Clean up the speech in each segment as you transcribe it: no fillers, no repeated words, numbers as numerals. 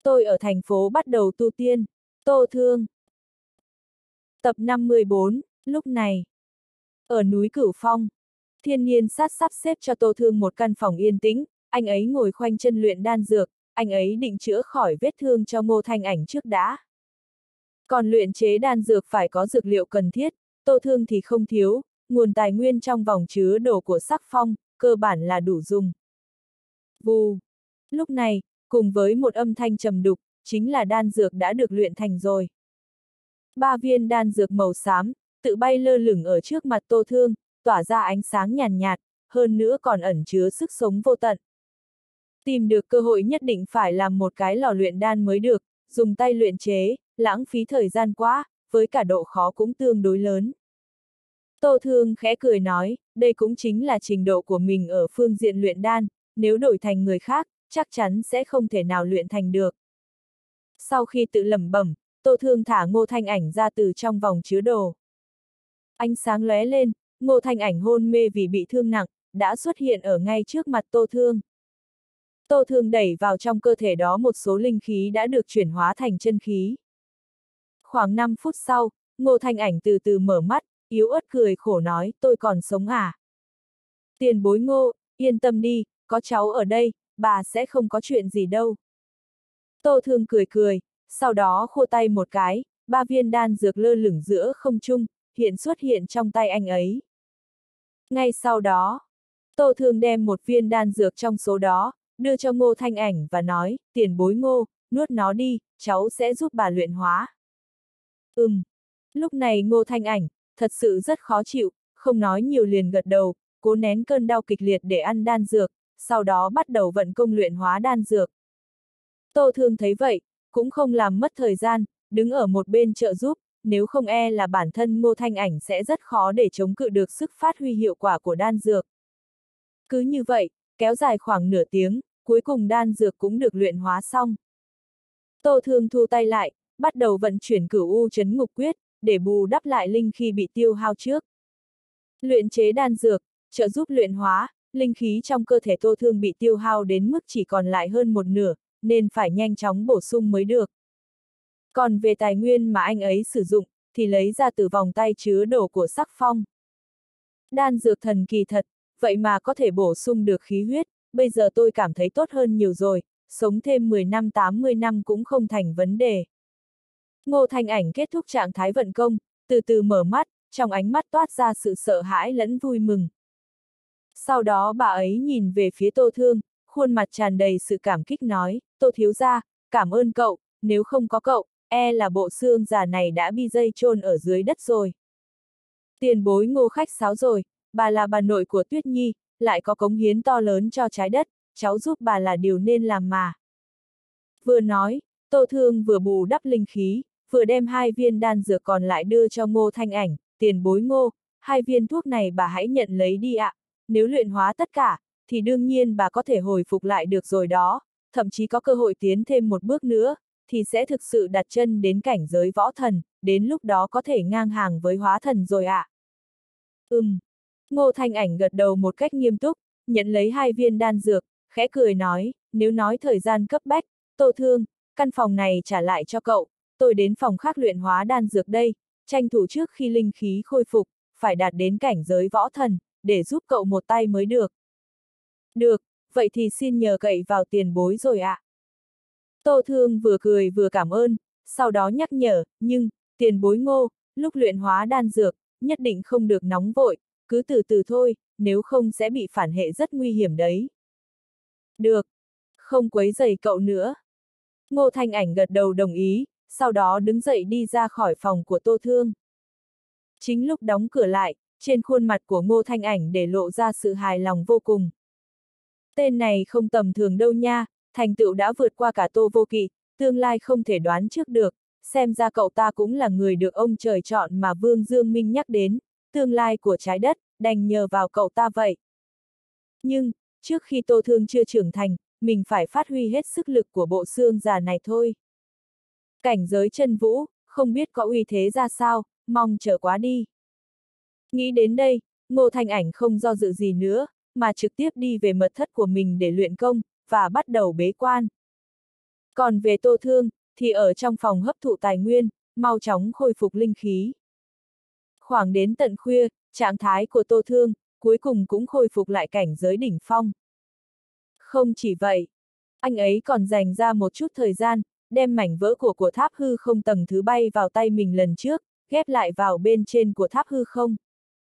Tôi ở thành phố bắt đầu tu tiên. Tô Thương. Tập 54, lúc này. Ở núi Cửu Phong, Thiên Nhiên sắp xếp cho Tô Thương một căn phòng yên tĩnh, anh ấy ngồi khoanh chân luyện đan dược, anh ấy định chữa khỏi vết thương cho Ngô Thanh Ảnh trước đã. Còn luyện chế đan dược phải có dược liệu cần thiết, Tô Thương thì không thiếu, nguồn tài nguyên trong vòng chứa đồ của Sắc Phong, cơ bản là đủ dùng. Vù. Lúc này, cùng với một âm thanh trầm đục, chính là đan dược đã được luyện thành rồi. 3 viên đan dược màu xám, tự bay lơ lửng ở trước mặt Tô Thương, tỏa ra ánh sáng nhàn nhạt, hơn nữa còn ẩn chứa sức sống vô tận. Tìm được cơ hội nhất định phải làm một cái lò luyện đan mới được, dùng tay luyện chế, lãng phí thời gian quá, với cả độ khó cũng tương đối lớn. Tô Thương khẽ cười nói, đây cũng chính là trình độ của mình ở phương diện luyện đan, nếu đổi thành người khác, chắc chắn sẽ không thể nào luyện thành được. Sau khi tự lẩm bẩm, Tô Thương thả Ngô Thanh Ảnh ra từ trong vòng chứa đồ. Ánh sáng lóe lên, Ngô Thanh Ảnh hôn mê vì bị thương nặng, đã xuất hiện ở ngay trước mặt Tô Thương. Tô Thương đẩy vào trong cơ thể đó một số linh khí đã được chuyển hóa thành chân khí. Khoảng 5 phút sau, Ngô Thanh Ảnh từ từ mở mắt, yếu ớt cười khổ nói, tôi còn sống à? Tiền bối Ngô, yên tâm đi, có cháu ở đây, bà sẽ không có chuyện gì đâu. Tô Thương cười cười, sau đó khua tay một cái, 3 viên đan dược lơ lửng giữa không trung, xuất hiện trong tay anh ấy. Ngay sau đó, Tô Thương đem một viên đan dược trong số đó, đưa cho Ngô Thanh Ảnh và nói, tiền bối Ngô, nuốt nó đi, cháu sẽ giúp bà luyện hóa. Lúc này Ngô Thanh Ảnh, thật sự rất khó chịu, không nói nhiều liền gật đầu, cố nén cơn đau kịch liệt để ăn đan dược, sau đó bắt đầu vận công luyện hóa đan dược. Tô Thương thấy vậy, cũng không làm mất thời gian, đứng ở một bên trợ giúp, nếu không e là bản thân Ngô Thanh Ảnh sẽ rất khó để chống cự được sức phát huy hiệu quả của đan dược. Cứ như vậy, kéo dài khoảng nửa tiếng, cuối cùng đan dược cũng được luyện hóa xong. Tô Thương thu tay lại, bắt đầu vận chuyển Cửu U Chấn Ngục Quyết, để bù đắp lại linh khí bị tiêu hao trước. Luyện chế đan dược, trợ giúp luyện hóa, linh khí trong cơ thể Tô Thương bị tiêu hao đến mức chỉ còn lại hơn một nửa, nên phải nhanh chóng bổ sung mới được. Còn về tài nguyên mà anh ấy sử dụng, thì lấy ra từ vòng tay chứa đồ của Sắc Phong. Đan dược thần kỳ thật, vậy mà có thể bổ sung được khí huyết, bây giờ tôi cảm thấy tốt hơn nhiều rồi, sống thêm 10 năm 80 năm cũng không thành vấn đề. Ngô Thanh Ảnh kết thúc trạng thái vận công, từ từ mở mắt, trong ánh mắt toát ra sự sợ hãi lẫn vui mừng. Sau đó bà ấy nhìn về phía Tô Thương, khuôn mặt tràn đầy sự cảm kích nói, Tô thiếu gia, cảm ơn cậu, nếu không có cậu, e là bộ xương già này đã bị dây chôn ở dưới đất rồi. Tiền bối Ngô khách sáo rồi, bà là bà nội của Tuyết Nhi, lại có cống hiến to lớn cho trái đất, cháu giúp bà là điều nên làm mà. Vừa nói, Tô Thương vừa bù đắp linh khí, vừa đem 2 viên đan dược còn lại đưa cho Ngô Thanh Ảnh, tiền bối Ngô, 2 viên thuốc này bà hãy nhận lấy đi ạ, nếu luyện hóa tất cả, thì đương nhiên bà có thể hồi phục lại được rồi đó, thậm chí có cơ hội tiến thêm một bước nữa, thì sẽ thực sự đặt chân đến cảnh giới võ thần, đến lúc đó có thể ngang hàng với hóa thần rồi ạ. Ngô Thanh Ảnh gật đầu một cách nghiêm túc, nhận lấy 2 viên đan dược, khẽ cười nói, nếu nói thời gian cấp bách, Tô Thương, căn phòng này trả lại cho cậu, tôi đến phòng khác luyện hóa đan dược đây, tranh thủ trước khi linh khí khôi phục, phải đạt đến cảnh giới võ thần, để giúp cậu một tay mới được. Được, vậy thì xin nhờ cậy vào tiền bối rồi ạ. Tô Thương vừa cười vừa cảm ơn, sau đó nhắc nhở, nhưng, tiền bối Ngô, lúc luyện hóa đan dược, nhất định không được nóng vội, cứ từ từ thôi, nếu không sẽ bị phản hệ rất nguy hiểm đấy. Được, không quấy rầy cậu nữa. Ngô Thanh Ảnh gật đầu đồng ý, sau đó đứng dậy đi ra khỏi phòng của Tô Thương. Chính lúc đóng cửa lại, trên khuôn mặt của Ngô Thanh Ảnh để lộ ra sự hài lòng vô cùng. Tên này không tầm thường đâu nha, thành tựu đã vượt qua cả Tô Vô Kỵ, tương lai không thể đoán trước được, xem ra cậu ta cũng là người được ông trời chọn mà Vương Dương Minh nhắc đến, tương lai của trái đất, đành nhờ vào cậu ta vậy. Nhưng, trước khi Tô Thương chưa trưởng thành, mình phải phát huy hết sức lực của bộ xương già này thôi. Cảnh giới chân vũ, không biết có uy thế ra sao, mong chờ quá đi. Nghĩ đến đây, Ngô Thanh Ảnh không do dự gì nữa, mà trực tiếp đi về mật thất của mình để luyện công, và bắt đầu bế quan. Còn về Tô Thương, thì ở trong phòng hấp thụ tài nguyên, mau chóng khôi phục linh khí. Khoảng đến tận khuya, trạng thái của Tô Thương, cuối cùng cũng khôi phục lại cảnh giới đỉnh phong. Không chỉ vậy, anh ấy còn dành ra một chút thời gian, đem mảnh vỡ của tháp hư không tầng thứ bay vào tay mình lần trước, ghép lại vào bên trên của tháp hư không.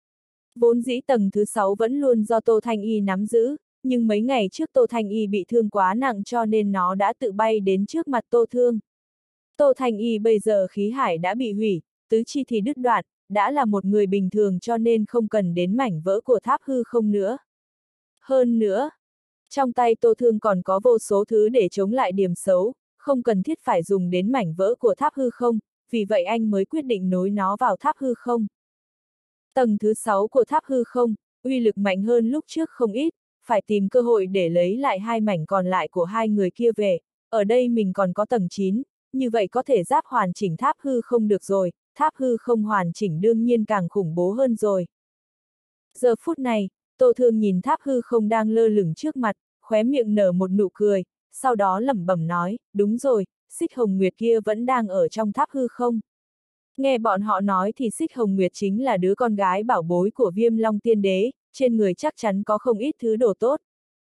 Vốn dĩ tầng thứ 6 vẫn luôn do Tô Thanh Y nắm giữ, nhưng mấy ngày trước Tô Thanh Y bị thương quá nặng cho nên nó đã tự bay đến trước mặt Tô Thương. Tô Thanh Y bây giờ khí hải đã bị hủy, tứ chi thì đứt đoạn, đã là một người bình thường cho nên không cần đến mảnh vỡ của tháp hư không nữa. Hơn nữa, trong tay Tô Thương còn có vô số thứ để chống lại điểm xấu, không cần thiết phải dùng đến mảnh vỡ của tháp hư không, vì vậy anh mới quyết định nối nó vào tháp hư không. Tầng thứ 6 của tháp hư không, uy lực mạnh hơn lúc trước không ít, phải tìm cơ hội để lấy lại hai mảnh còn lại của hai người kia về, ở đây mình còn có tầng 9, như vậy có thể giáp hoàn chỉnh tháp hư không được rồi, tháp hư không hoàn chỉnh đương nhiên càng khủng bố hơn rồi. Giờ phút này, Tô Thương nhìn tháp hư không đang lơ lửng trước mặt, khóe miệng nở một nụ cười, sau đó lẩm bẩm nói, đúng rồi, Xích Hồng Nguyệt kia vẫn đang ở trong tháp hư không. Nghe bọn họ nói thì Xích Hồng Nguyệt chính là đứa con gái bảo bối của Viêm Long Tiên Đế, trên người chắc chắn có không ít thứ đồ tốt.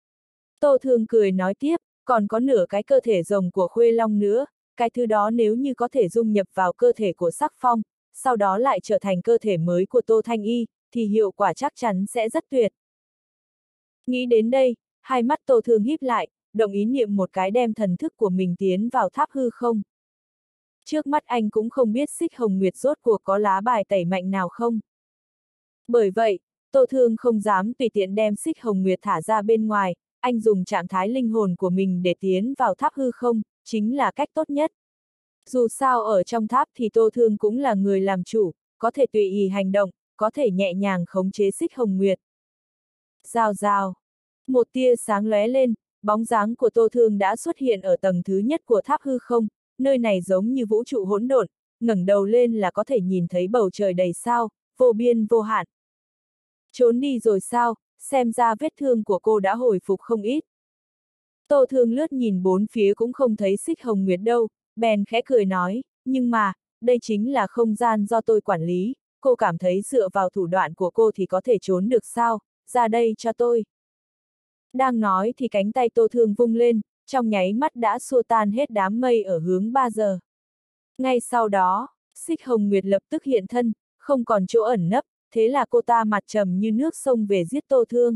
Tô Thương cười nói tiếp, còn có nửa cái cơ thể rồng của Khuê Long nữa, cái thứ đó nếu như có thể dung nhập vào cơ thể của Sắc Phong, sau đó lại trở thành cơ thể mới của Tô Thanh Y, thì hiệu quả chắc chắn sẽ rất tuyệt. Nghĩ đến đây, hai mắt Tô Thương híp lại, đồng ý niệm một cái đem thần thức của mình tiến vào tháp hư không. Trước mắt anh cũng không biết Xích Hồng Nguyệt rốt cuộc có lá bài tẩy mạnh nào không. Bởi vậy, Tô Thương không dám tùy tiện đem Xích Hồng Nguyệt thả ra bên ngoài, anh dùng trạng thái linh hồn của mình để tiến vào tháp hư không, chính là cách tốt nhất. Dù sao ở trong tháp thì Tô Thương cũng là người làm chủ, có thể tùy ý hành động, có thể nhẹ nhàng khống chế Xích Hồng Nguyệt. Rào rào. Một tia sáng lóe lên, bóng dáng của Tô Thương đã xuất hiện ở tầng thứ nhất của tháp hư không, nơi này giống như vũ trụ hỗn độn, ngẩng đầu lên là có thể nhìn thấy bầu trời đầy sao, vô biên vô hạn. Trốn đi rồi sao, xem ra vết thương của cô đã hồi phục không ít. Tô Thương lướt nhìn bốn phía cũng không thấy Xích Hồng Nguyệt đâu, bèn khẽ cười nói, nhưng mà, đây chính là không gian do tôi quản lý, cô cảm thấy dựa vào thủ đoạn của cô thì có thể trốn được sao, ra đây cho tôi. Đang nói thì cánh tay Tô Thương vung lên, trong nháy mắt đã xua tan hết đám mây ở hướng 3 giờ. Ngay sau đó, Xích Hồng Nguyệt lập tức hiện thân, không còn chỗ ẩn nấp, thế là cô ta mặt trầm như nước xông về giết Tô Thương.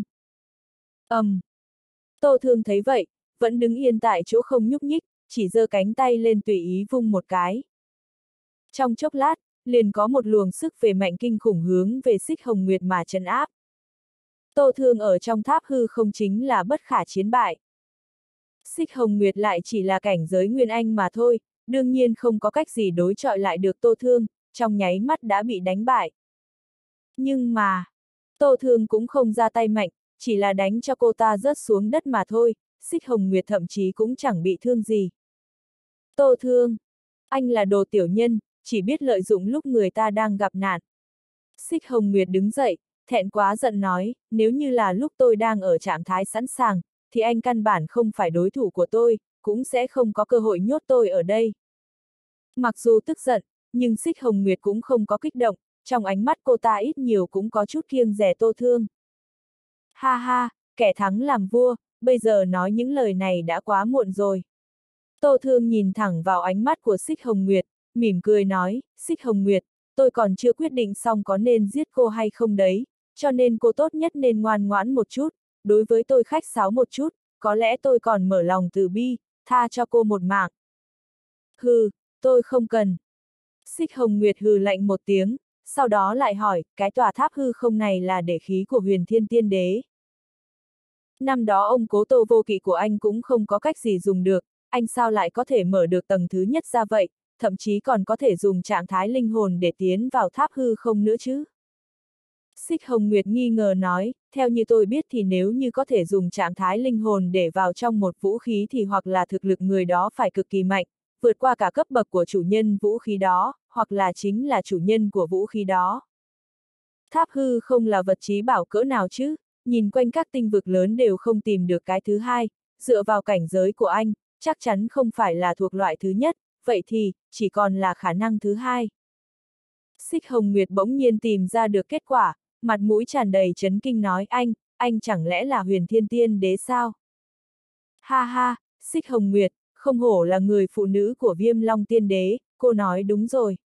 Tô Thương thấy vậy, vẫn đứng yên tại chỗ không nhúc nhích, chỉ giơ cánh tay lên tùy ý vung một cái. Trong chốc lát, liền có một luồng sức về mạnh kinh khủng hướng về Xích Hồng Nguyệt mà trấn áp. Tô Thương ở trong tháp hư không chính là bất khả chiến bại. Xích Hồng Nguyệt lại chỉ là cảnh giới Nguyên Anh mà thôi, đương nhiên không có cách gì đối chọi lại được Tô Thương, trong nháy mắt đã bị đánh bại. Nhưng mà, Tô Thương cũng không ra tay mạnh, chỉ là đánh cho cô ta rớt xuống đất mà thôi, Xích Hồng Nguyệt thậm chí cũng chẳng bị thương gì. Tô Thương, anh là đồ tiểu nhân, chỉ biết lợi dụng lúc người ta đang gặp nạn. Xích Hồng Nguyệt đứng dậy, thẹn quá giận nói, nếu như là lúc tôi đang ở trạng thái sẵn sàng, thì anh căn bản không phải đối thủ của tôi, cũng sẽ không có cơ hội nhốt tôi ở đây. Mặc dù tức giận, nhưng Xích Hồng Nguyệt cũng không có kích động, trong ánh mắt cô ta ít nhiều cũng có chút kiêng dè Tô Thương. Ha ha, kẻ thắng làm vua, bây giờ nói những lời này đã quá muộn rồi. Tô Thương nhìn thẳng vào ánh mắt của Xích Hồng Nguyệt, mỉm cười nói, Xích Hồng Nguyệt, tôi còn chưa quyết định xong có nên giết cô hay không đấy, cho nên cô tốt nhất nên ngoan ngoãn một chút, đối với tôi khách sáo một chút, có lẽ tôi còn mở lòng từ bi, tha cho cô một mạng. Hừ, tôi không cần. Xích Hồng Nguyệt hừ lạnh một tiếng, sau đó lại hỏi, cái tòa tháp hư không này là để khí của Huyền Thiên Tiên Đế. Năm đó ông cố Tô Vô Kỵ của anh cũng không có cách gì dùng được, anh sao lại có thể mở được tầng thứ nhất ra vậy, thậm chí còn có thể dùng trạng thái linh hồn để tiến vào tháp hư không nữa chứ. Xích Hồng Nguyệt nghi ngờ nói, theo như tôi biết thì nếu như có thể dùng trạng thái linh hồn để vào trong một vũ khí thì hoặc là thực lực người đó phải cực kỳ mạnh, vượt qua cả cấp bậc của chủ nhân vũ khí đó, hoặc là chính là chủ nhân của vũ khí đó. Tháp hư không là vật trí bảo cỡ nào chứ, nhìn quanh các tinh vực lớn đều không tìm được cái thứ hai, dựa vào cảnh giới của anh, chắc chắn không phải là thuộc loại thứ nhất, vậy thì, chỉ còn là khả năng thứ hai. Xích Hồng Nguyệt bỗng nhiên tìm ra được kết quả, mặt mũi tràn đầy chấn kinh nói anh chẳng lẽ là Huyền Thiên Tiên Đế sao? Ha ha, Xích Hồng Nguyệt, không hổ là người phụ nữ của Viêm Long Tiên Đế, cô nói đúng rồi.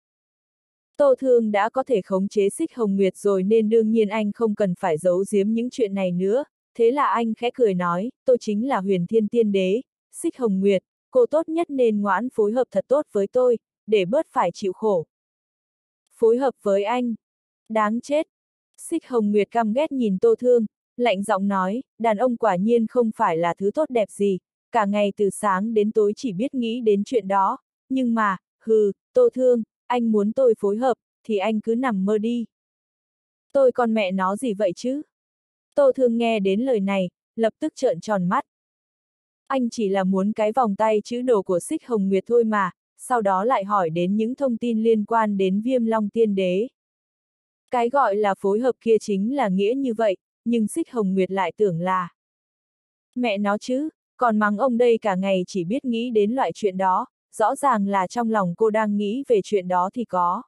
Tô Thương đã có thể khống chế Xích Hồng Nguyệt rồi nên đương nhiên anh không cần phải giấu giếm những chuyện này nữa, thế là anh khẽ cười nói, tôi chính là Huyền Thiên Tiên Đế, Xích Hồng Nguyệt, cô tốt nhất nên ngoãn phối hợp thật tốt với tôi, để bớt phải chịu khổ. Phối hợp với anh. Đáng chết. Xích Hồng Nguyệt căm ghét nhìn Tô Thương, lạnh giọng nói, đàn ông quả nhiên không phải là thứ tốt đẹp gì, cả ngày từ sáng đến tối chỉ biết nghĩ đến chuyện đó, nhưng mà, Tô Thương, anh muốn tôi phối hợp, thì anh cứ nằm mơ đi. Tôi con mẹ nó gì vậy chứ? Tô Thương nghe đến lời này, lập tức trợn tròn mắt. Anh chỉ là muốn cái vòng tay chữ đồ của Xích Hồng Nguyệt thôi mà, sau đó lại hỏi đến những thông tin liên quan đến Viêm Long Tiên Đế. Cái gọi là phối hợp kia chính là nghĩa như vậy, nhưng Xích Hồng Nguyệt lại tưởng là... Mẹ nó chứ, còn mắng ông đây cả ngày chỉ biết nghĩ đến loại chuyện đó, rõ ràng là trong lòng cô đang nghĩ về chuyện đó thì có.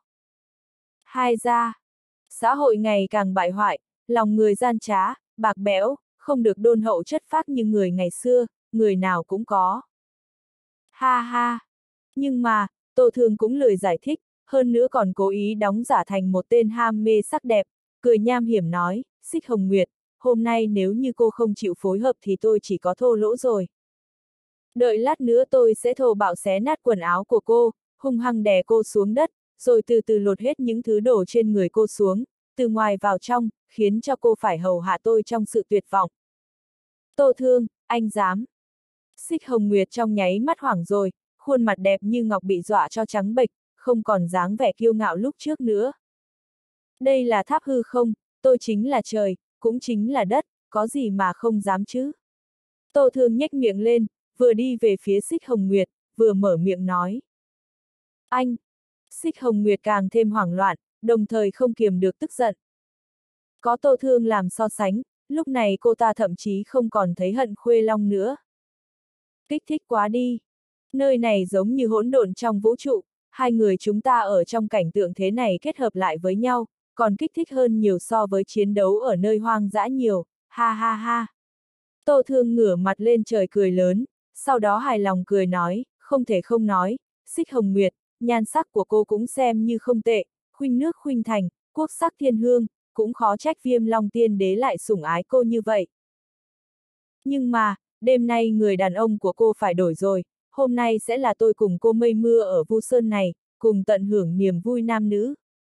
Hai ra, xã hội ngày càng bại hoại, lòng người gian trá, bạc bẽo, không được đôn hậu chất phác như người ngày xưa, người nào cũng có. Ha ha, nhưng mà, Tô Thương cũng lười giải thích, hơn nữa còn cố ý đóng giả thành một tên ham mê sắc đẹp, cười nham hiểm nói, Xích Hồng Nguyệt, hôm nay nếu như cô không chịu phối hợp thì tôi chỉ có thô lỗ rồi. Đợi lát nữa tôi sẽ thô bạo xé nát quần áo của cô, hung hăng đè cô xuống đất, rồi từ từ lột hết những thứ đồ trên người cô xuống, từ ngoài vào trong, khiến cho cô phải hầu hạ tôi trong sự tuyệt vọng. Tô Thương, anh dám. Xích Hồng Nguyệt trong nháy mắt hoảng rồi, khuôn mặt đẹp như ngọc bị dọa cho trắng bệch, không còn dáng vẻ kiêu ngạo lúc trước nữa. Đây là tháp hư không, tôi chính là trời, cũng chính là đất, có gì mà không dám chứ. Tô Thương nhếch miệng lên, vừa đi về phía Xích Hồng Nguyệt, vừa mở miệng nói. Anh! Xích Hồng Nguyệt càng thêm hoảng loạn, đồng thời không kiềm được tức giận. Có Tô Thương làm so sánh, lúc này cô ta thậm chí không còn thấy hận Khuê Long nữa. Kích thích quá đi! Nơi này giống như hỗn độn trong vũ trụ, hai người chúng ta ở trong cảnh tượng thế này kết hợp lại với nhau, còn kích thích hơn nhiều so với chiến đấu ở nơi hoang dã nhiều, ha ha ha. Tô Thương ngửa mặt lên trời cười lớn, sau đó hài lòng cười nói, không thể không nói, Xích Hồng Nguyệt, nhan sắc của cô cũng xem như không tệ, khuynh nước khuynh thành, quốc sắc thiên hương, cũng khó trách Viêm Long Tiên Đế lại sủng ái cô như vậy. Nhưng mà, đêm nay người đàn ông của cô phải đổi rồi, hôm nay sẽ là tôi cùng cô mây mưa ở Vu Sơn này, cùng tận hưởng niềm vui nam nữ.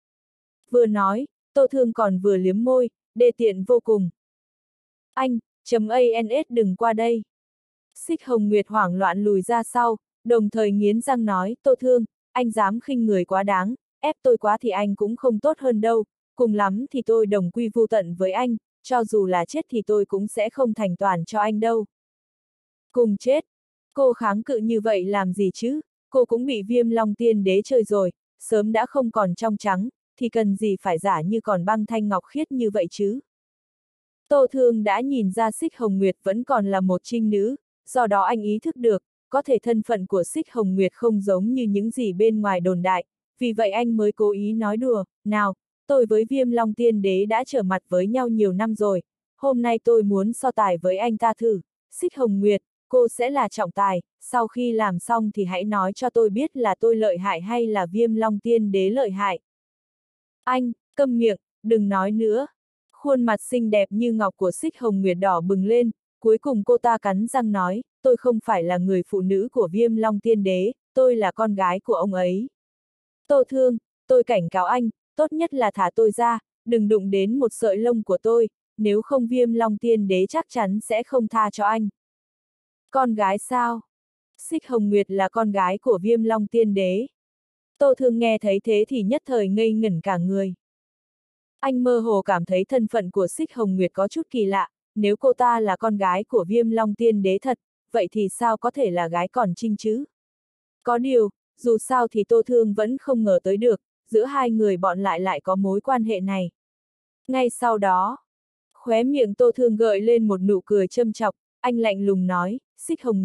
Vừa nói, Tô Thương còn vừa liếm môi, đê tiện vô cùng. Anh, .ans đừng qua đây. Xích Hồng Nguyệt hoảng loạn lùi ra sau, đồng thời nghiến răng nói, Tô Thương, anh dám khinh người quá đáng, ép tôi quá thì anh cũng không tốt hơn đâu, cùng lắm thì tôi đồng quy vu tận với anh, cho dù là chết thì tôi cũng sẽ không thành toàn cho anh đâu. Cùng chết, cô kháng cự như vậy làm gì chứ, cô cũng bị Viêm Long Tiên Đế chơi rồi, sớm đã không còn trong trắng, thì cần gì phải giả như còn băng thanh ngọc khiết như vậy chứ. Tô Thương đã nhìn ra Xích Hồng Nguyệt vẫn còn là một trinh nữ, do đó anh ý thức được, có thể thân phận của Xích Hồng Nguyệt không giống như những gì bên ngoài đồn đại, vì vậy anh mới cố ý nói đùa, nào, tôi với Viêm Long Tiên Đế đã trở mặt với nhau nhiều năm rồi, hôm nay tôi muốn so tài với anh ta thử, Xích Hồng Nguyệt, cô sẽ là trọng tài, sau khi làm xong thì hãy nói cho tôi biết là tôi lợi hại hay là Viêm Long Tiên Đế lợi hại. Anh, câm miệng, đừng nói nữa. Khuôn mặt xinh đẹp như ngọc của Xích Hồng Nguyệt đỏ bừng lên, cuối cùng cô ta cắn răng nói, tôi không phải là người phụ nữ của Viêm Long Tiên Đế, tôi là con gái của ông ấy. Tô Thương, tôi cảnh cáo anh, tốt nhất là thả tôi ra, đừng đụng đến một sợi lông của tôi, nếu không Viêm Long Tiên Đế chắc chắn sẽ không tha cho anh. Con gái sao? Xích Hồng Nguyệt là con gái của Viêm Long Tiên Đế. Tô Thương nghe thấy thế thì nhất thời ngây ngẩn cả người. Anh mơ hồ cảm thấy thân phận của Xích Hồng Nguyệt có chút kỳ lạ, nếu cô ta là con gái của Viêm Long Tiên Đế thật, vậy thì sao có thể là gái còn trinh chứ? Có điều, dù sao thì Tô Thương vẫn không ngờ tới được, giữa hai người bọn lại có mối quan hệ này. Ngay sau đó, khóe miệng Tô Thương gợi lên một nụ cười châm chọc, anh lạnh lùng nói, Xích Hồng Nguyệt,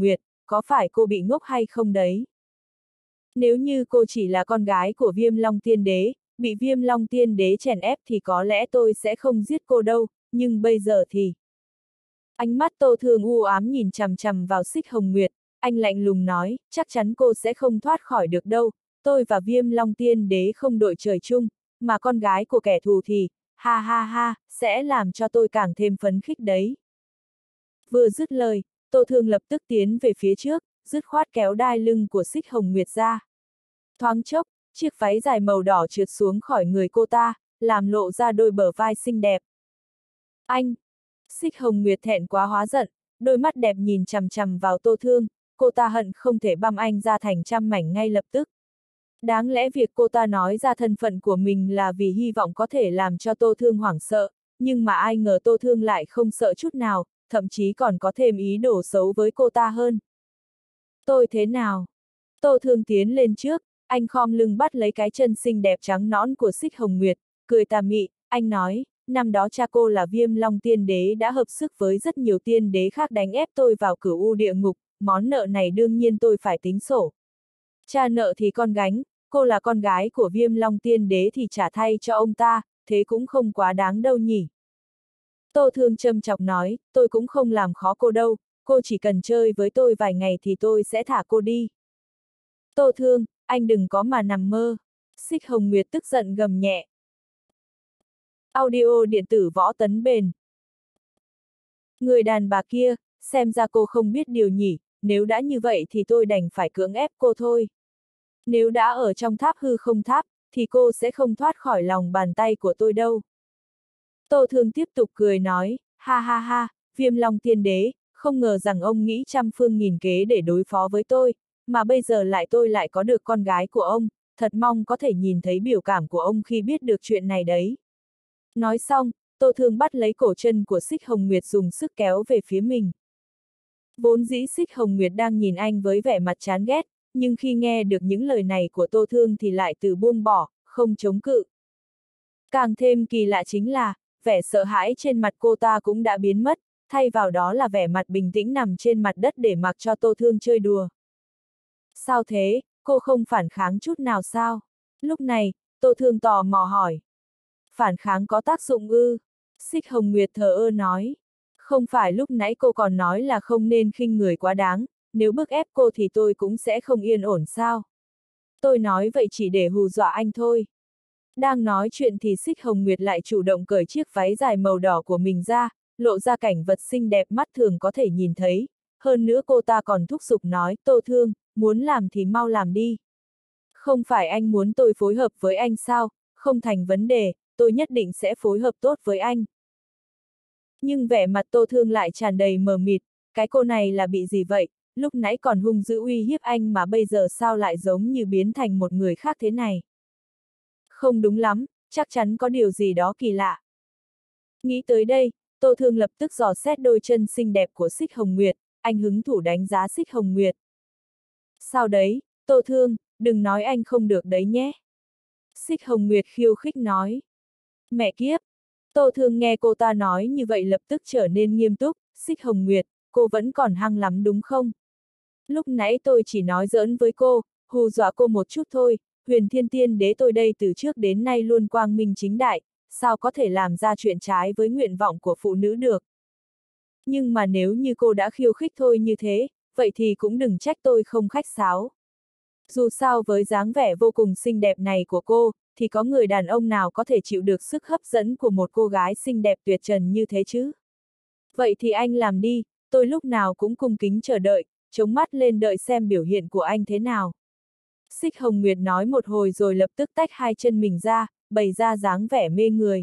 có phải cô bị ngốc hay không đấy? Nếu như cô chỉ là con gái của Viêm Long Tiên Đế, bị Viêm Long Tiên Đế chèn ép thì có lẽ tôi sẽ không giết cô đâu, nhưng bây giờ thì... Ánh mắt Tô Thương u ám nhìn chằm chằm vào Xích Hồng Nguyệt, anh lạnh lùng nói, chắc chắn cô sẽ không thoát khỏi được đâu, tôi và Viêm Long Tiên Đế không đội trời chung, mà con gái của kẻ thù thì, ha ha ha, sẽ làm cho tôi càng thêm phấn khích đấy. Vừa dứt lời, Tô Thương lập tức tiến về phía trước, dứt khoát kéo đai lưng của Xích Hồng Nguyệt ra. Thoáng chốc, chiếc váy dài màu đỏ trượt xuống khỏi người cô ta, làm lộ ra đôi bờ vai xinh đẹp. Anh! Xích Hồng Nguyệt thẹn quá hóa giận, đôi mắt đẹp nhìn chằm chằm vào Tô Thương, cô ta hận không thể băm anh ra thành trăm mảnh ngay lập tức. Đáng lẽ việc cô ta nói ra thân phận của mình là vì hy vọng có thể làm cho Tô Thương hoảng sợ, nhưng mà ai ngờ Tô Thương lại không sợ chút nào, thậm chí còn có thêm ý đồ xấu với cô ta hơn. Tôi thế nào? Tô Thương tiến lên trước, anh khom lưng bắt lấy cái chân xinh đẹp trắng nõn của Xích Hồng Nguyệt, cười tà mị, anh nói, năm đó cha cô là Viêm Long Tiên Đế đã hợp sức với rất nhiều tiên đế khác đánh ép tôi vào cửu u địa ngục, món nợ này đương nhiên tôi phải tính sổ. Cha nợ thì con gánh, cô là con gái của Viêm Long Tiên Đế thì trả thay cho ông ta, thế cũng không quá đáng đâu nhỉ. Tô Thương châm chọc nói, tôi cũng không làm khó cô đâu, cô chỉ cần chơi với tôi vài ngày thì tôi sẽ thả cô đi. Tô Thương, anh đừng có mà nằm mơ. Xích Hồng Nguyệt tức giận gầm nhẹ. Audio điện tử Võ Tấn Bền. Người đàn bà kia, xem ra cô không biết điều nhỉ, nếu đã như vậy thì tôi đành phải cưỡng ép cô thôi. Nếu đã ở trong tháp hư không tháp, thì cô sẽ không thoát khỏi lòng bàn tay của tôi đâu. Tô Thương tiếp tục cười nói, ha ha ha, Viêm Long Tiên Đế, không ngờ rằng ông nghĩ trăm phương nghìn kế để đối phó với tôi, mà bây giờ tôi lại có được con gái của ông, thật mong có thể nhìn thấy biểu cảm của ông khi biết được chuyện này đấy. Nói xong, Tô Thương bắt lấy cổ chân của Xích Hồng Nguyệt dùng sức kéo về phía mình. Vốn dĩ Xích Hồng Nguyệt đang nhìn anh với vẻ mặt chán ghét, nhưng khi nghe được những lời này của Tô Thương thì lại từ buông bỏ, không chống cự. Càng thêm kỳ lạ chính là, vẻ sợ hãi trên mặt cô ta cũng đã biến mất, thay vào đó là vẻ mặt bình tĩnh nằm trên mặt đất để mặc cho Tô Thương chơi đùa. Sao thế, cô không phản kháng chút nào sao? Lúc này, Tô Thương tò mò hỏi. Phản kháng có tác dụng ư? Xích Hồng Nguyệt thờ ơ nói. Không phải lúc nãy cô còn nói là không nên khinh người quá đáng, nếu bức ép cô thì tôi cũng sẽ không yên ổn sao? Tôi nói vậy chỉ để hù dọa anh thôi. Đang nói chuyện thì Xích Hồng Nguyệt lại chủ động cởi chiếc váy dài màu đỏ của mình ra, lộ ra cảnh vật xinh đẹp mắt thường có thể nhìn thấy. Hơn nữa cô ta còn thúc giục nói, Tô Thương, muốn làm thì mau làm đi. Không phải anh muốn tôi phối hợp với anh sao, không thành vấn đề, tôi nhất định sẽ phối hợp tốt với anh. Nhưng vẻ mặt Tô Thương lại tràn đầy mờ mịt, cái cô này là bị gì vậy, lúc nãy còn hung dữ uy hiếp anh mà bây giờ sao lại giống như biến thành một người khác thế này. Không đúng lắm, chắc chắn có điều gì đó kỳ lạ. Nghĩ tới đây, Tô Thương lập tức dò xét đôi chân xinh đẹp của Xích Hồng Nguyệt, anh hứng thú đánh giá Xích Hồng Nguyệt. Sao đấy, Tô Thương, đừng nói anh không được đấy nhé. Xích Hồng Nguyệt khiêu khích nói. Mẹ kiếp! Tô Thương nghe cô ta nói như vậy lập tức trở nên nghiêm túc, Xích Hồng Nguyệt, cô vẫn còn hăng lắm đúng không? Lúc nãy tôi chỉ nói giỡn với cô, hù dọa cô một chút thôi, Huyền Thiên Tiên Đế tôi đây từ trước đến nay luôn quang minh chính đại, sao có thể làm ra chuyện trái với nguyện vọng của phụ nữ được. Nhưng mà nếu như cô đã khiêu khích thôi như thế, vậy thì cũng đừng trách tôi không khách sáo. Dù sao với dáng vẻ vô cùng xinh đẹp này của cô, thì có người đàn ông nào có thể chịu được sức hấp dẫn của một cô gái xinh đẹp tuyệt trần như thế chứ? Vậy thì anh làm đi, tôi lúc nào cũng cung kính chờ đợi, chống mắt lên đợi xem biểu hiện của anh thế nào. Xích Hồng Nguyệt nói một hồi rồi lập tức tách hai chân mình ra, bày ra dáng vẻ mê người.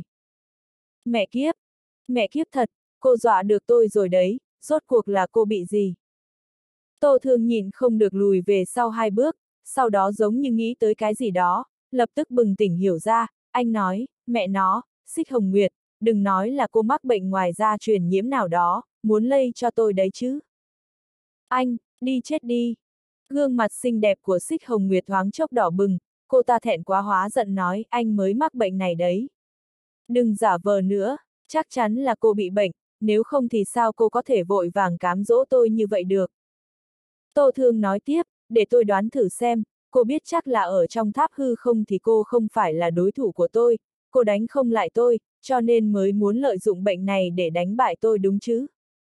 Mẹ kiếp thật, cô dọa được tôi rồi đấy, rốt cuộc là cô bị gì? Tô Thương nhịn không được lùi về sau hai bước, sau đó giống như nghĩ tới cái gì đó, lập tức bừng tỉnh hiểu ra, anh nói, mẹ nó, Xích Hồng Nguyệt, đừng nói là cô mắc bệnh ngoài da truyền nhiễm nào đó, muốn lây cho tôi đấy chứ. Anh, đi chết đi. Gương mặt xinh đẹp của Xích Hồng Nguyệt thoáng chốc đỏ bừng, cô ta thẹn quá hóa giận nói, anh mới mắc bệnh này đấy. Đừng giả vờ nữa, chắc chắn là cô bị bệnh, nếu không thì sao cô có thể vội vàng cám dỗ tôi như vậy được. Tô Thương nói tiếp, để tôi đoán thử xem, cô biết chắc là ở trong tháp hư không thì cô không phải là đối thủ của tôi, cô đánh không lại tôi, cho nên mới muốn lợi dụng bệnh này để đánh bại tôi đúng chứ?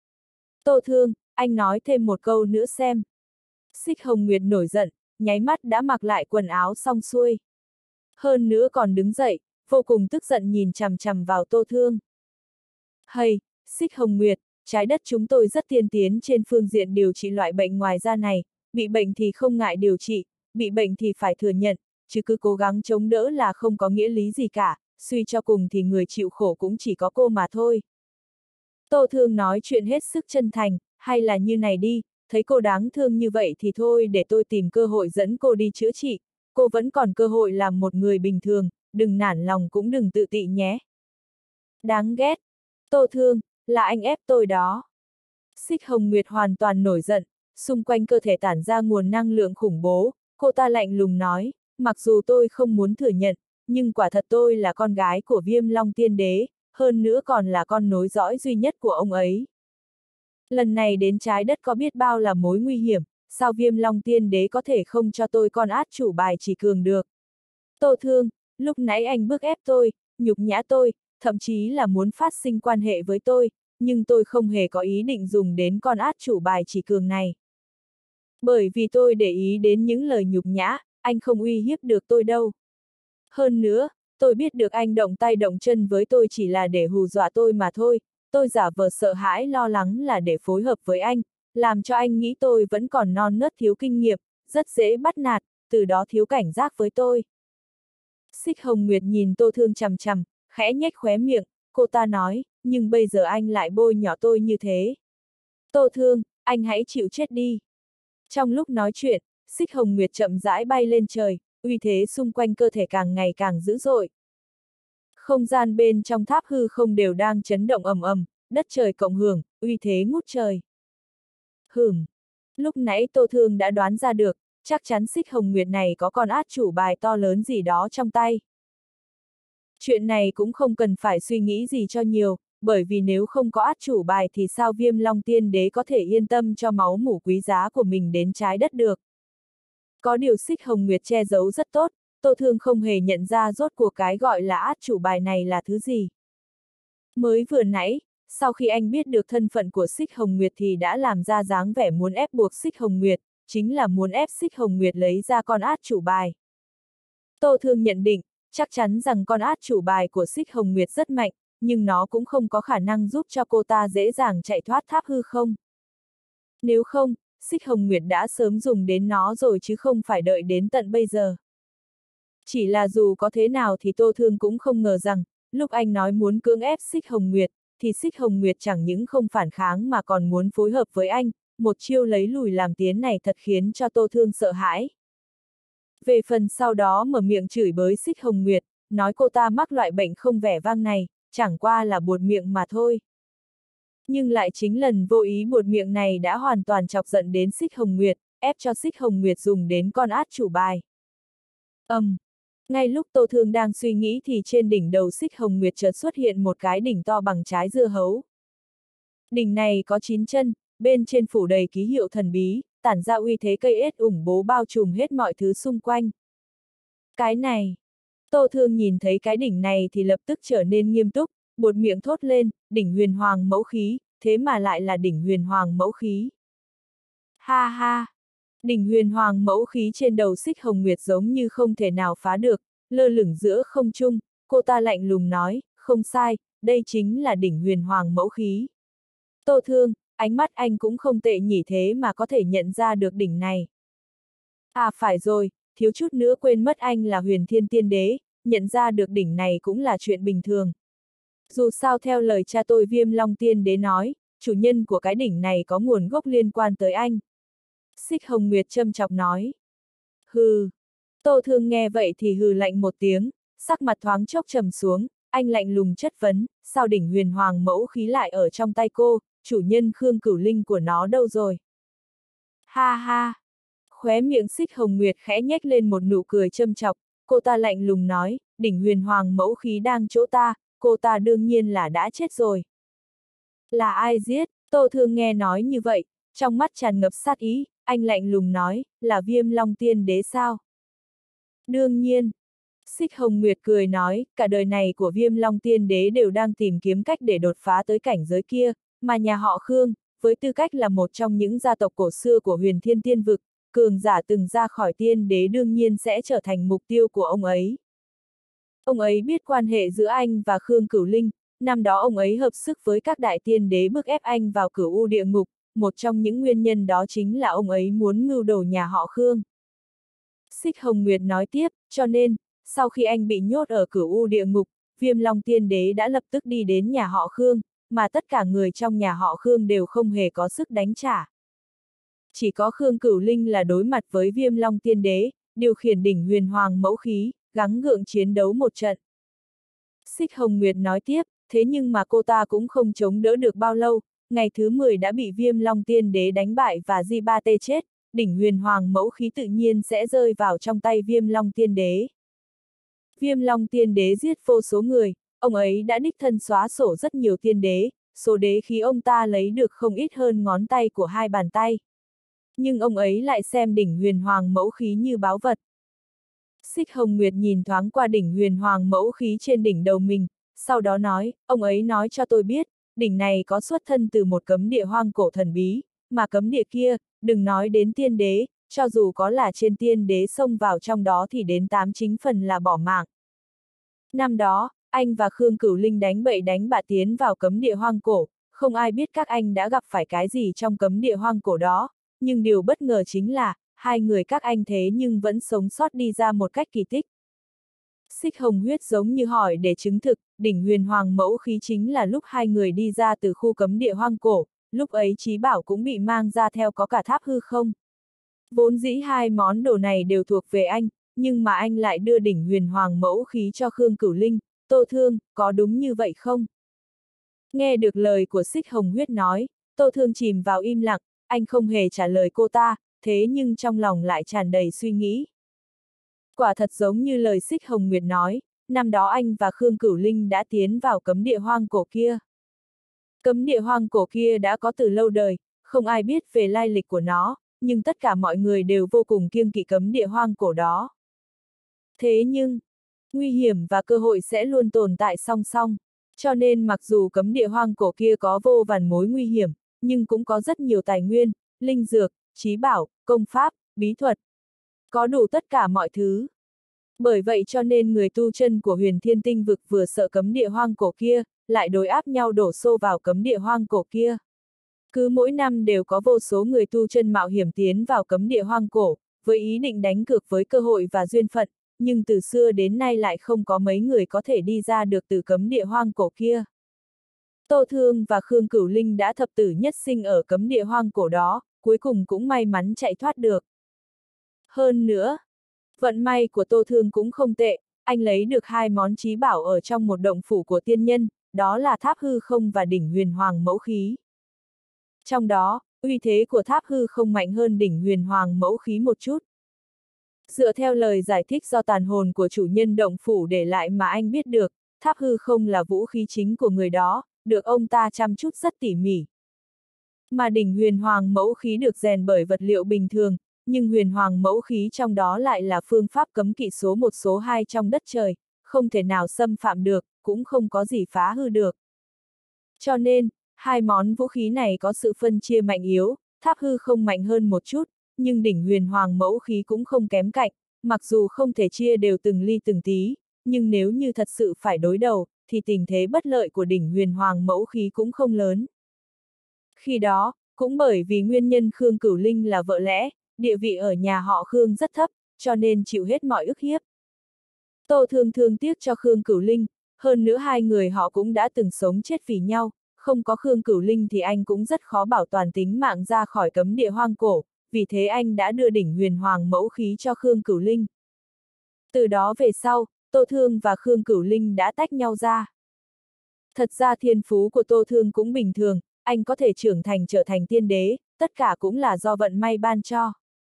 Tô Thương, anh nói thêm một câu nữa xem. Xích Hồng Nguyệt nổi giận, nháy mắt đã mặc lại quần áo xong xuôi. Hơn nữa còn đứng dậy, vô cùng tức giận nhìn chằm chằm vào Tô Thương. Hay, Xích Hồng Nguyệt, trái đất chúng tôi rất tiên tiến trên phương diện điều trị loại bệnh ngoài da này, bị bệnh thì không ngại điều trị, bị bệnh thì phải thừa nhận, chứ cứ cố gắng chống đỡ là không có nghĩa lý gì cả, suy cho cùng thì người chịu khổ cũng chỉ có cô mà thôi. Tô Thương nói chuyện hết sức chân thành, hay là như này đi, thấy cô đáng thương như vậy thì thôi để tôi tìm cơ hội dẫn cô đi chữa trị, cô vẫn còn cơ hội làm một người bình thường, đừng nản lòng cũng đừng tự tị nhé. Đáng ghét. Tô Thương, là anh ép tôi đó. Xích Hồng Nguyệt hoàn toàn nổi giận, xung quanh cơ thể tản ra nguồn năng lượng khủng bố, cô ta lạnh lùng nói, mặc dù tôi không muốn thừa nhận, nhưng quả thật tôi là con gái của Viêm Long Tiên Đế, hơn nữa còn là con nối dõi duy nhất của ông ấy. Lần này đến trái đất có biết bao là mối nguy hiểm, sao Viêm Long Tiên Đế có thể không cho tôi con át chủ bài chỉ cường được. Tô Thương, lúc nãy anh bức ép tôi, nhục nhã tôi, thậm chí là muốn phát sinh quan hệ với tôi, nhưng tôi không hề có ý định dùng đến con át chủ bài chỉ cường này. Bởi vì tôi để ý đến những lời nhục nhã, anh không uy hiếp được tôi đâu. Hơn nữa, tôi biết được anh động tay động chân với tôi chỉ là để hù dọa tôi mà thôi, tôi giả vờ sợ hãi lo lắng là để phối hợp với anh, làm cho anh nghĩ tôi vẫn còn non nớt thiếu kinh nghiệm, rất dễ bắt nạt, từ đó thiếu cảnh giác với tôi. Xích Hồng Nguyệt nhìn Tô Thương chằm chằm, khẽ nhếch khóe miệng, cô ta nói, nhưng bây giờ anh lại bôi nhỏ tôi như thế. Tô Thương, anh hãy chịu chết đi. Trong lúc nói chuyện, Xích Hồng Nguyệt chậm rãi bay lên trời, uy thế xung quanh cơ thể càng ngày càng dữ dội. Không gian bên trong tháp hư không đều đang chấn động ầm ầm, đất trời cộng hưởng, uy thế ngút trời. Lúc nãy Tô Thương đã đoán ra được, chắc chắn Xích Hồng Nguyệt này có con át chủ bài to lớn gì đó trong tay. Chuyện này cũng không cần phải suy nghĩ gì cho nhiều, bởi vì nếu không có át chủ bài thì sao Viêm Long Tiên Đế có thể yên tâm cho máu mủ quý giá của mình đến trái đất được. Có điều Xích Hồng Nguyệt che giấu rất tốt, Tô Thương không hề nhận ra rốt cuộc cái gọi là át chủ bài này là thứ gì. Mới vừa nãy, sau khi anh biết được thân phận của Xích Hồng Nguyệt thì đã làm ra dáng vẻ muốn ép buộc Xích Hồng Nguyệt, chính là muốn ép Xích Hồng Nguyệt lấy ra con át chủ bài. Tô Thương nhận định, chắc chắn rằng con át chủ bài của Xích Hồng Nguyệt rất mạnh, nhưng nó cũng không có khả năng giúp cho cô ta dễ dàng chạy thoát tháp hư không. Nếu không, Xích Hồng Nguyệt đã sớm dùng đến nó rồi chứ không phải đợi đến tận bây giờ. Chỉ là dù có thế nào thì Tô Thương cũng không ngờ rằng, lúc anh nói muốn cưỡng ép Xích Hồng Nguyệt, thì Xích Hồng Nguyệt chẳng những không phản kháng mà còn muốn phối hợp với anh, một chiêu lấy lùi làm tiến này thật khiến cho Tô Thương sợ hãi. Về phần sau đó mở miệng chửi bới Xích Hồng Nguyệt, nói cô ta mắc loại bệnh không vẻ vang này, chẳng qua là buột miệng mà thôi. Nhưng lại chính lần vô ý buột miệng này đã hoàn toàn chọc giận đến Xích Hồng Nguyệt, ép cho Xích Hồng Nguyệt dùng đến con át chủ bài. Ngay lúc Tô Thương đang suy nghĩ thì trên đỉnh đầu Xích Hồng Nguyệt chợt xuất hiện một cái đỉnh to bằng trái dưa hấu. Đỉnh này có 9 chân, bên trên phủ đầy ký hiệu thần bí, tản ra uy thế cây ết ủng bố bao trùm hết mọi thứ xung quanh. Cái này, Tô Thương nhìn thấy cái đỉnh này thì lập tức trở nên nghiêm túc, buột miệng thốt lên, đỉnh huyền hoàng mẫu khí, thế mà lại là đỉnh huyền hoàng mẫu khí. Ha ha! Đỉnh huyền hoàng mẫu khí trên đầu Xích Hồng Nguyệt giống như không thể nào phá được, lơ lửng giữa không trung, cô ta lạnh lùng nói, không sai, đây chính là đỉnh huyền hoàng mẫu khí. Tô Thương, ánh mắt anh cũng không tệ nhỉ thế mà có thể nhận ra được đỉnh này. À phải rồi, thiếu chút nữa quên mất anh là Huyền Thiên Tiên Đế, nhận ra được đỉnh này cũng là chuyện bình thường. Dù sao theo lời cha tôi Viêm Long Tiên Đế nói, chủ nhân của cái đỉnh này có nguồn gốc liên quan tới anh. Xích Hồng Nguyệt châm chọc nói. Hừ. Tô Thương nghe vậy thì hừ lạnh một tiếng, sắc mặt thoáng chốc trầm xuống, anh lạnh lùng chất vấn, sao đỉnh huyền hoàng mẫu khí lại ở trong tay cô, chủ nhân Khương Cửu Linh của nó đâu rồi? Ha ha. Khóe miệng Xích Hồng Nguyệt khẽ nhếch lên một nụ cười châm chọc, cô ta lạnh lùng nói, đỉnh huyền hoàng mẫu khí đang chỗ ta, cô ta đương nhiên là đã chết rồi. Là ai giết? Tô Thương nghe nói như vậy, trong mắt tràn ngập sát ý, anh lạnh lùng nói, là Viêm Long Tiên Đế sao? Đương nhiên. Xích Hồng Nguyệt cười nói, cả đời này của Viêm Long Tiên Đế đều đang tìm kiếm cách để đột phá tới cảnh giới kia, mà nhà họ Khương, với tư cách là một trong những gia tộc cổ xưa của Huyền Thiên Tiên Vực, cường giả từng ra khỏi tiên đế đương nhiên sẽ trở thành mục tiêu của ông ấy. Ông ấy biết quan hệ giữa anh và Khương Cửu Linh, năm đó ông ấy hợp sức với các đại tiên đế bức ép anh vào Cửu U địa ngục, một trong những nguyên nhân đó chính là ông ấy muốn mưu đồ nhà họ Khương. Xích Hồng Nguyệt nói tiếp, cho nên, sau khi anh bị nhốt ở Cửu U địa ngục, Viêm Long Tiên Đế đã lập tức đi đến nhà họ Khương, mà tất cả người trong nhà họ Khương đều không hề có sức đánh trả. Chỉ có Khương Cửu Linh là đối mặt với Viêm Long Tiên Đế, điều khiển đỉnh huyền hoàng mẫu khí, gắng gượng chiến đấu một trận. Xích Hồng Nguyệt nói tiếp, thế nhưng mà cô ta cũng không chống đỡ được bao lâu, ngày thứ 10 đã bị Viêm Long Tiên Đế đánh bại và Di Ba Tê chết, đỉnh huyền hoàng mẫu khí tự nhiên sẽ rơi vào trong tay Viêm Long Tiên Đế. Viêm Long Tiên Đế giết vô số người, ông ấy đã đích thân xóa sổ rất nhiều tiên đế, số đế khí ông ta lấy được không ít hơn ngón tay của hai bàn tay. Nhưng ông ấy lại xem đỉnh huyền hoàng mẫu khí như báu vật. Xích Hồng Nguyệt nhìn thoáng qua đỉnh huyền hoàng mẫu khí trên đỉnh đầu mình, sau đó nói, ông ấy nói cho tôi biết, đỉnh này có xuất thân từ một cấm địa hoang cổ thần bí, mà cấm địa kia, đừng nói đến tiên đế, cho dù có là trên tiên đế xông vào trong đó thì đến 89 phần là bỏ mạng. Năm đó, anh và Khương Cửu Linh đánh bậy đánh bạ tiến vào cấm địa hoang cổ, không ai biết các anh đã gặp phải cái gì trong cấm địa hoang cổ đó, nhưng điều bất ngờ chính là, hai người các anh thế nhưng vẫn sống sót đi ra một cách kỳ tích. Xích Hồng Huyết giống như hỏi để chứng thực, đỉnh huyền hoàng mẫu khí chính là lúc hai người đi ra từ khu cấm địa hoang cổ, lúc ấy Chí Bảo cũng bị mang ra theo có cả tháp hư không. Vốn dĩ hai món đồ này đều thuộc về anh, nhưng mà anh lại đưa đỉnh huyền hoàng mẫu khí cho Khương Cửu Linh, Tô Thương, có đúng như vậy không? Nghe được lời của Xích Hồng Huyết nói, Tô Thương chìm vào im lặng, anh không hề trả lời cô ta, thế nhưng trong lòng lại tràn đầy suy nghĩ. Quả thật giống như lời Xích Hồng Nguyệt nói, năm đó anh và Khương Cửu Linh đã tiến vào cấm địa hoang cổ kia. Cấm địa hoang cổ kia đã có từ lâu đời, không ai biết về lai lịch của nó, nhưng tất cả mọi người đều vô cùng kiêng kỵ cấm địa hoang cổ đó. Thế nhưng, nguy hiểm và cơ hội sẽ luôn tồn tại song song, cho nên mặc dù cấm địa hoang cổ kia có vô vàn mối nguy hiểm, nhưng cũng có rất nhiều tài nguyên, linh dược, trí bảo, công pháp, bí thuật. Có đủ tất cả mọi thứ. Bởi vậy cho nên người tu chân của Huyền Thiên Tinh Vực vừa sợ cấm địa hoang cổ kia, lại đối áp nhau đổ xô vào cấm địa hoang cổ kia. Cứ mỗi năm đều có vô số người tu chân mạo hiểm tiến vào cấm địa hoang cổ, với ý định đánh cược với cơ hội và duyên phận, nhưng từ xưa đến nay lại không có mấy người có thể đi ra được từ cấm địa hoang cổ kia. Tô Thương và Khương Cửu Linh đã thập tử nhất sinh ở cấm địa hoang cổ đó, cuối cùng cũng may mắn chạy thoát được. Hơn nữa, vận may của Tô Thương cũng không tệ, anh lấy được hai món chí bảo ở trong một động phủ của tiên nhân, đó là tháp hư không và đỉnh huyền hoàng mẫu khí. Trong đó, uy thế của tháp hư không mạnh hơn đỉnh huyền hoàng mẫu khí một chút. Dựa theo lời giải thích do tàn hồn của chủ nhân động phủ để lại mà anh biết được, tháp hư không là vũ khí chính của người đó, được ông ta chăm chút rất tỉ mỉ. Mà đỉnh huyền hoàng mẫu khí được rèn bởi vật liệu bình thường, nhưng huyền hoàng mẫu khí trong đó lại là phương pháp cấm kỵ số 1 số 2 trong đất trời, không thể nào xâm phạm được, cũng không có gì phá hư được. Cho nên, hai món vũ khí này có sự phân chia mạnh yếu, tháp hư không mạnh hơn một chút, nhưng đỉnh huyền hoàng mẫu khí cũng không kém cạnh, mặc dù không thể chia đều từng ly từng tí, nhưng nếu như thật sự phải đối đầu, thì tình thế bất lợi của đỉnh huyền hoàng mẫu khí cũng không lớn. Khi đó, cũng bởi vì nguyên nhân Khương Cửu Linh là vợ lẽ, địa vị ở nhà họ Khương rất thấp, cho nên chịu hết mọi ức hiếp. Tô Thương thương tiếc cho Khương Cửu Linh, hơn nữa hai người họ cũng đã từng sống chết vì nhau, không có Khương Cửu Linh thì anh cũng rất khó bảo toàn tính mạng ra khỏi cấm địa hoang cổ, vì thế anh đã đưa đỉnh huyền hoàng mẫu khí cho Khương Cửu Linh. Từ đó về sau, Tô Thương và Khương Cửu Linh đã tách nhau ra. Thật ra thiên phú của Tô Thương cũng bình thường, anh có thể trưởng thành trở thành tiên đế, tất cả cũng là do vận may ban cho.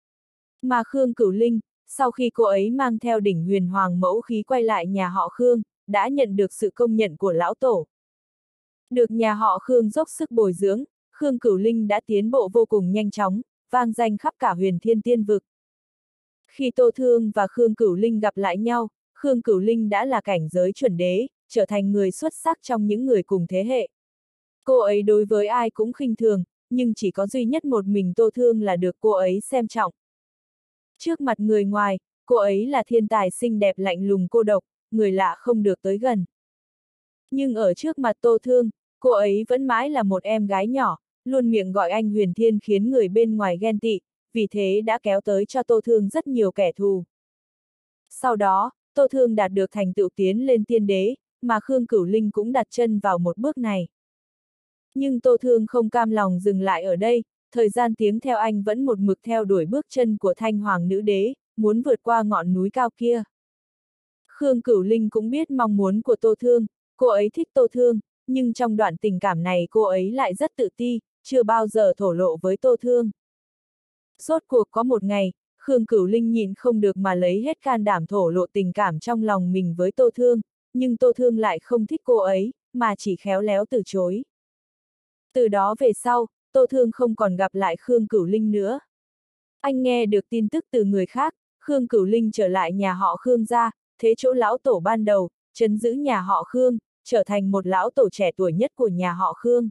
Mà Khương Cửu Linh, sau khi cô ấy mang theo đỉnh huyền hoàng mẫu khí quay lại nhà họ Khương, đã nhận được sự công nhận của lão tổ. Được nhà họ Khương dốc sức bồi dưỡng, Khương Cửu Linh đã tiến bộ vô cùng nhanh chóng, vang danh khắp cả huyền thiên tiên vực. Khi Tô Thương và Khương Cửu Linh gặp lại nhau, Khương Cửu Linh đã là cảnh giới chuẩn đế, trở thành người xuất sắc trong những người cùng thế hệ. Cô ấy đối với ai cũng khinh thường, nhưng chỉ có duy nhất một mình Tô Thương là được cô ấy xem trọng. Trước mặt người ngoài, cô ấy là thiên tài xinh đẹp lạnh lùng cô độc, người lạ không được tới gần. Nhưng ở trước mặt Tô Thương, cô ấy vẫn mãi là một em gái nhỏ, luôn miệng gọi anh Huyền Thiên khiến người bên ngoài ghen tị, vì thế đã kéo tới cho Tô Thương rất nhiều kẻ thù. Sau đó, Tô Thương đạt được thành tựu tiến lên tiên đế, mà Khương Cửu Linh cũng đặt chân vào một bước này. Nhưng Tô Thương không cam lòng dừng lại ở đây, thời gian tiếng theo anh vẫn một mực theo đuổi bước chân của Thanh Hoàng nữ đế, muốn vượt qua ngọn núi cao kia. Khương Cửu Linh cũng biết mong muốn của Tô Thương, cô ấy thích Tô Thương, nhưng trong đoạn tình cảm này cô ấy lại rất tự ti, chưa bao giờ thổ lộ với Tô Thương. Rốt cuộc có một ngày, Khương Cửu Linh nhịn không được mà lấy hết can đảm thổ lộ tình cảm trong lòng mình với Tô Thương, nhưng Tô Thương lại không thích cô ấy, mà chỉ khéo léo từ chối. Từ đó về sau, Tô Thương không còn gặp lại Khương Cửu Linh nữa. Anh nghe được tin tức từ người khác, Khương Cửu Linh trở lại nhà họ Khương gia, thế chỗ lão tổ ban đầu, trấn giữ nhà họ Khương, trở thành một lão tổ trẻ tuổi nhất của nhà họ Khương.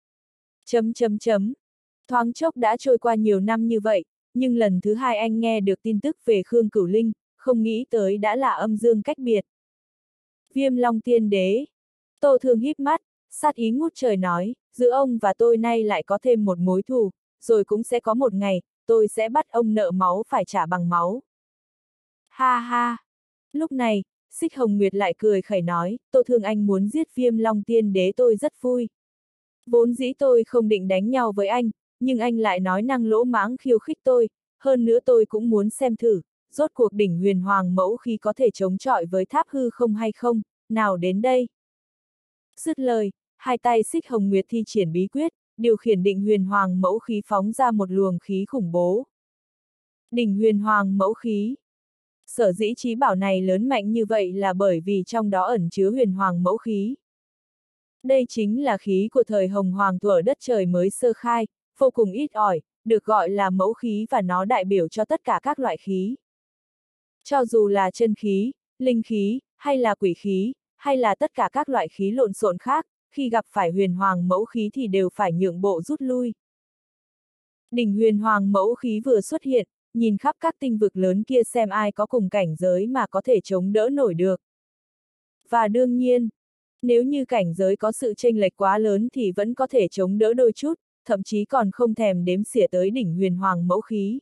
Thoáng chốc đã trôi qua nhiều năm như vậy, nhưng lần thứ hai anh nghe được tin tức về Khương Cửu Linh, không nghĩ tới đã là âm dương cách biệt. Viêm Long Tiên Đế. Tô Thương híp mắt, sát ý ngút trời nói, giữa ông và tôi nay lại có thêm một mối thù, rồi cũng sẽ có một ngày, tôi sẽ bắt ông nợ máu phải trả bằng máu. Ha ha! Lúc này, Xích Hồng Nguyệt lại cười khẩy nói, Tô Thương anh muốn giết Viêm Long Tiên Đế tôi rất vui. Vốn dĩ tôi không định đánh nhau với anh, nhưng anh lại nói năng lỗ mãng khiêu khích tôi, hơn nữa tôi cũng muốn xem thử, rốt cuộc đỉnh huyền hoàng mẫu khí có thể chống chọi với tháp hư không hay không, nào đến đây. Dứt lời, hai tay Xích Hồng Nguyệt thi triển bí quyết, điều khiển định huyền hoàng mẫu khí phóng ra một luồng khí khủng bố. Đỉnh huyền hoàng mẫu khí. Sở dĩ chí bảo này lớn mạnh như vậy là bởi vì trong đó ẩn chứa huyền hoàng mẫu khí. Đây chính là khí của thời Hồng Hoàng thuở đất trời mới sơ khai, vô cùng ít ỏi, được gọi là mẫu khí và nó đại biểu cho tất cả các loại khí. Cho dù là chân khí, linh khí, hay là quỷ khí, hay là tất cả các loại khí lộn xộn khác, khi gặp phải huyền hoàng mẫu khí thì đều phải nhượng bộ rút lui. Đỉnh huyền hoàng mẫu khí vừa xuất hiện, nhìn khắp các tinh vực lớn kia xem ai có cùng cảnh giới mà có thể chống đỡ nổi được. Và đương nhiên, nếu như cảnh giới có sự chênh lệch quá lớn thì vẫn có thể chống đỡ đôi chút, thậm chí còn không thèm đếm xỉa tới đỉnh huyền hoàng mẫu khí.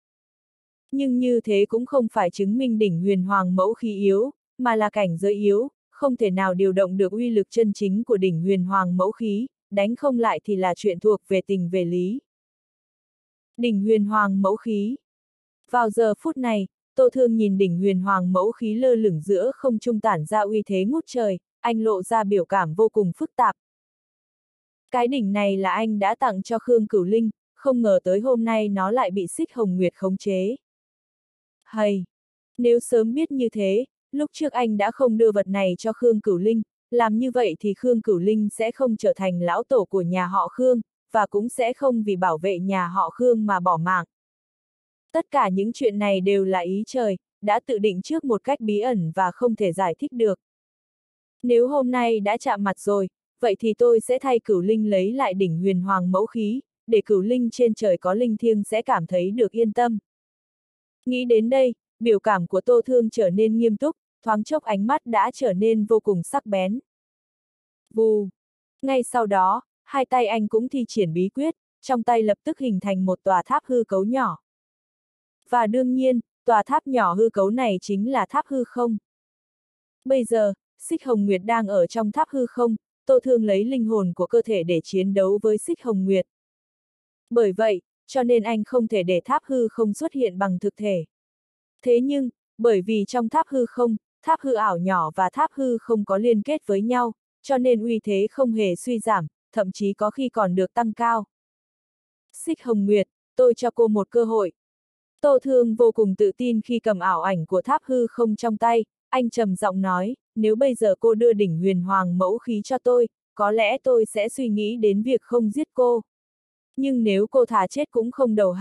Nhưng như thế cũng không phải chứng minh đỉnh huyền hoàng mẫu khí yếu, mà là cảnh giới yếu, không thể nào điều động được uy lực chân chính của đỉnh huyền hoàng mẫu khí, đánh không lại thì là chuyện thuộc về tình về lý. Đỉnh huyền hoàng mẫu khí. Vào giờ phút này, Tô Thương nhìn đỉnh huyền hoàng mẫu khí lơ lửng giữa không trung tản ra uy thế ngút trời, anh lộ ra biểu cảm vô cùng phức tạp. Cái đỉnh này là anh đã tặng cho Khương Cửu Linh, không ngờ tới hôm nay nó lại bị Xích Hồng Nguyệt khống chế. Hay! Nếu sớm biết như thế, lúc trước anh đã không đưa vật này cho Khương Cửu Linh, làm như vậy thì Khương Cửu Linh sẽ không trở thành lão tổ của nhà họ Khương, và cũng sẽ không vì bảo vệ nhà họ Khương mà bỏ mạng. Tất cả những chuyện này đều là ý trời, đã tự định trước một cách bí ẩn và không thể giải thích được. Nếu hôm nay đã chạm mặt rồi, vậy thì tôi sẽ thay Cửu Linh lấy lại đỉnh huyền hoàng mẫu khí, để Cửu Linh trên trời có linh thiêng sẽ cảm thấy được yên tâm. Nghĩ đến đây, biểu cảm của Tô Thương trở nên nghiêm túc, thoáng chốc ánh mắt đã trở nên vô cùng sắc bén. Vù! Ngay sau đó, hai tay anh cũng thi triển bí quyết, trong tay lập tức hình thành một tòa tháp hư cấu nhỏ. Và đương nhiên, tòa tháp nhỏ hư cấu này chính là tháp hư không. Bây giờ, Xích Hồng Nguyệt đang ở trong tháp hư không, Tô Thương lấy linh hồn của cơ thể để chiến đấu với Xích Hồng Nguyệt. Bởi vậy, cho nên anh không thể để tháp hư không xuất hiện bằng thực thể. Thế nhưng, bởi vì trong tháp hư ảo nhỏ và tháp hư không có liên kết với nhau, cho nên uy thế không hề suy giảm, thậm chí có khi còn được tăng cao. Xích Hồng Nguyệt, tôi cho cô một cơ hội. Tô Thương vô cùng tự tin khi cầm ảo ảnh của tháp hư không trong tay, anh trầm giọng nói, nếu bây giờ cô đưa đỉnh huyền hoàng mẫu khí cho tôi, có lẽ tôi sẽ suy nghĩ đến việc không giết cô. Nhưng nếu cô thà chết cũng không đầu hàng,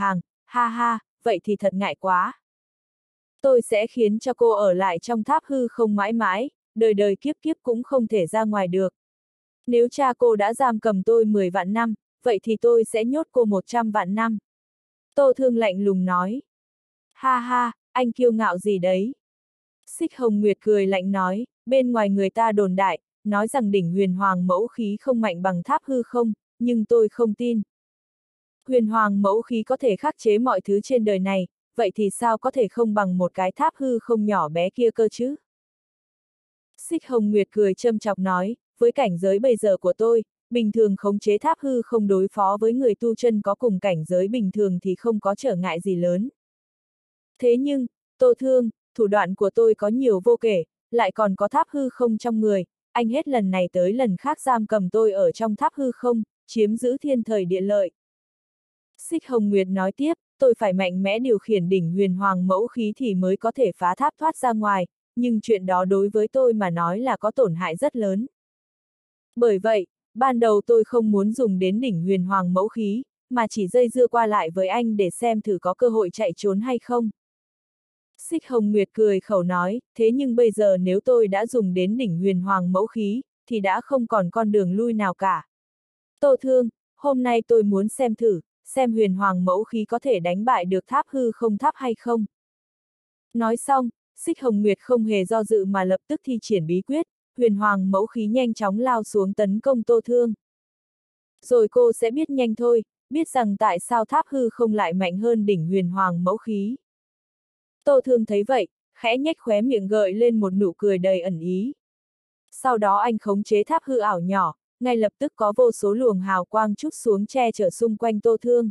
Ha ha, vậy thì thật ngại quá. Tôi sẽ khiến cho cô ở lại trong tháp hư không mãi mãi, đời đời kiếp kiếp cũng không thể ra ngoài được. Nếu cha cô đã giam cầm tôi 10 vạn năm, vậy thì tôi sẽ nhốt cô 100 vạn năm. Tô Thương lạnh lùng nói. Ha ha, anh kiêu ngạo gì đấy? Xích Hồng Nguyệt cười lạnh nói, bên ngoài người ta đồn đại, nói rằng đỉnh huyền hoàng mẫu khí không mạnh bằng tháp hư không, nhưng tôi không tin. Huyền hoàng mẫu khí có thể khắc chế mọi thứ trên đời này, vậy thì sao có thể không bằng một cái tháp hư không nhỏ bé kia cơ chứ? Xích Hồng Nguyệt cười châm chọc nói, với cảnh giới bây giờ của tôi, bình thường khống chế tháp hư không đối phó với người tu chân có cùng cảnh giới bình thường thì không có trở ngại gì lớn. Thế nhưng, Tô Thương, thủ đoạn của tôi có nhiều vô kể, lại còn có tháp hư không trong người, anh hết lần này tới lần khác giam cầm tôi ở trong tháp hư không, chiếm giữ thiên thời địa lợi. Xích Hồng Nguyệt nói tiếp, tôi phải mạnh mẽ điều khiển đỉnh huyền hoàng mẫu khí thì mới có thể phá tháp thoát ra ngoài, nhưng chuyện đó đối với tôi mà nói là có tổn hại rất lớn. Bởi vậy, ban đầu tôi không muốn dùng đến đỉnh huyền hoàng mẫu khí, mà chỉ dây dưa qua lại với anh để xem thử có cơ hội chạy trốn hay không. Xích Hồng Nguyệt cười khẩu nói, thế nhưng bây giờ nếu tôi đã dùng đến đỉnh huyền hoàng mẫu khí, thì đã không còn con đường lui nào cả. Tô Thương, hôm nay tôi muốn xem thử, xem huyền hoàng mẫu khí có thể đánh bại được tháp hư không tháp hay không. Nói xong, Xích Hồng Nguyệt không hề do dự mà lập tức thi triển bí quyết, huyền hoàng mẫu khí nhanh chóng lao xuống tấn công Tô Thương. Rồi cô sẽ biết nhanh thôi, biết rằng tại sao tháp hư không lại mạnh hơn đỉnh huyền hoàng mẫu khí. Tô Thương thấy vậy, khẽ nhếch khóe miệng gợi lên một nụ cười đầy ẩn ý. Sau đó anh khống chế tháp hư ảo nhỏ, ngay lập tức có vô số luồng hào quang trút xuống che chở xung quanh Tô Thương.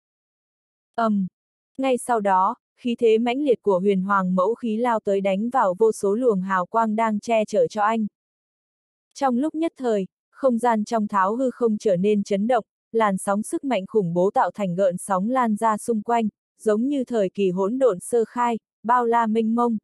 Ngay sau đó, khí thế mãnh liệt của huyền hoàng mẫu khí lao tới đánh vào vô số luồng hào quang đang che chở cho anh. Trong lúc nhất thời, không gian trong tháo hư không trở nên chấn động, làn sóng sức mạnh khủng bố tạo thành gợn sóng lan ra xung quanh, giống như thời kỳ hỗn độn sơ khai, bao la mênh mông.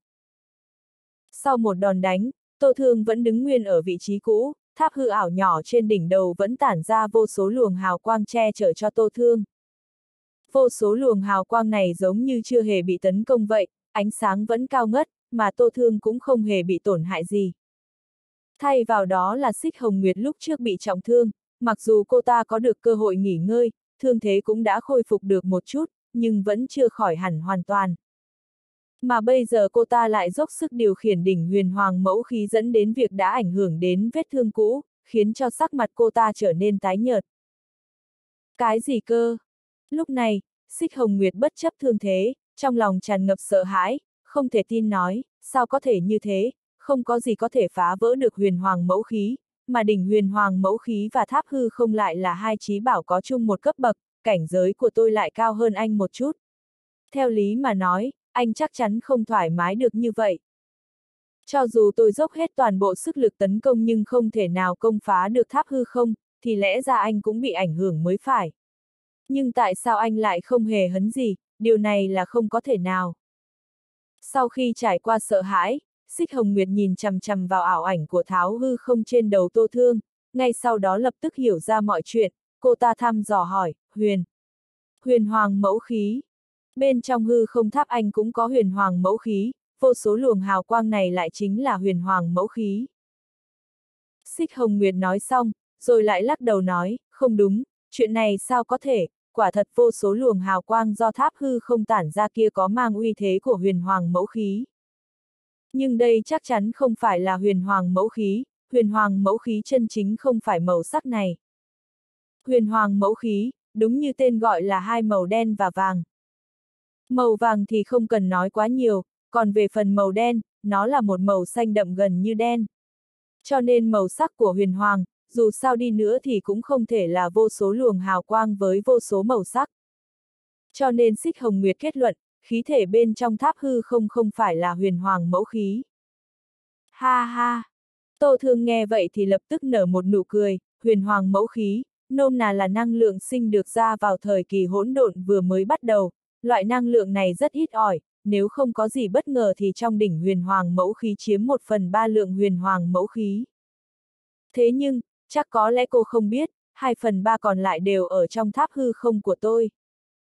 Sau một đòn đánh, Tô Thương vẫn đứng nguyên ở vị trí cũ, tháp hư ảo nhỏ trên đỉnh đầu vẫn tản ra vô số luồng hào quang che chở cho Tô Thương. Vô số luồng hào quang này giống như chưa hề bị tấn công vậy, ánh sáng vẫn cao ngất, mà Tô Thương cũng không hề bị tổn hại gì. Thay vào đó là Xích Hồng Nguyệt lúc trước bị trọng thương, mặc dù cô ta có được cơ hội nghỉ ngơi, thương thế cũng đã khôi phục được một chút, nhưng vẫn chưa khỏi hẳn hoàn toàn. Mà bây giờ cô ta lại dốc sức điều khiển đỉnh huyền hoàng mẫu khí dẫn đến việc đã ảnh hưởng đến vết thương cũ, khiến cho sắc mặt cô ta trở nên tái nhợt. Cái gì cơ? Lúc này, Xích Hồng Nguyệt bất chấp thương thế, trong lòng tràn ngập sợ hãi, không thể tin nói, sao có thể như thế, không có gì có thể phá vỡ được huyền hoàng mẫu khí, mà đỉnh huyền hoàng mẫu khí và tháp hư không lại là hai chí bảo có chung một cấp bậc, cảnh giới của tôi lại cao hơn anh một chút. Theo lý mà nói, anh chắc chắn không thoải mái được như vậy. Cho dù tôi dốc hết toàn bộ sức lực tấn công nhưng không thể nào công phá được tháp hư không, thì lẽ ra anh cũng bị ảnh hưởng mới phải. Nhưng tại sao anh lại không hề hấn gì, điều này là không có thể nào. Sau khi trải qua sợ hãi, Xích Hồng Nguyệt nhìn chằm chằm vào ảo ảnh của tháo hư không trên đầu Tô Thương, ngay sau đó lập tức hiểu ra mọi chuyện, cô ta thăm dò hỏi, huyền hoàng mẫu khí. Bên trong hư không tháp anh cũng có huyền hoàng mẫu khí, vô số luồng hào quang này lại chính là huyền hoàng mẫu khí. Xích Hồng Nguyệt nói xong, rồi lại lắc đầu nói, không đúng, chuyện này sao có thể, quả thật vô số luồng hào quang do tháp hư không tản ra kia có mang uy thế của huyền hoàng mẫu khí. Nhưng đây chắc chắn không phải là huyền hoàng mẫu khí chân chính không phải màu sắc này. Huyền hoàng mẫu khí, đúng như tên gọi là hai màu đen và vàng. Màu vàng thì không cần nói quá nhiều, còn về phần màu đen, nó là một màu xanh đậm gần như đen. Cho nên màu sắc của huyền hoàng, dù sao đi nữa thì cũng không thể là vô số luồng hào quang với vô số màu sắc. Cho nên Xích Hồng Nguyệt kết luận, khí thể bên trong tháp hư không phải là huyền hoàng mẫu khí. Ha ha! Tô Thương nghe vậy thì lập tức nở một nụ cười, huyền hoàng mẫu khí, nôm na là năng lượng sinh được ra vào thời kỳ hỗn độn vừa mới bắt đầu, loại năng lượng này rất ít ỏi, nếu không có gì bất ngờ thì trong đỉnh huyền hoàng mẫu khí chiếm 1/3 lượng huyền hoàng mẫu khí. Thế nhưng, chắc có lẽ cô không biết, 2/3 còn lại đều ở trong tháp hư không của tôi.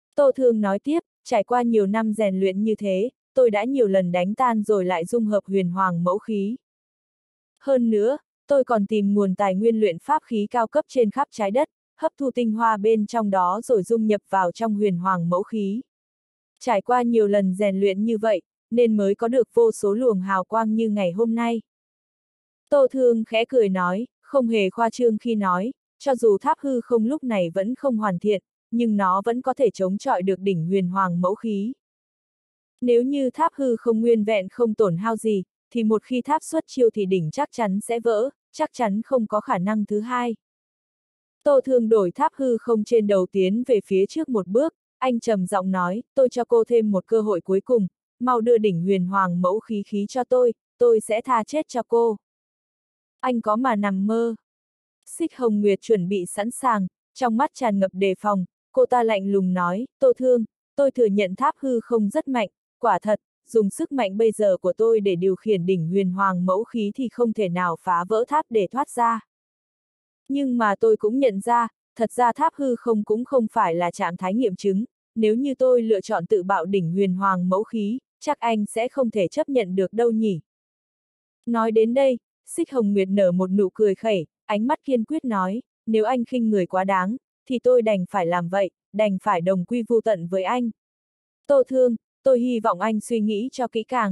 Tô Thương nói tiếp, trải qua nhiều năm rèn luyện như thế, tôi đã nhiều lần đánh tan rồi lại dung hợp huyền hoàng mẫu khí. Hơn nữa, tôi còn tìm nguồn tài nguyên luyện pháp khí cao cấp trên khắp trái đất, hấp thu tinh hoa bên trong đó rồi dung nhập vào trong huyền hoàng mẫu khí. Trải qua nhiều lần rèn luyện như vậy, nên mới có được vô số luồng hào quang như ngày hôm nay. Tô Thương khẽ cười nói, không hề khoa trương khi nói, cho dù tháp hư không lúc này vẫn không hoàn thiện, nhưng nó vẫn có thể chống chọi được đỉnh huyền hoàng mẫu khí. Nếu như tháp hư không nguyên vẹn không tổn hao gì, thì một khi tháp xuất chiêu thì đỉnh chắc chắn sẽ vỡ, chắc chắn không có khả năng thứ hai. Tô Thương đổi tháp hư không trên đầu tiến về phía trước một bước, anh trầm giọng nói, tôi cho cô thêm một cơ hội cuối cùng, mau đưa đỉnh huyền hoàng mẫu khí khí cho tôi sẽ tha chết cho cô. Anh có mà nằm mơ. Xích Hồng Nguyệt chuẩn bị sẵn sàng, trong mắt tràn ngập đề phòng, cô ta lạnh lùng nói, Tô Thương, tôi thừa nhận tháp hư không rất mạnh, quả thật, dùng sức mạnh bây giờ của tôi để điều khiển đỉnh huyền hoàng mẫu khí thì không thể nào phá vỡ tháp để thoát ra. Nhưng mà tôi cũng nhận ra, thật ra tháp hư không cũng không phải là trạng thái nghiệm chứng, nếu như tôi lựa chọn tự bạo đỉnh huyền hoàng mẫu khí, chắc anh sẽ không thể chấp nhận được đâu nhỉ. Nói đến đây, Xích Hồng Nguyệt nở một nụ cười khẩy, ánh mắt kiên quyết nói, nếu anh khinh người quá đáng, thì tôi đành phải làm vậy, đành phải đồng quy vu tận với anh. Tô Thương, tôi hy vọng anh suy nghĩ cho kỹ càng.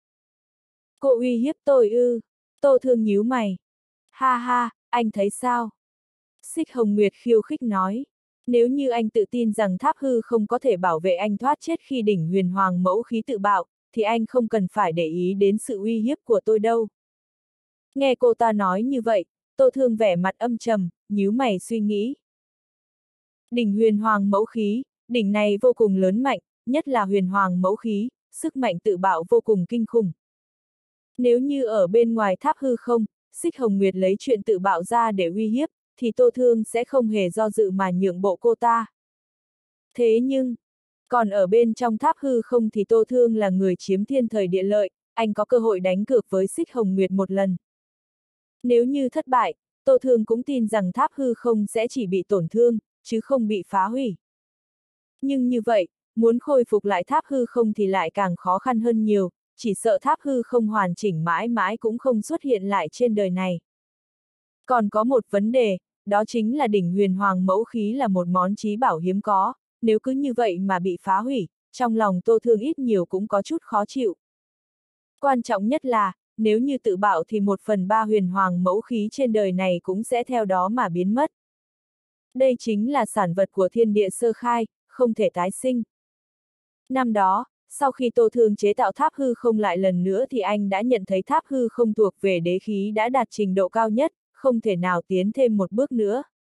Cô uy hiếp tôi ư? Tô Thương nhíu mày. Ha ha, anh thấy sao? Xích Hồng Nguyệt khiêu khích nói. Nếu như anh tự tin rằng tháp hư không có thể bảo vệ anh thoát chết khi đỉnh huyền hoàng mẫu khí tự bạo, thì anh không cần phải để ý đến sự uy hiếp của tôi đâu. Nghe cô ta nói như vậy, Tô Thương vẻ mặt âm trầm, nhíu mày suy nghĩ. Đỉnh huyền hoàng mẫu khí, đỉnh này vô cùng lớn mạnh, nhất là huyền hoàng mẫu khí, sức mạnh tự bạo vô cùng kinh khủng. Nếu như ở bên ngoài tháp hư không, Xích Hồng Nguyệt lấy chuyện tự bạo ra để uy hiếp, thì Tô Thương sẽ không hề do dự mà nhượng bộ cô ta. Thế nhưng, còn ở bên trong tháp hư không thì Tô Thương là người chiếm thiên thời địa lợi, anh có cơ hội đánh cược với Xích Hồng Nguyệt một lần. Nếu như thất bại, Tô Thương cũng tin rằng tháp hư không sẽ chỉ bị tổn thương, chứ không bị phá hủy. Nhưng như vậy, muốn khôi phục lại tháp hư không thì lại càng khó khăn hơn nhiều, chỉ sợ tháp hư không hoàn chỉnh mãi mãi cũng không xuất hiện lại trên đời này. Còn có một vấn đề, đó chính là đỉnh huyền hoàng mẫu khí là một món chí bảo hiếm có, nếu cứ như vậy mà bị phá hủy, trong lòng Tô Thương ít nhiều cũng có chút khó chịu. Quan trọng nhất là, nếu như tự bạo thì 1/3 huyền hoàng mẫu khí trên đời này cũng sẽ theo đó mà biến mất. Đây chính là sản vật của thiên địa sơ khai, không thể tái sinh. Năm đó, sau khi Tô Thương chế tạo tháp hư không lại lần nữa thì anh đã nhận thấy tháp hư không thuộc về đế khí đã đạt trình độ cao nhất, không thể nào tiến thêm một bước nữa.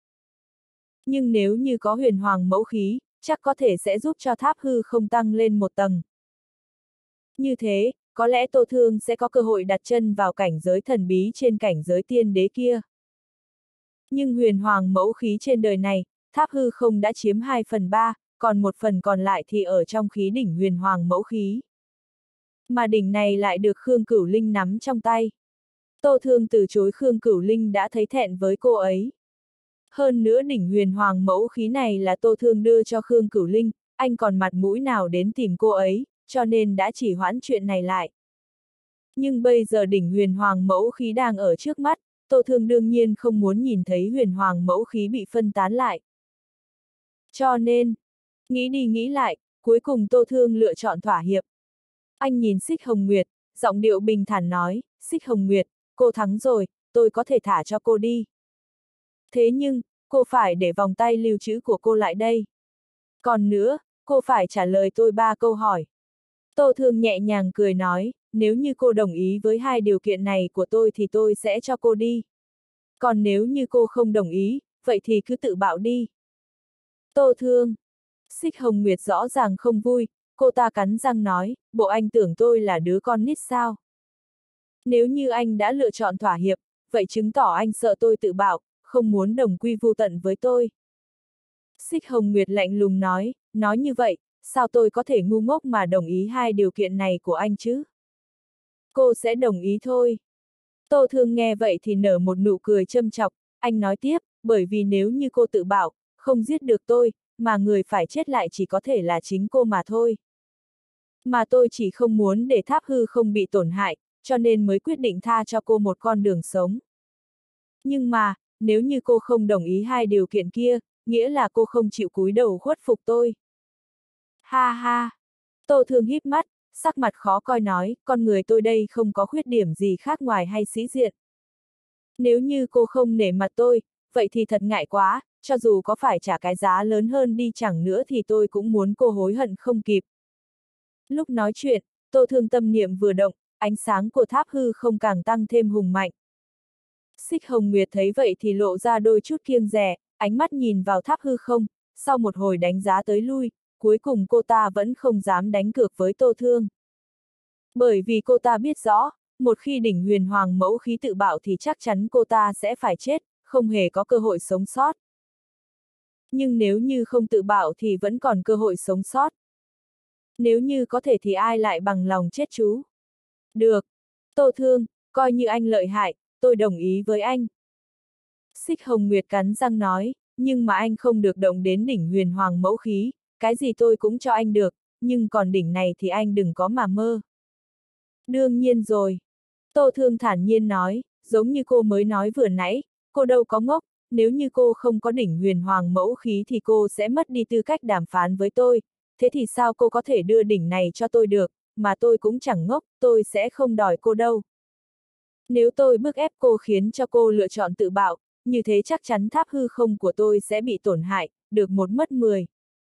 Nhưng nếu như có huyền hoàng mẫu khí, chắc có thể sẽ giúp cho tháp hư không tăng lên một tầng. Như thế, có lẽ Tô Thương sẽ có cơ hội đặt chân vào cảnh giới thần bí trên cảnh giới tiên đế kia. Nhưng huyền hoàng mẫu khí trên đời này, tháp hư không đã chiếm 2/3, còn 1/phần còn lại thì ở trong khí đỉnh huyền hoàng mẫu khí. Mà đỉnh này lại được Khương Cửu Linh nắm trong tay. Tô Thương từ chối Khương Cửu Linh đã thấy thẹn với cô ấy. Hơn nữa đỉnh huyền hoàng mẫu khí này là Tô Thương đưa cho Khương Cửu Linh, anh còn mặt mũi nào đến tìm cô ấy, cho nên đã chỉ hoãn chuyện này lại. Nhưng bây giờ đỉnh huyền hoàng mẫu khí đang ở trước mắt, Tô Thương đương nhiên không muốn nhìn thấy huyền hoàng mẫu khí bị phân tán lại. Cho nên, nghĩ đi nghĩ lại, cuối cùng Tô Thương lựa chọn thỏa hiệp. Anh nhìn Xích Hồng Nguyệt, giọng điệu bình thản nói, Xích Hồng Nguyệt, cô thắng rồi, tôi có thể thả cho cô đi. Thế nhưng, cô phải để vòng tay lưu trữ của cô lại đây. Còn nữa, cô phải trả lời tôi 3 câu hỏi. Tô Thương nhẹ nhàng cười nói, nếu như cô đồng ý với 2 điều kiện này của tôi thì tôi sẽ cho cô đi. Còn nếu như cô không đồng ý, vậy thì cứ tự bạo đi. Tô Thương. Xích Hồng Nguyệt rõ ràng không vui, cô ta cắn răng nói, bộ anh tưởng tôi là đứa con nít sao? Nếu như anh đã lựa chọn thỏa hiệp, vậy chứng tỏ anh sợ tôi tự bạo, không muốn đồng quy vu tận với tôi. Xích Hồng Nguyệt lạnh lùng nói như vậy, sao tôi có thể ngu ngốc mà đồng ý 2 điều kiện này của anh chứ? Cô sẽ đồng ý thôi. Tô Thương nghe vậy thì nở một nụ cười châm chọc, anh nói tiếp, bởi vì nếu như cô tự bạo, không giết được tôi, mà người phải chết lại chỉ có thể là chính cô mà thôi. Mà tôi chỉ không muốn để tháp hư không bị tổn hại, cho nên mới quyết định tha cho cô một con đường sống. Nhưng mà, nếu như cô không đồng ý hai điều kiện kia, nghĩa là cô không chịu cúi đầu khuất phục tôi. Ha ha! Tô Thương híp mắt, sắc mặt khó coi nói, con người tôi đây không có khuyết điểm gì khác ngoài hay sĩ diện. Nếu như cô không nể mặt tôi, vậy thì thật ngại quá, cho dù có phải trả cái giá lớn hơn đi chẳng nữa thì tôi cũng muốn cô hối hận không kịp. Lúc nói chuyện, Tô Thương tâm niệm vừa động, ánh sáng của tháp hư không càng tăng thêm hùng mạnh. Xích Hồng Nguyệt thấy vậy thì lộ ra đôi chút kiêng dè, ánh mắt nhìn vào tháp hư không, sau một hồi đánh giá tới lui, cuối cùng cô ta vẫn không dám đánh cược với Tô Thương. Bởi vì cô ta biết rõ, một khi đỉnh huyền hoàng mẫu khí tự bạo thì chắc chắn cô ta sẽ phải chết, không hề có cơ hội sống sót. Nhưng nếu như không tự bạo thì vẫn còn cơ hội sống sót. Nếu như có thể thì ai lại bằng lòng chết chú? Được. Tô Thương, coi như anh lợi hại, tôi đồng ý với anh. Xích Hồng Nguyệt cắn răng nói, nhưng mà anh không được động đến đỉnh huyền hoàng mẫu khí, cái gì tôi cũng cho anh được, nhưng còn đỉnh này thì anh đừng có mà mơ. Đương nhiên rồi. Tô Thương thản nhiên nói, giống như cô mới nói vừa nãy, cô đâu có ngốc, nếu như cô không có đỉnh huyền hoàng mẫu khí thì cô sẽ mất đi tư cách đàm phán với tôi, thế thì sao cô có thể đưa đỉnh này cho tôi được, mà tôi cũng chẳng ngốc, tôi sẽ không đòi cô đâu. Nếu tôi bức ép cô khiến cho cô lựa chọn tự bạo, như thế chắc chắn tháp hư không của tôi sẽ bị tổn hại, được một mất 10.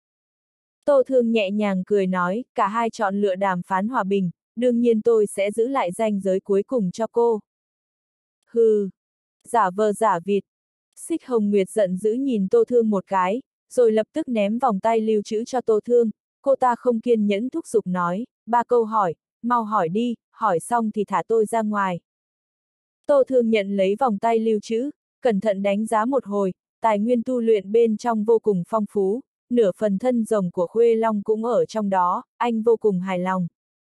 Tô Thương nhẹ nhàng cười nói, cả hai chọn lựa đàm phán hòa bình, đương nhiên tôi sẽ giữ lại ranh giới cuối cùng cho cô. Hừ, giả vờ giả vịt. Xích Hồng Nguyệt giận dữ nhìn Tô Thương một cái, rồi lập tức ném vòng tay lưu trữ cho Tô Thương, cô ta không kiên nhẫn thúc giục nói, 3 câu hỏi, mau hỏi đi, hỏi xong thì thả tôi ra ngoài. Tô Thương nhận lấy vòng tay lưu trữ, cẩn thận đánh giá một hồi, tài nguyên tu luyện bên trong vô cùng phong phú, nửa phần thân rồng của Khuê Long cũng ở trong đó, anh vô cùng hài lòng.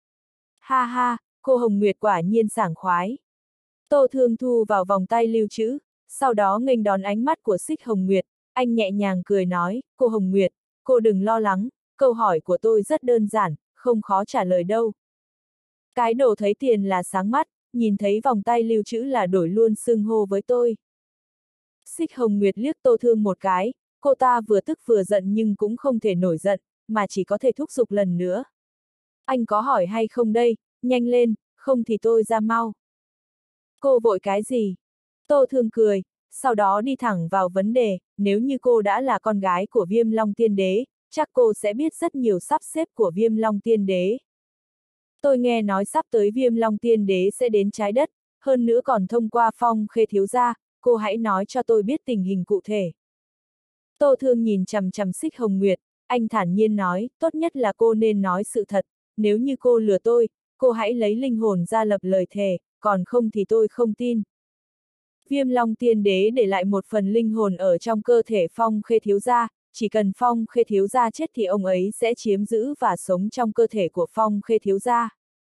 Ha ha, cô Hồng Nguyệt quả nhiên sảng khoái. Tô Thương thu vào vòng tay lưu trữ, sau đó nghênh đón ánh mắt của Xích Hồng Nguyệt, anh nhẹ nhàng cười nói, cô Hồng Nguyệt, cô đừng lo lắng, câu hỏi của tôi rất đơn giản, không khó trả lời đâu. Cái đồ thấy tiền là sáng mắt, nhìn thấy vòng tay lưu trữ là đổi luôn xưng hô với tôi. Xích Hồng Nguyệt liếc Tô Thương một cái, cô ta vừa tức vừa giận nhưng cũng không thể nổi giận, mà chỉ có thể thúc giục lần nữa. Anh có hỏi hay không đây, nhanh lên, không thì tôi ra mau. Cô vội cái gì? Tô Thương cười, sau đó đi thẳng vào vấn đề, nếu như cô đã là con gái của Viêm Long Tiên Đế, chắc cô sẽ biết rất nhiều sắp xếp của Viêm Long Tiên Đế. Tôi nghe nói sắp tới Viêm Long Tiên Đế sẽ đến trái đất, hơn nữa còn thông qua Phong Khê thiếu gia, cô hãy nói cho tôi biết tình hình cụ thể. Tô Thương nhìn chằm chằm Xích Hồng Nguyệt, anh thản nhiên nói, tốt nhất là cô nên nói sự thật, nếu như cô lừa tôi, cô hãy lấy linh hồn ra lập lời thề, còn không thì tôi không tin. Viêm Long Tiên Đế để lại một phần linh hồn ở trong cơ thể Phong Khê thiếu gia, chỉ cần Phong Khê thiếu gia chết thì ông ấy sẽ chiếm giữ và sống trong cơ thể của Phong Khê thiếu gia.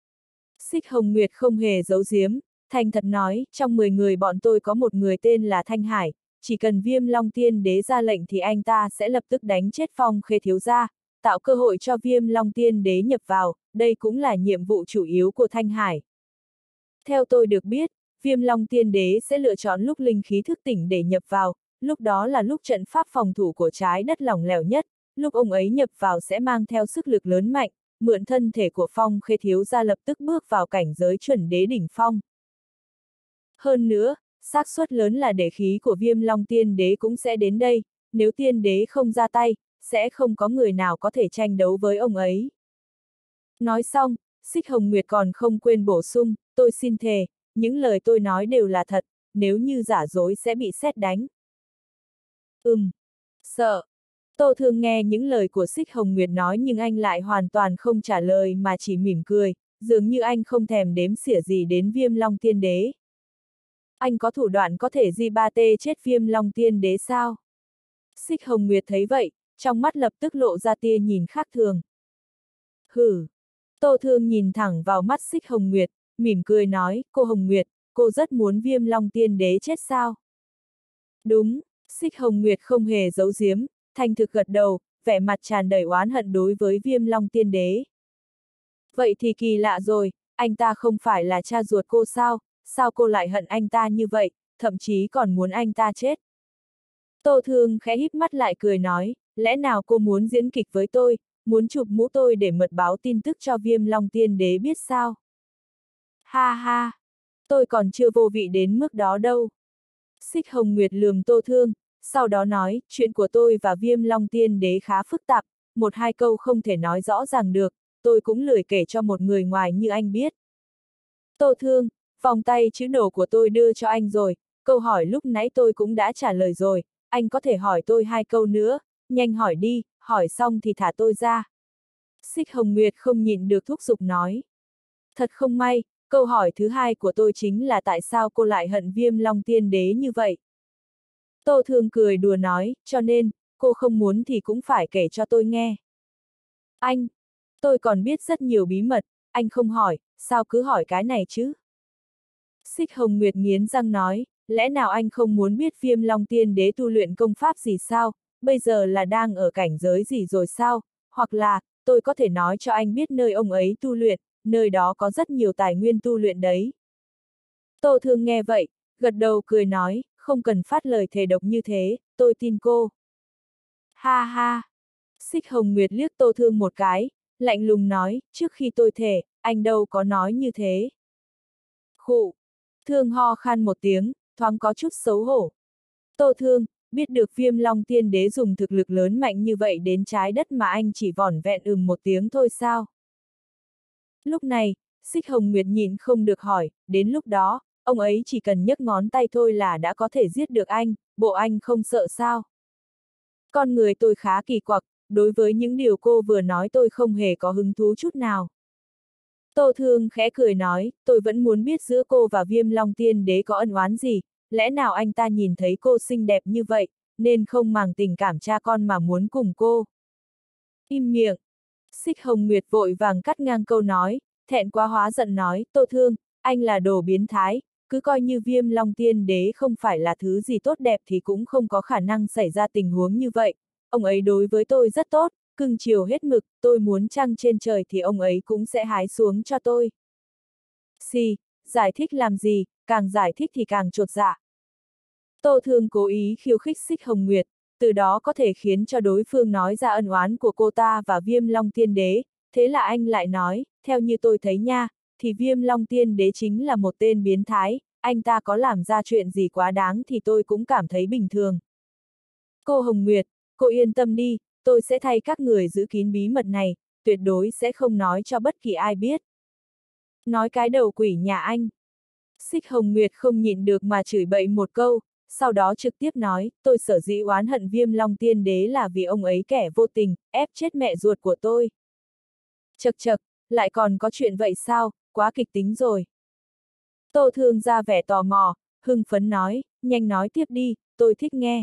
Xích Hồng Nguyệt không hề giấu giếm, thành thật nói, trong 10 người bọn tôi có một người tên là Thanh Hải, chỉ cần Viêm Long Tiên Đế ra lệnh thì anh ta sẽ lập tức đánh chết Phong Khê thiếu gia, tạo cơ hội cho Viêm Long Tiên Đế nhập vào, đây cũng là nhiệm vụ chủ yếu của Thanh Hải. Theo tôi được biết, Viêm Long Tiên Đế sẽ lựa chọn lúc linh khí thức tỉnh để nhập vào, lúc đó là lúc trận pháp phòng thủ của trái đất lỏng lẻo nhất, lúc ông ấy nhập vào sẽ mang theo sức lực lớn mạnh, mượn thân thể của Phong Khê thiếu gia lập tức bước vào cảnh giới chuẩn đế đỉnh phong. Hơn nữa, xác suất lớn là đế khí của Viêm Long Tiên Đế cũng sẽ đến đây, nếu Tiên Đế không ra tay, sẽ không có người nào có thể tranh đấu với ông ấy. Nói xong, Xích Hồng Nguyệt còn không quên bổ sung, tôi xin thề, những lời tôi nói đều là thật, nếu như giả dối sẽ bị sét đánh. Sợ. Tô Thương nghe những lời của Xích Hồng Nguyệt nói nhưng anh lại hoàn toàn không trả lời mà chỉ mỉm cười, dường như anh không thèm đếm xỉa gì đến Viêm Long Tiên Đế. Anh có thủ đoạn có thể di ba tê chết Viêm Long Tiên Đế sao? Xích Hồng Nguyệt thấy vậy, trong mắt lập tức lộ ra tia nhìn khác thường. Hử! Tô Thương nhìn thẳng vào mắt Xích Hồng Nguyệt, mỉm cười nói, cô Hồng Nguyệt, cô rất muốn Viêm Long Tiên Đế chết sao? Đúng, Xích Hồng Nguyệt không hề giấu giếm, thành thực gật đầu, vẻ mặt tràn đầy oán hận đối với Viêm Long Tiên Đế. Vậy thì kỳ lạ rồi, anh ta không phải là cha ruột cô sao, sao cô lại hận anh ta như vậy, thậm chí còn muốn anh ta chết. Tô Thương khẽ híp mắt lại cười nói, lẽ nào cô muốn diễn kịch với tôi, muốn chụp mũ tôi để mật báo tin tức cho Viêm Long Tiên Đế biết sao? Ha ha, tôi còn chưa vô vị đến mức đó đâu. Xích Hồng Nguyệt lườm Tô Thương, sau đó nói, chuyện của tôi và Viêm Long Tiên Đế khá phức tạp, một hai câu không thể nói rõ ràng được, tôi cũng lười kể cho một người ngoài như anh biết. Tô Thương, vòng tay chữ đồ của tôi đưa cho anh rồi, câu hỏi lúc nãy tôi cũng đã trả lời rồi, anh có thể hỏi tôi hai câu nữa, nhanh hỏi đi, hỏi xong thì thả tôi ra. Xích Hồng Nguyệt không nhịn được thúc giục nói. Thật không may, câu hỏi thứ hai của tôi chính là tại sao cô lại hận Viêm Long Tiên Đế như vậy? Tô Thương cười đùa nói, cho nên, cô không muốn thì cũng phải kể cho tôi nghe. Anh, tôi còn biết rất nhiều bí mật, anh không hỏi, sao cứ hỏi cái này chứ? Xích Hồng Nguyệt nghiến răng nói, lẽ nào anh không muốn biết Viêm Long Tiên Đế tu luyện công pháp gì sao, bây giờ là đang ở cảnh giới gì rồi sao, hoặc là, tôi có thể nói cho anh biết nơi ông ấy tu luyện, nơi đó có rất nhiều tài nguyên tu luyện đấy. Tô Thương nghe vậy, gật đầu cười nói, không cần phát lời thề độc như thế, tôi tin cô. Ha ha! Xích Hồng Nguyệt liếc Tô Thương một cái, lạnh lùng nói, trước khi tôi thề, anh đâu có nói như thế. Khụ! Thương ho khan một tiếng, thoáng có chút xấu hổ. Tô Thương, biết được Viêm Long Tiên Đế dùng thực lực lớn mạnh như vậy đến trái đất mà anh chỉ vỏn vẹn một tiếng thôi sao? Lúc này, Xích Hồng Nguyệt nhìn không được hỏi, đến lúc đó, ông ấy chỉ cần nhấc ngón tay thôi là đã có thể giết được anh, bộ anh không sợ sao? Con người tôi khá kỳ quặc, đối với những điều cô vừa nói tôi không hề có hứng thú chút nào. Tô Thương khẽ cười nói, tôi vẫn muốn biết giữa cô và Viêm Long Tiên Đế có ân oán gì, lẽ nào anh ta nhìn thấy cô xinh đẹp như vậy, nên không màng tình cảm cha con mà muốn cùng cô. Im miệng! Xích Hồng Nguyệt vội vàng cắt ngang câu nói, thẹn quá hóa giận nói, Tô Thương, anh là đồ biến thái, cứ coi như Viêm Long Tiên Đế không phải là thứ gì tốt đẹp thì cũng không có khả năng xảy ra tình huống như vậy. Ông ấy đối với tôi rất tốt, cưng chiều hết mực, tôi muốn trăng trên trời thì ông ấy cũng sẽ hái xuống cho tôi. Xì, giải thích làm gì, càng giải thích thì càng chột dạ. Tô Thương cố ý khiêu khích Xích Hồng Nguyệt, từ đó có thể khiến cho đối phương nói ra ân oán của cô ta và Viêm Long Tiên Đế, thế là anh lại nói, theo như tôi thấy nha, thì Viêm Long Tiên Đế chính là một tên biến thái, anh ta có làm ra chuyện gì quá đáng thì tôi cũng cảm thấy bình thường. Cô Hồng Nguyệt, cô yên tâm đi, tôi sẽ thay các người giữ kín bí mật này, tuyệt đối sẽ không nói cho bất kỳ ai biết. Nói cái đầu quỷ nhà anh. Xích Hồng Nguyệt không nhịn được mà chửi bậy một câu, sau đó trực tiếp nói, tôi sở dĩ oán hận Viêm Long Tiên Đế là vì ông ấy kẻ vô tình, ép chết mẹ ruột của tôi. Chậc chậc, lại còn có chuyện vậy sao, quá kịch tính rồi. Tô Thương ra vẻ tò mò, hưng phấn nói, nhanh nói tiếp đi, tôi thích nghe.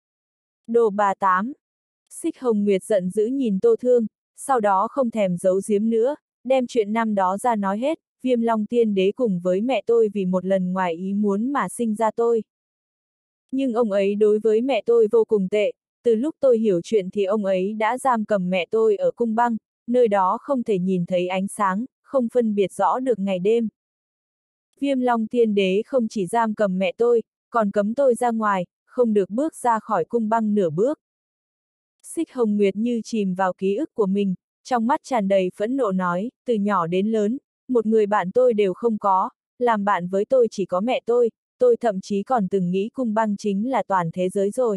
Đồ bà tám. Xích Hồng Nguyệt giận dữ nhìn Tô Thương, sau đó không thèm giấu giếm nữa, đem chuyện năm đó ra nói hết, Viêm Long Tiên Đế cùng với mẹ tôi vì một lần ngoài ý muốn mà sinh ra tôi. Nhưng ông ấy đối với mẹ tôi vô cùng tệ, từ lúc tôi hiểu chuyện thì ông ấy đã giam cầm mẹ tôi ở cung băng, nơi đó không thể nhìn thấy ánh sáng, không phân biệt rõ được ngày đêm. Viêm Long Tiên Đế không chỉ giam cầm mẹ tôi, còn cấm tôi ra ngoài, không được bước ra khỏi cung băng nửa bước. Xích Hồng Nguyệt như chìm vào ký ức của mình, trong mắt tràn đầy phẫn nộ nói, từ nhỏ đến lớn, một người bạn tôi đều không có, làm bạn với tôi chỉ có mẹ tôi thậm chí còn từng nghĩ cung băng chính là toàn thế giới rồi.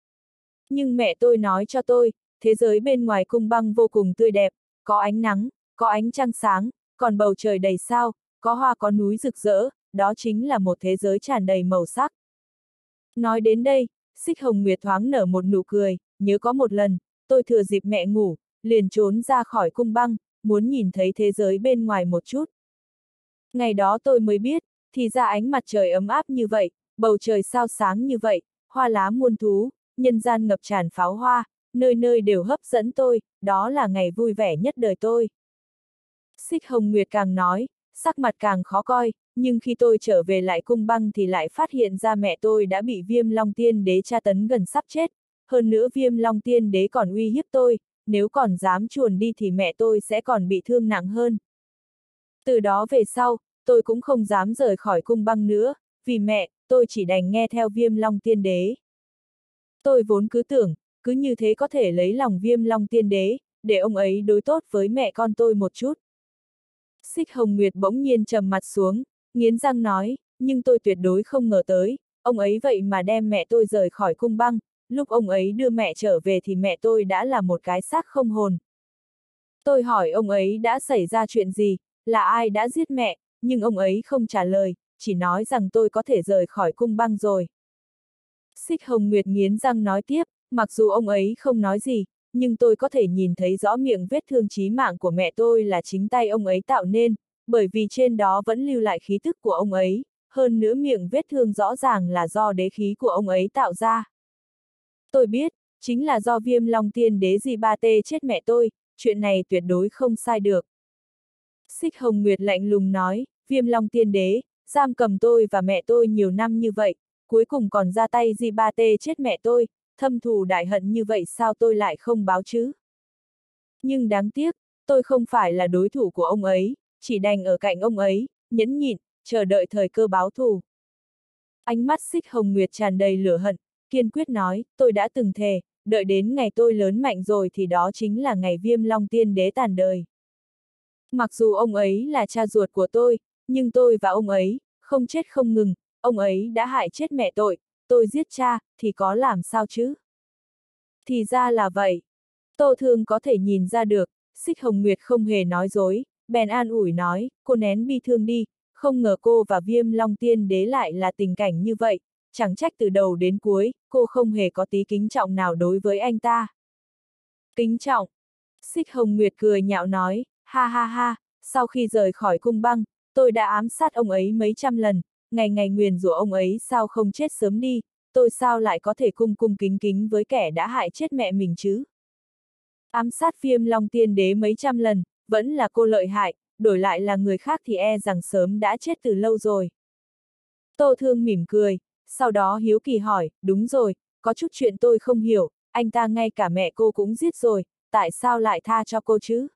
Nhưng mẹ tôi nói cho tôi, thế giới bên ngoài cung băng vô cùng tươi đẹp, có ánh nắng, có ánh trăng sáng, còn bầu trời đầy sao, có hoa có núi rực rỡ, đó chính là một thế giới tràn đầy màu sắc. Nói đến đây, Xích Hồng Nguyệt thoáng nở một nụ cười, nhớ có một lần, tôi thừa dịp mẹ ngủ, liền trốn ra khỏi cung băng, muốn nhìn thấy thế giới bên ngoài một chút. Ngày đó tôi mới biết, thì ra ánh mặt trời ấm áp như vậy, bầu trời sao sáng như vậy, hoa lá muôn thú, nhân gian ngập tràn pháo hoa, nơi nơi đều hấp dẫn tôi, đó là ngày vui vẻ nhất đời tôi. Xích Hồng Nguyệt càng nói, sắc mặt càng khó coi, nhưng khi tôi trở về lại cung băng thì lại phát hiện ra mẹ tôi đã bị Viêm Long Tiên Đế tra tấn gần sắp chết, hơn nữa Viêm Long Tiên Đế còn uy hiếp tôi, nếu còn dám chuồn đi thì mẹ tôi sẽ còn bị thương nặng hơn. Từ đó về sau, tôi cũng không dám rời khỏi cung băng nữa, vì mẹ, tôi chỉ đành nghe theo Viêm Long Tiên Đế. Tôi vốn cứ tưởng, cứ như thế có thể lấy lòng Viêm Long Tiên Đế, để ông ấy đối tốt với mẹ con tôi một chút. Xích Hồng Nguyệt bỗng nhiên trầm mặt xuống, nghiến răng nói, nhưng tôi tuyệt đối không ngờ tới, ông ấy vậy mà đem mẹ tôi rời khỏi cung băng, lúc ông ấy đưa mẹ trở về thì mẹ tôi đã là một cái xác không hồn. Tôi hỏi ông ấy đã xảy ra chuyện gì, là ai đã giết mẹ, nhưng ông ấy không trả lời, chỉ nói rằng tôi có thể rời khỏi cung băng rồi. Xích Hồng Nguyệt nghiến răng nói tiếp, mặc dù ông ấy không nói gì, nhưng tôi có thể nhìn thấy rõ miệng vết thương chí mạng của mẹ tôi là chính tay ông ấy tạo nên, bởi vì trên đó vẫn lưu lại khí tức của ông ấy, hơn nữa miệng vết thương rõ ràng là do đế khí của ông ấy tạo ra. Tôi biết, chính là do Viêm Long Tiên Đế Di-ba-tê chết mẹ tôi, chuyện này tuyệt đối không sai được. Xích Hồng Nguyệt lạnh lùng nói, Viêm Long Tiên Đế, giam cầm tôi và mẹ tôi nhiều năm như vậy, cuối cùng còn ra tay Di-ba-tê chết mẹ tôi, thâm thù đại hận như vậy sao tôi lại không báo chứ? Nhưng đáng tiếc, tôi không phải là đối thủ của ông ấy, chỉ đành ở cạnh ông ấy, nhẫn nhịn, chờ đợi thời cơ báo thù. Ánh mắt Xích Hồng Nguyệt tràn đầy lửa hận, kiên quyết nói, tôi đã từng thề, đợi đến ngày tôi lớn mạnh rồi thì đó chính là ngày Viêm Long Tiên Đế tàn đời. Mặc dù ông ấy là cha ruột của tôi, nhưng tôi và ông ấy, không chết không ngừng, ông ấy đã hại chết mẹ tôi giết cha, thì có làm sao chứ? Thì ra là vậy. Tô Thương có thể nhìn ra được, Xích Hồng Nguyệt không hề nói dối, bèn an ủi nói, cô nén bi thương đi, không ngờ cô và Viêm Long Tiên Đế lại là tình cảnh như vậy, chẳng trách từ đầu đến cuối, cô không hề có tí kính trọng nào đối với anh ta. Kính trọng. Xích Hồng Nguyệt cười nhạo nói, ha ha ha, sau khi rời khỏi cung băng, tôi đã ám sát ông ấy mấy trăm lần, ngày ngày nguyền rủa ông ấy sao không chết sớm đi, tôi sao lại có thể cung cung kính kính với kẻ đã hại chết mẹ mình chứ? Ám sát Viêm Long Tiên Đế mấy trăm lần, vẫn là cô lợi hại, đổi lại là người khác thì e rằng sớm đã chết từ lâu rồi. Tô Thương mỉm cười, sau đó hiếu kỳ hỏi, đúng rồi, có chút chuyện tôi không hiểu, anh ta ngay cả mẹ cô cũng giết rồi, tại sao lại tha cho cô chứ?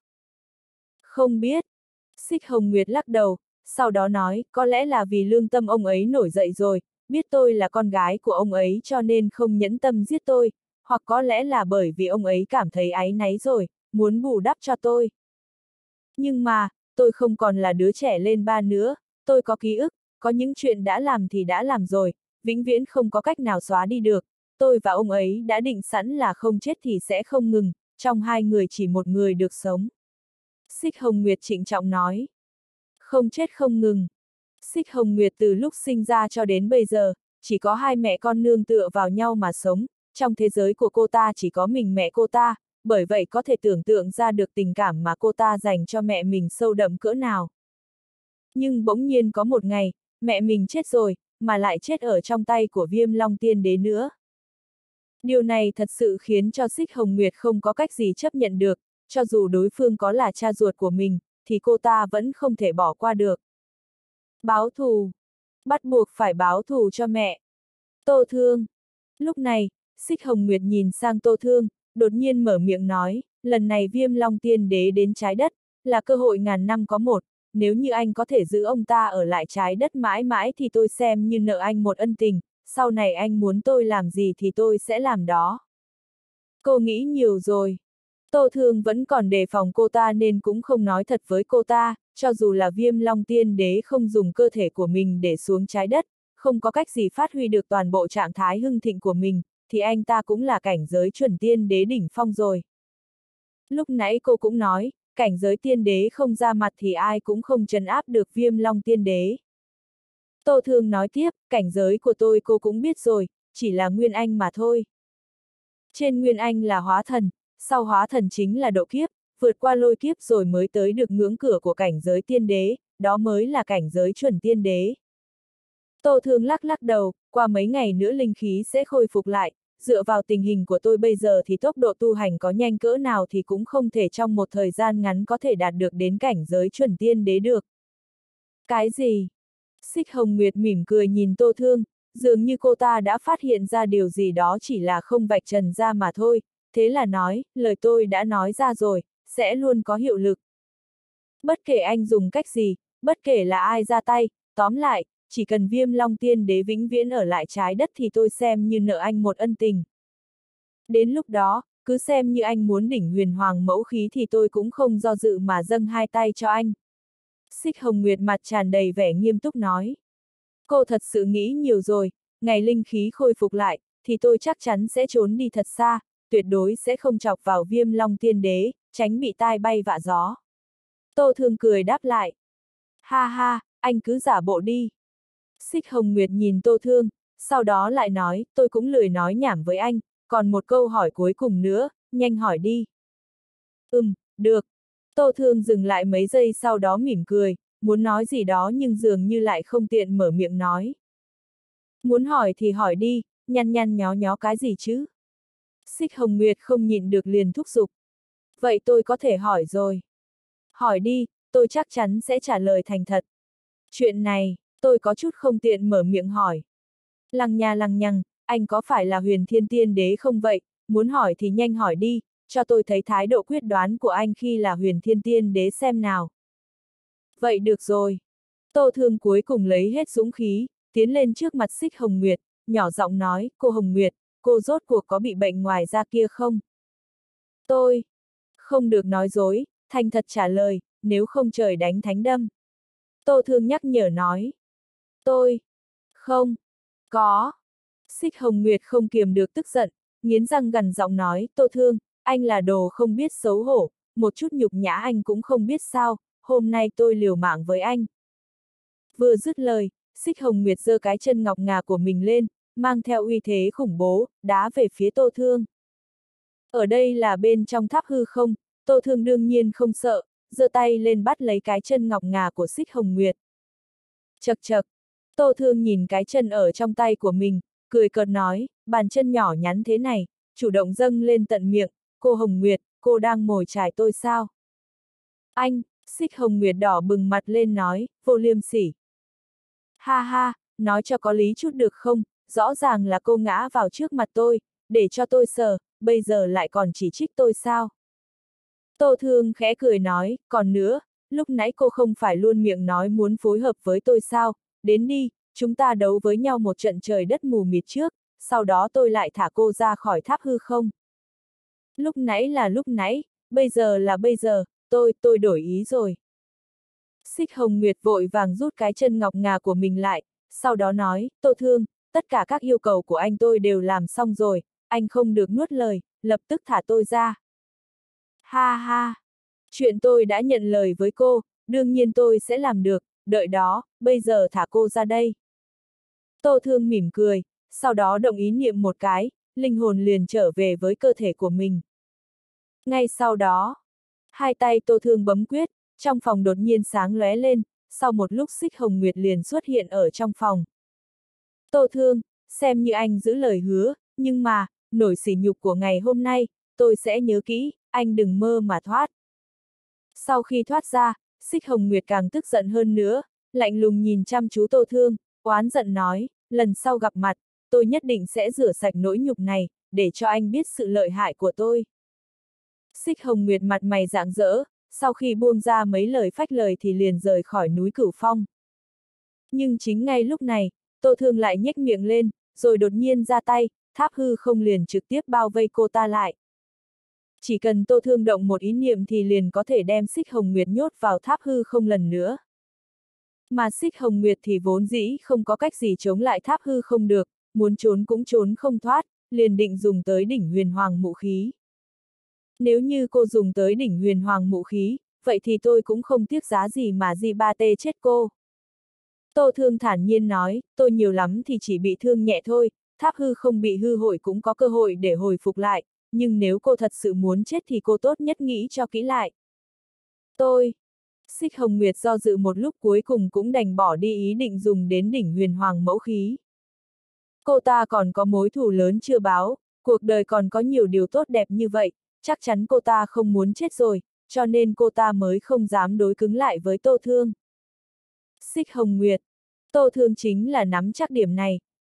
Không biết. Xích Hồng Nguyệt lắc đầu, sau đó nói, có lẽ là vì lương tâm ông ấy nổi dậy rồi, biết tôi là con gái của ông ấy cho nên không nhẫn tâm giết tôi, hoặc có lẽ là bởi vì ông ấy cảm thấy áy náy rồi, muốn bù đắp cho tôi. Nhưng mà, tôi không còn là đứa trẻ lên ba nữa, tôi có ký ức, có những chuyện đã làm thì đã làm rồi, vĩnh viễn không có cách nào xóa đi được, tôi và ông ấy đã định sẵn là không chết thì sẽ không ngừng, trong hai người chỉ một người được sống. Xích Hồng Nguyệt trịnh trọng nói. Không chết không ngừng. Xích Hồng Nguyệt từ lúc sinh ra cho đến bây giờ, chỉ có hai mẹ con nương tựa vào nhau mà sống, trong thế giới của cô ta chỉ có mình mẹ cô ta, bởi vậy có thể tưởng tượng ra được tình cảm mà cô ta dành cho mẹ mình sâu đậm cỡ nào. Nhưng bỗng nhiên có một ngày, mẹ mình chết rồi, mà lại chết ở trong tay của Viêm Long Tiên Đế nữa. Điều này thật sự khiến cho Xích Hồng Nguyệt không có cách gì chấp nhận được, cho dù đối phương có là cha ruột của mình, thì cô ta vẫn không thể bỏ qua được. Báo thù. Bắt buộc phải báo thù cho mẹ. Tô Thương. Lúc này, Xích Hồng Nguyệt nhìn sang Tô Thương, đột nhiên mở miệng nói, lần này Viêm Long Tiên Đế đến trái đất, là cơ hội ngàn năm có một, nếu như anh có thể giữ ông ta ở lại trái đất mãi mãi thì tôi xem như nợ anh một ân tình, sau này anh muốn tôi làm gì thì tôi sẽ làm đó. Cô nghĩ nhiều rồi. Tô Thương vẫn còn đề phòng cô ta nên cũng không nói thật với cô ta, cho dù là Viêm Long Tiên Đế không dùng cơ thể của mình để xuống trái đất, không có cách gì phát huy được toàn bộ trạng thái hưng thịnh của mình, thì anh ta cũng là cảnh giới chuẩn tiên đế đỉnh phong rồi. Lúc nãy cô cũng nói, cảnh giới tiên đế không ra mặt thì ai cũng không trấn áp được Viêm Long Tiên Đế. Tô Thương nói tiếp, cảnh giới của tôi cô cũng biết rồi, chỉ là Nguyên Anh mà thôi. Trên Nguyên Anh là hóa thần, sau hóa thần chính là độ kiếp, vượt qua lôi kiếp rồi mới tới được ngưỡng cửa của cảnh giới tiên đế, đó mới là cảnh giới chuẩn tiên đế. Tô Thương lắc lắc đầu, qua mấy ngày nữa linh khí sẽ khôi phục lại, dựa vào tình hình của tôi bây giờ thì tốc độ tu hành có nhanh cỡ nào thì cũng không thể trong một thời gian ngắn có thể đạt được đến cảnh giới chuẩn tiên đế được. Cái gì? Xích Hồng Nguyệt mỉm cười nhìn Tô Thương, Dường như cô ta đã phát hiện ra điều gì đó chỉ là không vạch trần ra mà thôi, thế là nói, lời tôi đã nói ra rồi, sẽ luôn có hiệu lực. Bất kể anh dùng cách gì, bất kể là ai ra tay, tóm lại, chỉ cần Viêm Long Tiên Đế vĩnh viễn ở lại trái đất thì tôi xem như nợ anh một ân tình. Đến lúc đó, cứ xem như anh muốn đỉnh huyền hoàng mẫu khí thì tôi cũng không do dự mà dâng hai tay cho anh. Xích Hồng Nguyệt mặt tràn đầy vẻ nghiêm túc nói. Cô thật sự nghĩ nhiều rồi, ngày linh khí khôi phục lại, thì tôi chắc chắn sẽ trốn đi thật xa, tuyệt đối sẽ không chọc vào Viêm Long Tiên Đế, tránh bị tai bay vạ gió. Tô Thương cười đáp lại. Ha ha, anh cứ giả bộ đi. Xích Hồng Nguyệt nhìn Tô Thương, sau đó lại nói, tôi cũng lười nói nhảm với anh, còn một câu hỏi cuối cùng nữa, nhanh hỏi đi. Được. Tô Thương dừng lại mấy giây sau đó mỉm cười, muốn nói gì đó nhưng dường như lại không tiện mở miệng nói. Muốn hỏi thì hỏi đi, nhăn nhăn nhó nhó cái gì chứ? Xích Hồng Nguyệt không nhịn được liền thúc giục. Vậy tôi có thể hỏi rồi. Hỏi đi, tôi chắc chắn sẽ trả lời thành thật. Chuyện này, tôi có chút không tiện mở miệng hỏi. Lằng nhà lằng nhằng, anh có phải là Huyền Thiên Tiên Đế không vậy? Muốn hỏi thì nhanh hỏi đi, cho tôi thấy thái độ quyết đoán của anh khi là Huyền Thiên Tiên Đế xem nào. Vậy được rồi. Tô Thương cuối cùng lấy hết dũng khí, tiến lên trước mặt Xích Hồng Nguyệt, nhỏ giọng nói, cô Hồng Nguyệt, cô rốt cuộc có bị bệnh ngoài da kia không? Tôi không được nói dối, thành thật trả lời, nếu không trời đánh thánh đâm. Tô Thương nhắc nhở nói. Tôi không có. Xích Hồng Nguyệt không kiềm được tức giận, nghiến răng gằn giọng nói, Tô Thương, anh là đồ không biết xấu hổ, một chút nhục nhã anh cũng không biết sao, hôm nay tôi liều mạng với anh. Vừa dứt lời, Xích Hồng Nguyệt giơ cái chân ngọc ngà của mình lên, mang theo uy thế khủng bố, đá về phía Tô Thương. Ở đây là bên trong tháp hư không, Tô Thương đương nhiên không sợ, giơ tay lên bắt lấy cái chân ngọc ngà của Xích Hồng Nguyệt. Chậc chậc, Tô Thương nhìn cái chân ở trong tay của mình, cười cợt nói, bàn chân nhỏ nhắn thế này, chủ động dâng lên tận miệng, cô Hồng Nguyệt, cô đang mồi chài tôi sao? Anh, Xích Hồng Nguyệt đỏ bừng mặt lên nói, vô liêm sỉ. Ha ha, nói cho có lý chút được không, rõ ràng là cô ngã vào trước mặt tôi, để cho tôi sờ, bây giờ lại còn chỉ trích tôi sao? Tô Thương khẽ cười nói, còn nữa, lúc nãy cô không phải luôn miệng nói muốn phối hợp với tôi sao, đến đi, chúng ta đấu với nhau một trận trời đất mù mịt trước, sau đó tôi lại thả cô ra khỏi tháp hư không. Lúc nãy là lúc nãy, bây giờ là bây giờ, tôi đổi ý rồi. Xích Hồng Nguyệt vội vàng rút cái chân ngọc ngà của mình lại, sau đó nói, Tô Thương, tất cả các yêu cầu của anh tôi đều làm xong rồi, anh không được nuốt lời, lập tức thả tôi ra. Ha ha, chuyện tôi đã nhận lời với cô, đương nhiên tôi sẽ làm được, đợi đó, bây giờ thả cô ra đây. Tô Thương mỉm cười, sau đó động ý niệm một cái, linh hồn liền trở về với cơ thể của mình. Ngay sau đó, hai tay Tô Thương bấm quyết, trong phòng đột nhiên sáng lóe lên, sau một lúc Xích Hồng Nguyệt liền xuất hiện ở trong phòng. Tô Thương, xem như anh giữ lời hứa, nhưng mà, nổi sỉ nhục của ngày hôm nay, tôi sẽ nhớ kỹ, anh đừng mơ mà thoát. Sau khi thoát ra, Xích Hồng Nguyệt càng tức giận hơn nữa, lạnh lùng nhìn chăm chú Tô Thương, oán giận nói, lần sau gặp mặt, tôi nhất định sẽ rửa sạch nỗi nhục này, để cho anh biết sự lợi hại của tôi. Xích Hồng Nguyệt mặt mày rạng rỡ, sau khi buông ra mấy lời phách lời thì liền rời khỏi núi Cửu Phong. Nhưng chính ngay lúc này, Tô Thương lại nhếch miệng lên, rồi đột nhiên ra tay, tháp hư không liền trực tiếp bao vây cô ta lại. Chỉ cần Tô Thương động một ý niệm thì liền có thể đem Xích Hồng Nguyệt nhốt vào tháp hư không lần nữa. Mà Xích Hồng Nguyệt thì vốn dĩ không có cách gì chống lại tháp hư không được, muốn trốn cũng trốn không thoát, liền định dùng tới đỉnh huyền hoàng mụ khí. Nếu như cô dùng tới đỉnh huyền hoàng mụ khí, vậy thì tôi cũng không tiếc giá gì mà di ba tê chết cô. Tô Thương thản nhiên nói, tôi nhiều lắm thì chỉ bị thương nhẹ thôi, tháp hư không bị hư hại cũng có cơ hội để hồi phục lại, nhưng nếu cô thật sự muốn chết thì cô tốt nhất nghĩ cho kỹ lại. Xích Hồng Nguyệt do dự một lúc cuối cùng cũng đành bỏ đi ý định dùng đến đỉnh huyền hoàng mẫu khí. Cô ta còn có mối thù lớn chưa báo, cuộc đời còn có nhiều điều tốt đẹp như vậy, chắc chắn cô ta không muốn chết rồi, cho nên cô ta mới không dám đối cứng lại với Tô Thương. Xích Hồng Nguyệt, Tô Thương chính là nắm chắc điểm này,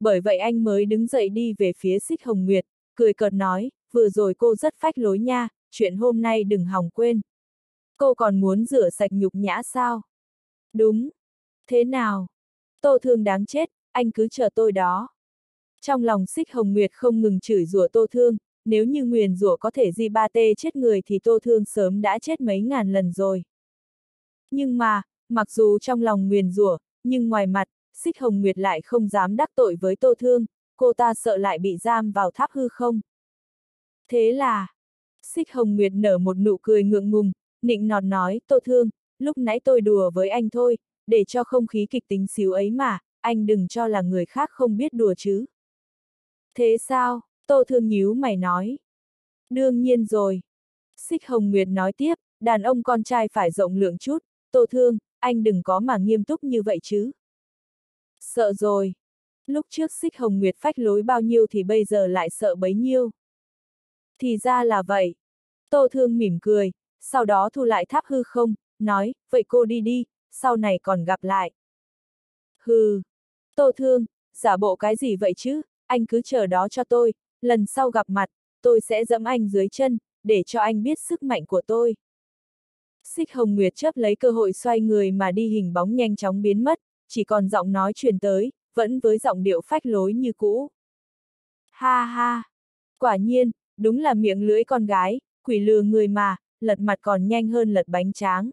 bởi vậy anh mới đứng dậy đi về phía Xích Hồng Nguyệt, cười cợt nói, vừa rồi cô rất phách lối nha, chuyện hôm nay đừng hòng quên. Cô còn muốn rửa sạch nhục nhã sao? Đúng. Thế nào? Tô Thương đáng chết, anh cứ chờ tôi đó. Trong lòng Xích Hồng Nguyệt không ngừng chửi rủa Tô Thương, nếu như nguyền rủa có thể di ba tê chết người thì Tô Thương sớm đã chết mấy ngàn lần rồi. Nhưng mà, mặc dù trong lòng nguyền rủa, nhưng ngoài mặt, Xích Hồng Nguyệt lại không dám đắc tội với Tô Thương, cô ta sợ lại bị giam vào tháp hư không. Thế là, Xích Hồng Nguyệt nở một nụ cười ngượng ngùng, nịnh nọt nói, Tô Thương, lúc nãy tôi đùa với anh thôi, để cho không khí kịch tính xíu ấy mà, anh đừng cho là người khác không biết đùa chứ. Thế sao? Tô Thương nhíu mày nói. Đương nhiên rồi. Xích Hồng Nguyệt nói tiếp, đàn ông con trai phải rộng lượng chút, Tô Thương, anh đừng có mà nghiêm túc như vậy chứ. Sợ rồi. Lúc trước Xích Hồng Nguyệt phách lối bao nhiêu thì bây giờ lại sợ bấy nhiêu. Thì ra là vậy. Tô Thương mỉm cười, sau đó thu lại tháp hư không, nói, vậy cô đi đi, sau này còn gặp lại. Hừ. Tô Thương, giả bộ cái gì vậy chứ, anh cứ chờ đó cho tôi, lần sau gặp mặt, tôi sẽ dẫm anh dưới chân, để cho anh biết sức mạnh của tôi. Xích Hồng Nguyệt chớp lấy cơ hội xoay người mà đi, hình bóng nhanh chóng biến mất, chỉ còn giọng nói truyền tới, vẫn với giọng điệu phách lối như cũ. Ha ha! Quả nhiên, đúng là miệng lưỡi con gái, quỷ lừa người mà, lật mặt còn nhanh hơn lật bánh tráng.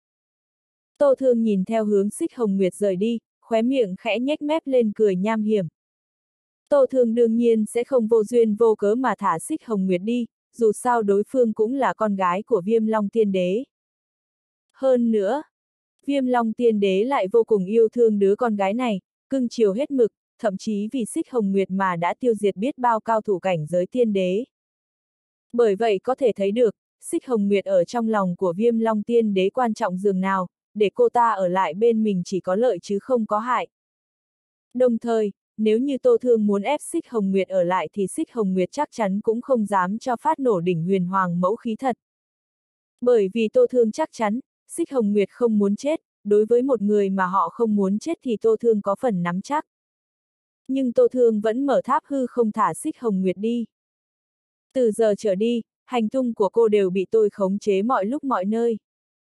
Tô Thương nhìn theo hướng Xích Hồng Nguyệt rời đi, khóe miệng khẽ nhếch mép lên cười nham hiểm. Tô Thương đương nhiên sẽ không vô duyên vô cớ mà thả Xích Hồng Nguyệt đi, dù sao đối phương cũng là con gái của Viêm Long Tiên Đế. Hơn nữa, Viêm Long Tiên Đế lại vô cùng yêu thương đứa con gái này, cưng chiều hết mực, thậm chí vì Xích Hồng Nguyệt mà đã tiêu diệt biết bao cao thủ cảnh giới tiên đế. Bởi vậy có thể thấy được, Xích Hồng Nguyệt ở trong lòng của Viêm Long Tiên Đế quan trọng dường nào, để cô ta ở lại bên mình chỉ có lợi chứ không có hại. Đồng thời, nếu như Tô Thương muốn ép Xích Hồng Nguyệt ở lại thì Xích Hồng Nguyệt chắc chắn cũng không dám cho phát nổ đỉnh huyền hoàng mẫu khí thật. Bởi vì Tô Thương chắc chắn, Xích Hồng Nguyệt không muốn chết, đối với một người mà họ không muốn chết thì Tô Thương có phần nắm chắc. Nhưng Tô Thương vẫn mở tháp hư không thả Xích Hồng Nguyệt đi. Từ giờ trở đi, hành tung của cô đều bị tôi khống chế mọi lúc mọi nơi.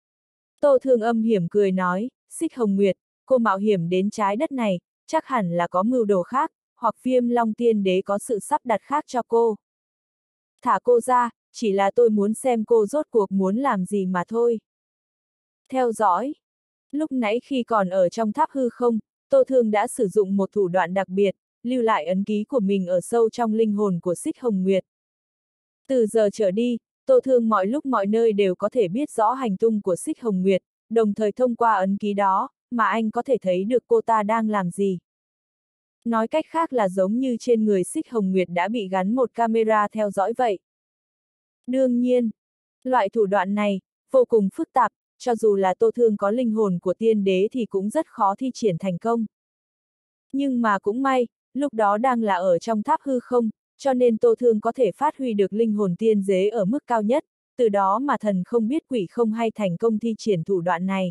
Tô Thương âm hiểm cười nói, Xích Hồng Nguyệt, cô mạo hiểm đến trái đất này, chắc hẳn là có mưu đồ khác, hoặc Viêm Long Tiên Đế có sự sắp đặt khác cho cô. Thả cô ra, chỉ là tôi muốn xem cô rốt cuộc muốn làm gì mà thôi. Theo dõi. Lúc nãy khi còn ở trong tháp hư không, Tô Thương đã sử dụng một thủ đoạn đặc biệt, lưu lại ấn ký của mình ở sâu trong linh hồn của Xích Hồng Nguyệt. Từ giờ trở đi, Tô Thương mọi lúc mọi nơi đều có thể biết rõ hành tung của Xích Hồng Nguyệt, đồng thời thông qua ấn ký đó, mà anh có thể thấy được cô ta đang làm gì. Nói cách khác là giống như trên người Xích Hồng Nguyệt đã bị gắn một camera theo dõi vậy. Đương nhiên, loại thủ đoạn này, vô cùng phức tạp, cho dù là Tô Thương có linh hồn của tiên đế thì cũng rất khó thi triển thành công. Nhưng mà cũng may, lúc đó đang là ở trong tháp hư không, cho nên Tô Thương có thể phát huy được linh hồn tiên đế ở mức cao nhất, từ đó mà thần không biết quỷ không hay thành công thi triển thủ đoạn này.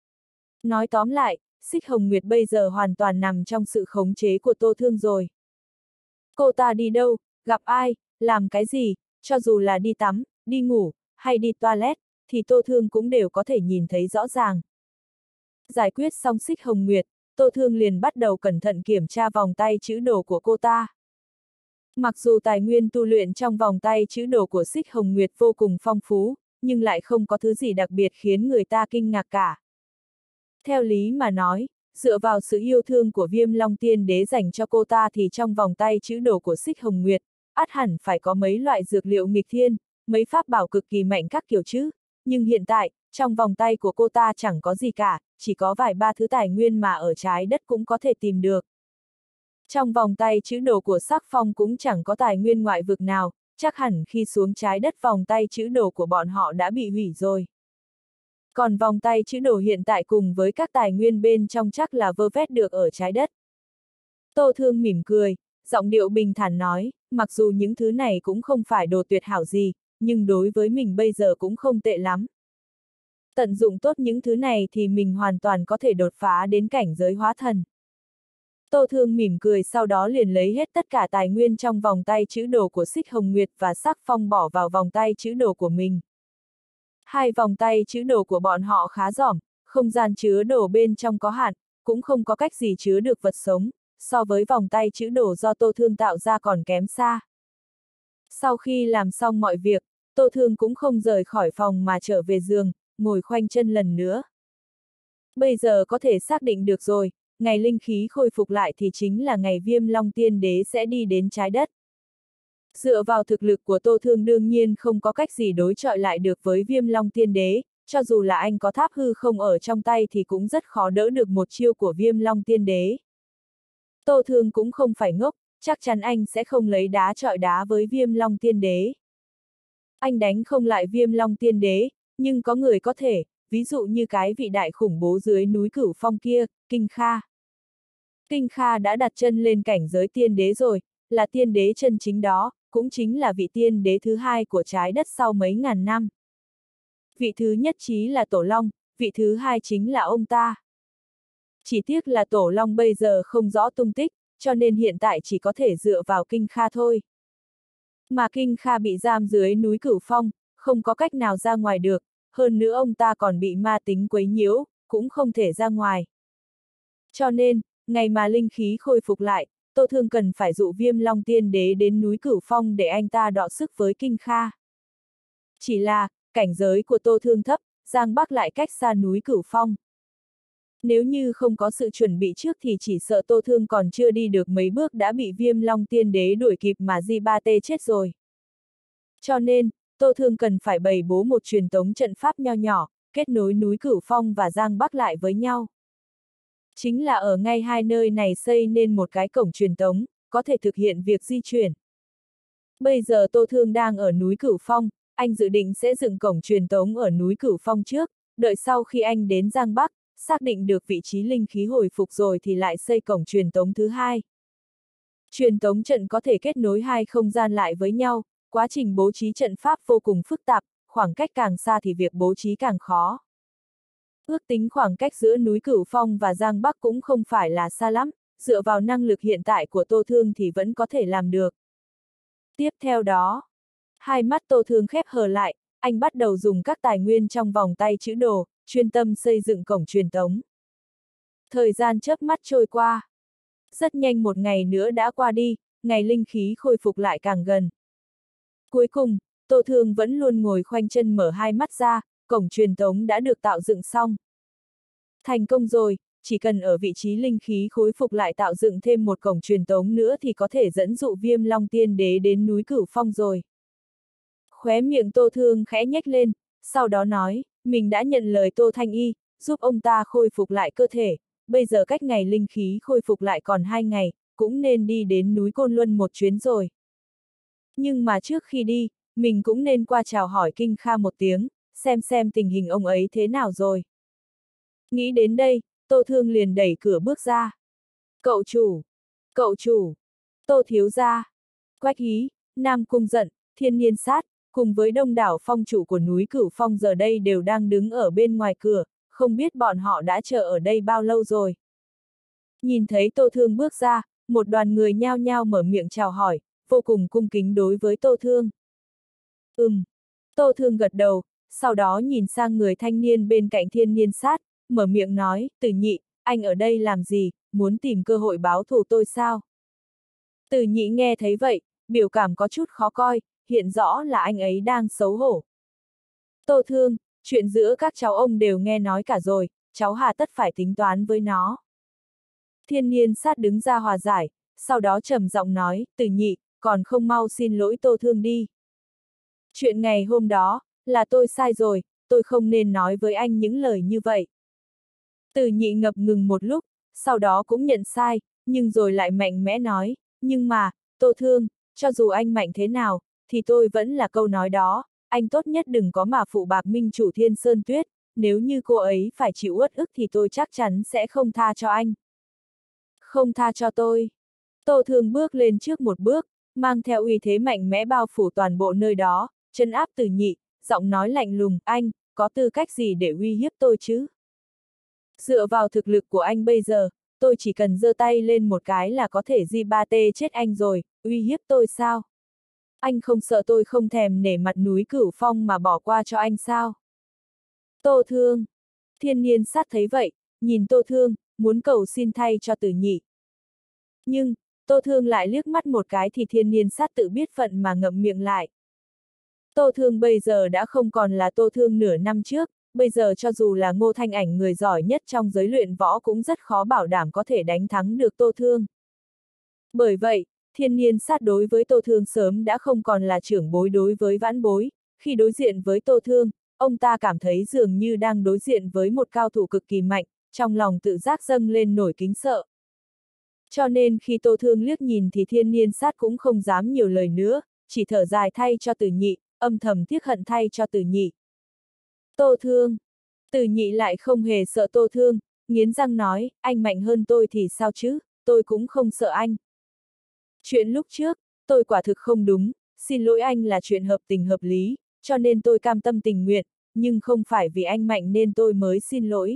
Nói tóm lại, Xích Hồng Nguyệt bây giờ hoàn toàn nằm trong sự khống chế của Tô Thương rồi. Cô ta đi đâu, gặp ai, làm cái gì, cho dù là đi tắm, đi ngủ, hay đi toilet, thì Tô Thương cũng đều có thể nhìn thấy rõ ràng. Giải quyết xong Xích Hồng Nguyệt, Tô Thương liền bắt đầu cẩn thận kiểm tra vòng tay chữ đồ của cô ta. Mặc dù tài nguyên tu luyện trong vòng tay chữ đồ của Xích Hồng Nguyệt vô cùng phong phú, nhưng lại không có thứ gì đặc biệt khiến người ta kinh ngạc cả. Theo lý mà nói, dựa vào sự yêu thương của Viêm Long Tiên Đế dành cho cô ta thì trong vòng tay chữ đồ của Xích Hồng Nguyệt, ắt hẳn phải có mấy loại dược liệu nghịch thiên, mấy pháp bảo cực kỳ mạnh các kiểu chứ, nhưng hiện tại, trong vòng tay của cô ta chẳng có gì cả, chỉ có vài ba thứ tài nguyên mà ở trái đất cũng có thể tìm được. Trong vòng tay chữ đồ của Sắc Phong cũng chẳng có tài nguyên ngoại vực nào, chắc hẳn khi xuống trái đất vòng tay chữ đồ của bọn họ đã bị hủy rồi. Còn vòng tay chữ đồ hiện tại cùng với các tài nguyên bên trong chắc là vơ vét được ở trái đất. Tô Thương mỉm cười, giọng điệu bình thản nói, mặc dù những thứ này cũng không phải đồ tuyệt hảo gì, nhưng đối với mình bây giờ cũng không tệ lắm. Tận dụng tốt những thứ này thì mình hoàn toàn có thể đột phá đến cảnh giới hóa thần. Tô Thương mỉm cười sau đó liền lấy hết tất cả tài nguyên trong vòng tay chữ đồ của Xích Hồng Nguyệt và Sắc Phong bỏ vào vòng tay chữ đồ của mình. Hai vòng tay chữ đồ của bọn họ khá rỗng, không gian chứa đồ bên trong có hạn, cũng không có cách gì chứa được vật sống, so với vòng tay chữ đồ do Tô Thương tạo ra còn kém xa. Sau khi làm xong mọi việc, Tô Thương cũng không rời khỏi phòng mà trở về giường, ngồi khoanh chân lần nữa. Bây giờ có thể xác định được rồi, ngày linh khí khôi phục lại thì chính là ngày Viêm Long Tiên Đế sẽ đi đến trái đất. Dựa vào thực lực của Tô Thương đương nhiên không có cách gì đối chọi lại được với Viêm Long Tiên Đế, cho dù là anh có tháp hư không ở trong tay thì cũng rất khó đỡ được một chiêu của Viêm Long Tiên Đế. Tô Thương cũng không phải ngốc, chắc chắn anh sẽ không lấy đá chọi đá với Viêm Long Tiên Đế. Anh đánh không lại Viêm Long Tiên Đế, nhưng có người có thể, ví dụ như cái vị đại khủng bố dưới núi Cửu Phong kia, Kinh Kha. Kinh Kha đã đặt chân lên cảnh giới tiên đế rồi, là tiên đế chân chính đó, cũng chính là vị tiên đế thứ hai của trái đất sau mấy ngàn năm. Vị thứ nhất chí là Tổ Long, vị thứ hai chính là ông ta. Chỉ tiếc là Tổ Long bây giờ không rõ tung tích, cho nên hiện tại chỉ có thể dựa vào Kinh Kha thôi. Mà Kinh Kha bị giam dưới núi Cửu Phong, không có cách nào ra ngoài được, hơn nữa ông ta còn bị ma tính quấy nhiễu, cũng không thể ra ngoài. Cho nên, ngày mà linh khí khôi phục lại, Tô Thương cần phải dụ Viêm Long Tiên Đế đến núi Cửu Phong để anh ta đọ sức với Kinh Kha. Chỉ là, cảnh giới của Tô Thương thấp, Giang Bắc lại cách xa núi Cửu Phong. Nếu như không có sự chuẩn bị trước thì chỉ sợ Tô Thương còn chưa đi được mấy bước đã bị Viêm Long Tiên Đế đuổi kịp mà Di Ba Tê chết rồi. Cho nên, Tô Thương cần phải bày bố một truyền tống trận pháp nho nhỏ, kết nối núi Cửu Phong và Giang Bắc lại với nhau. Chính là ở ngay hai nơi này xây nên một cái cổng truyền tống, có thể thực hiện việc di chuyển. Bây giờ Tô Thương đang ở núi Cửu Phong, anh dự định sẽ dựng cổng truyền tống ở núi Cửu Phong trước, đợi sau khi anh đến Giang Bắc, xác định được vị trí linh khí hồi phục rồi thì lại xây cổng truyền tống thứ hai. Truyền tống trận có thể kết nối hai không gian lại với nhau, quá trình bố trí trận pháp vô cùng phức tạp, khoảng cách càng xa thì việc bố trí càng khó. Ước tính khoảng cách giữa núi Cửu Phong và Giang Bắc cũng không phải là xa lắm, dựa vào năng lực hiện tại của Tô Thương thì vẫn có thể làm được. Tiếp theo đó, hai mắt Tô Thương khép hờ lại, anh bắt đầu dùng các tài nguyên trong vòng tay chữ đồ, chuyên tâm xây dựng cổng truyền tống. Thời gian chớp mắt trôi qua. Rất nhanh một ngày nữa đã qua đi, ngày linh khí khôi phục lại càng gần. Cuối cùng, Tô Thương vẫn luôn ngồi khoanh chân mở hai mắt ra, cổng truyền tống đã được tạo dựng xong. Thành công rồi, chỉ cần ở vị trí linh khí khôi phục lại tạo dựng thêm một cổng truyền tống nữa thì có thể dẫn dụ Viêm Long Tiên Đế đến núi Cửu Phong rồi. Khóe miệng Tô Thương khẽ nhếch lên, sau đó nói, mình đã nhận lời Tô Thanh Y, giúp ông ta khôi phục lại cơ thể, bây giờ cách ngày linh khí khôi phục lại còn 2 ngày, cũng nên đi đến núi Côn Luân một chuyến rồi. Nhưng mà trước khi đi, mình cũng nên qua chào hỏi Kinh Kha một tiếng, xem tình hình ông ấy thế nào rồi. Nghĩ đến đây, Tô Thương liền đẩy cửa bước ra. Cậu chủ, Tô thiếu gia, Quách Hí, Nam Cung Giận, Thiên Niên Sát, cùng với đông đảo phong chủ của núi Cửu Phong giờ đây đều đang đứng ở bên ngoài cửa, không biết bọn họ đã chờ ở đây bao lâu rồi. Nhìn thấy Tô Thương bước ra, một đoàn người nhao nhao mở miệng chào hỏi, vô cùng cung kính đối với Tô Thương. Tô Thương gật đầu, sau đó nhìn sang người thanh niên bên cạnh Thiên Niên Sát, mở miệng nói, Tử Nhị, anh ở đây làm gì, muốn tìm cơ hội báo thù tôi sao? Tử Nhị nghe thấy vậy, biểu cảm có chút khó coi, hiện rõ là anh ấy đang xấu hổ. Tô Thương, chuyện giữa các cháu ông đều nghe nói cả rồi, cháu hà tất phải tính toán với nó. Thiên Niên Sát đứng ra hòa giải, sau đó trầm giọng nói, Tử Nhị, còn không mau xin lỗi Tô Thương đi. Chuyện ngày hôm đó, là tôi sai rồi, tôi không nên nói với anh những lời như vậy. Tử Nhị ngập ngừng một lúc, sau đó cũng nhận sai, nhưng rồi lại mạnh mẽ nói, nhưng mà, Tô Thương, cho dù anh mạnh thế nào, thì tôi vẫn là câu nói đó, anh tốt nhất đừng có mà phụ bạc minh chủ Thiên Sơn Tuyết, nếu như cô ấy phải chịu uất ức thì tôi chắc chắn sẽ không tha cho anh. Không tha cho tôi. Tô Thương bước lên trước một bước, mang theo uy thế mạnh mẽ bao phủ toàn bộ nơi đó, trấn áp Tử Nhị, giọng nói lạnh lùng, anh, có tư cách gì để uy hiếp tôi chứ? Dựa vào thực lực của anh bây giờ, tôi chỉ cần giơ tay lên một cái là có thể G3T chết anh rồi, uy hiếp tôi sao? Anh không sợ tôi không thèm nể mặt núi Cửu Phong mà bỏ qua cho anh sao? Tô Thương. Thiên Niên Sát thấy vậy, nhìn Tô Thương, muốn cầu xin thay cho Tử Nhị. Nhưng, Tô Thương lại liếc mắt một cái thì Thiên Niên Sát tự biết phận mà ngậm miệng lại. Tô Thương bây giờ đã không còn là Tô Thương nửa năm trước, bây giờ cho dù là Ngô Thanh Ảnh người giỏi nhất trong giới luyện võ cũng rất khó bảo đảm có thể đánh thắng được Tô Thương. Bởi vậy, Thiên Niên Sát đối với Tô Thương sớm đã không còn là trưởng bối đối với vãn bối, khi đối diện với Tô Thương, ông ta cảm thấy dường như đang đối diện với một cao thủ cực kỳ mạnh, trong lòng tự giác dâng lên nổi kính sợ. Cho nên khi Tô Thương liếc nhìn thì Thiên Niên Sát cũng không dám nhiều lời nữa, chỉ thở dài thay cho Tử Nhị, âm thầm tiếc hận thay cho Tử Nhị. Tô Thương. Tử Nhị lại không hề sợ Tô Thương, nghiến răng nói, anh mạnh hơn tôi thì sao chứ, tôi cũng không sợ anh. Chuyện lúc trước, tôi quả thực không đúng, xin lỗi anh là chuyện hợp tình hợp lý, cho nên tôi cam tâm tình nguyện, nhưng không phải vì anh mạnh nên tôi mới xin lỗi.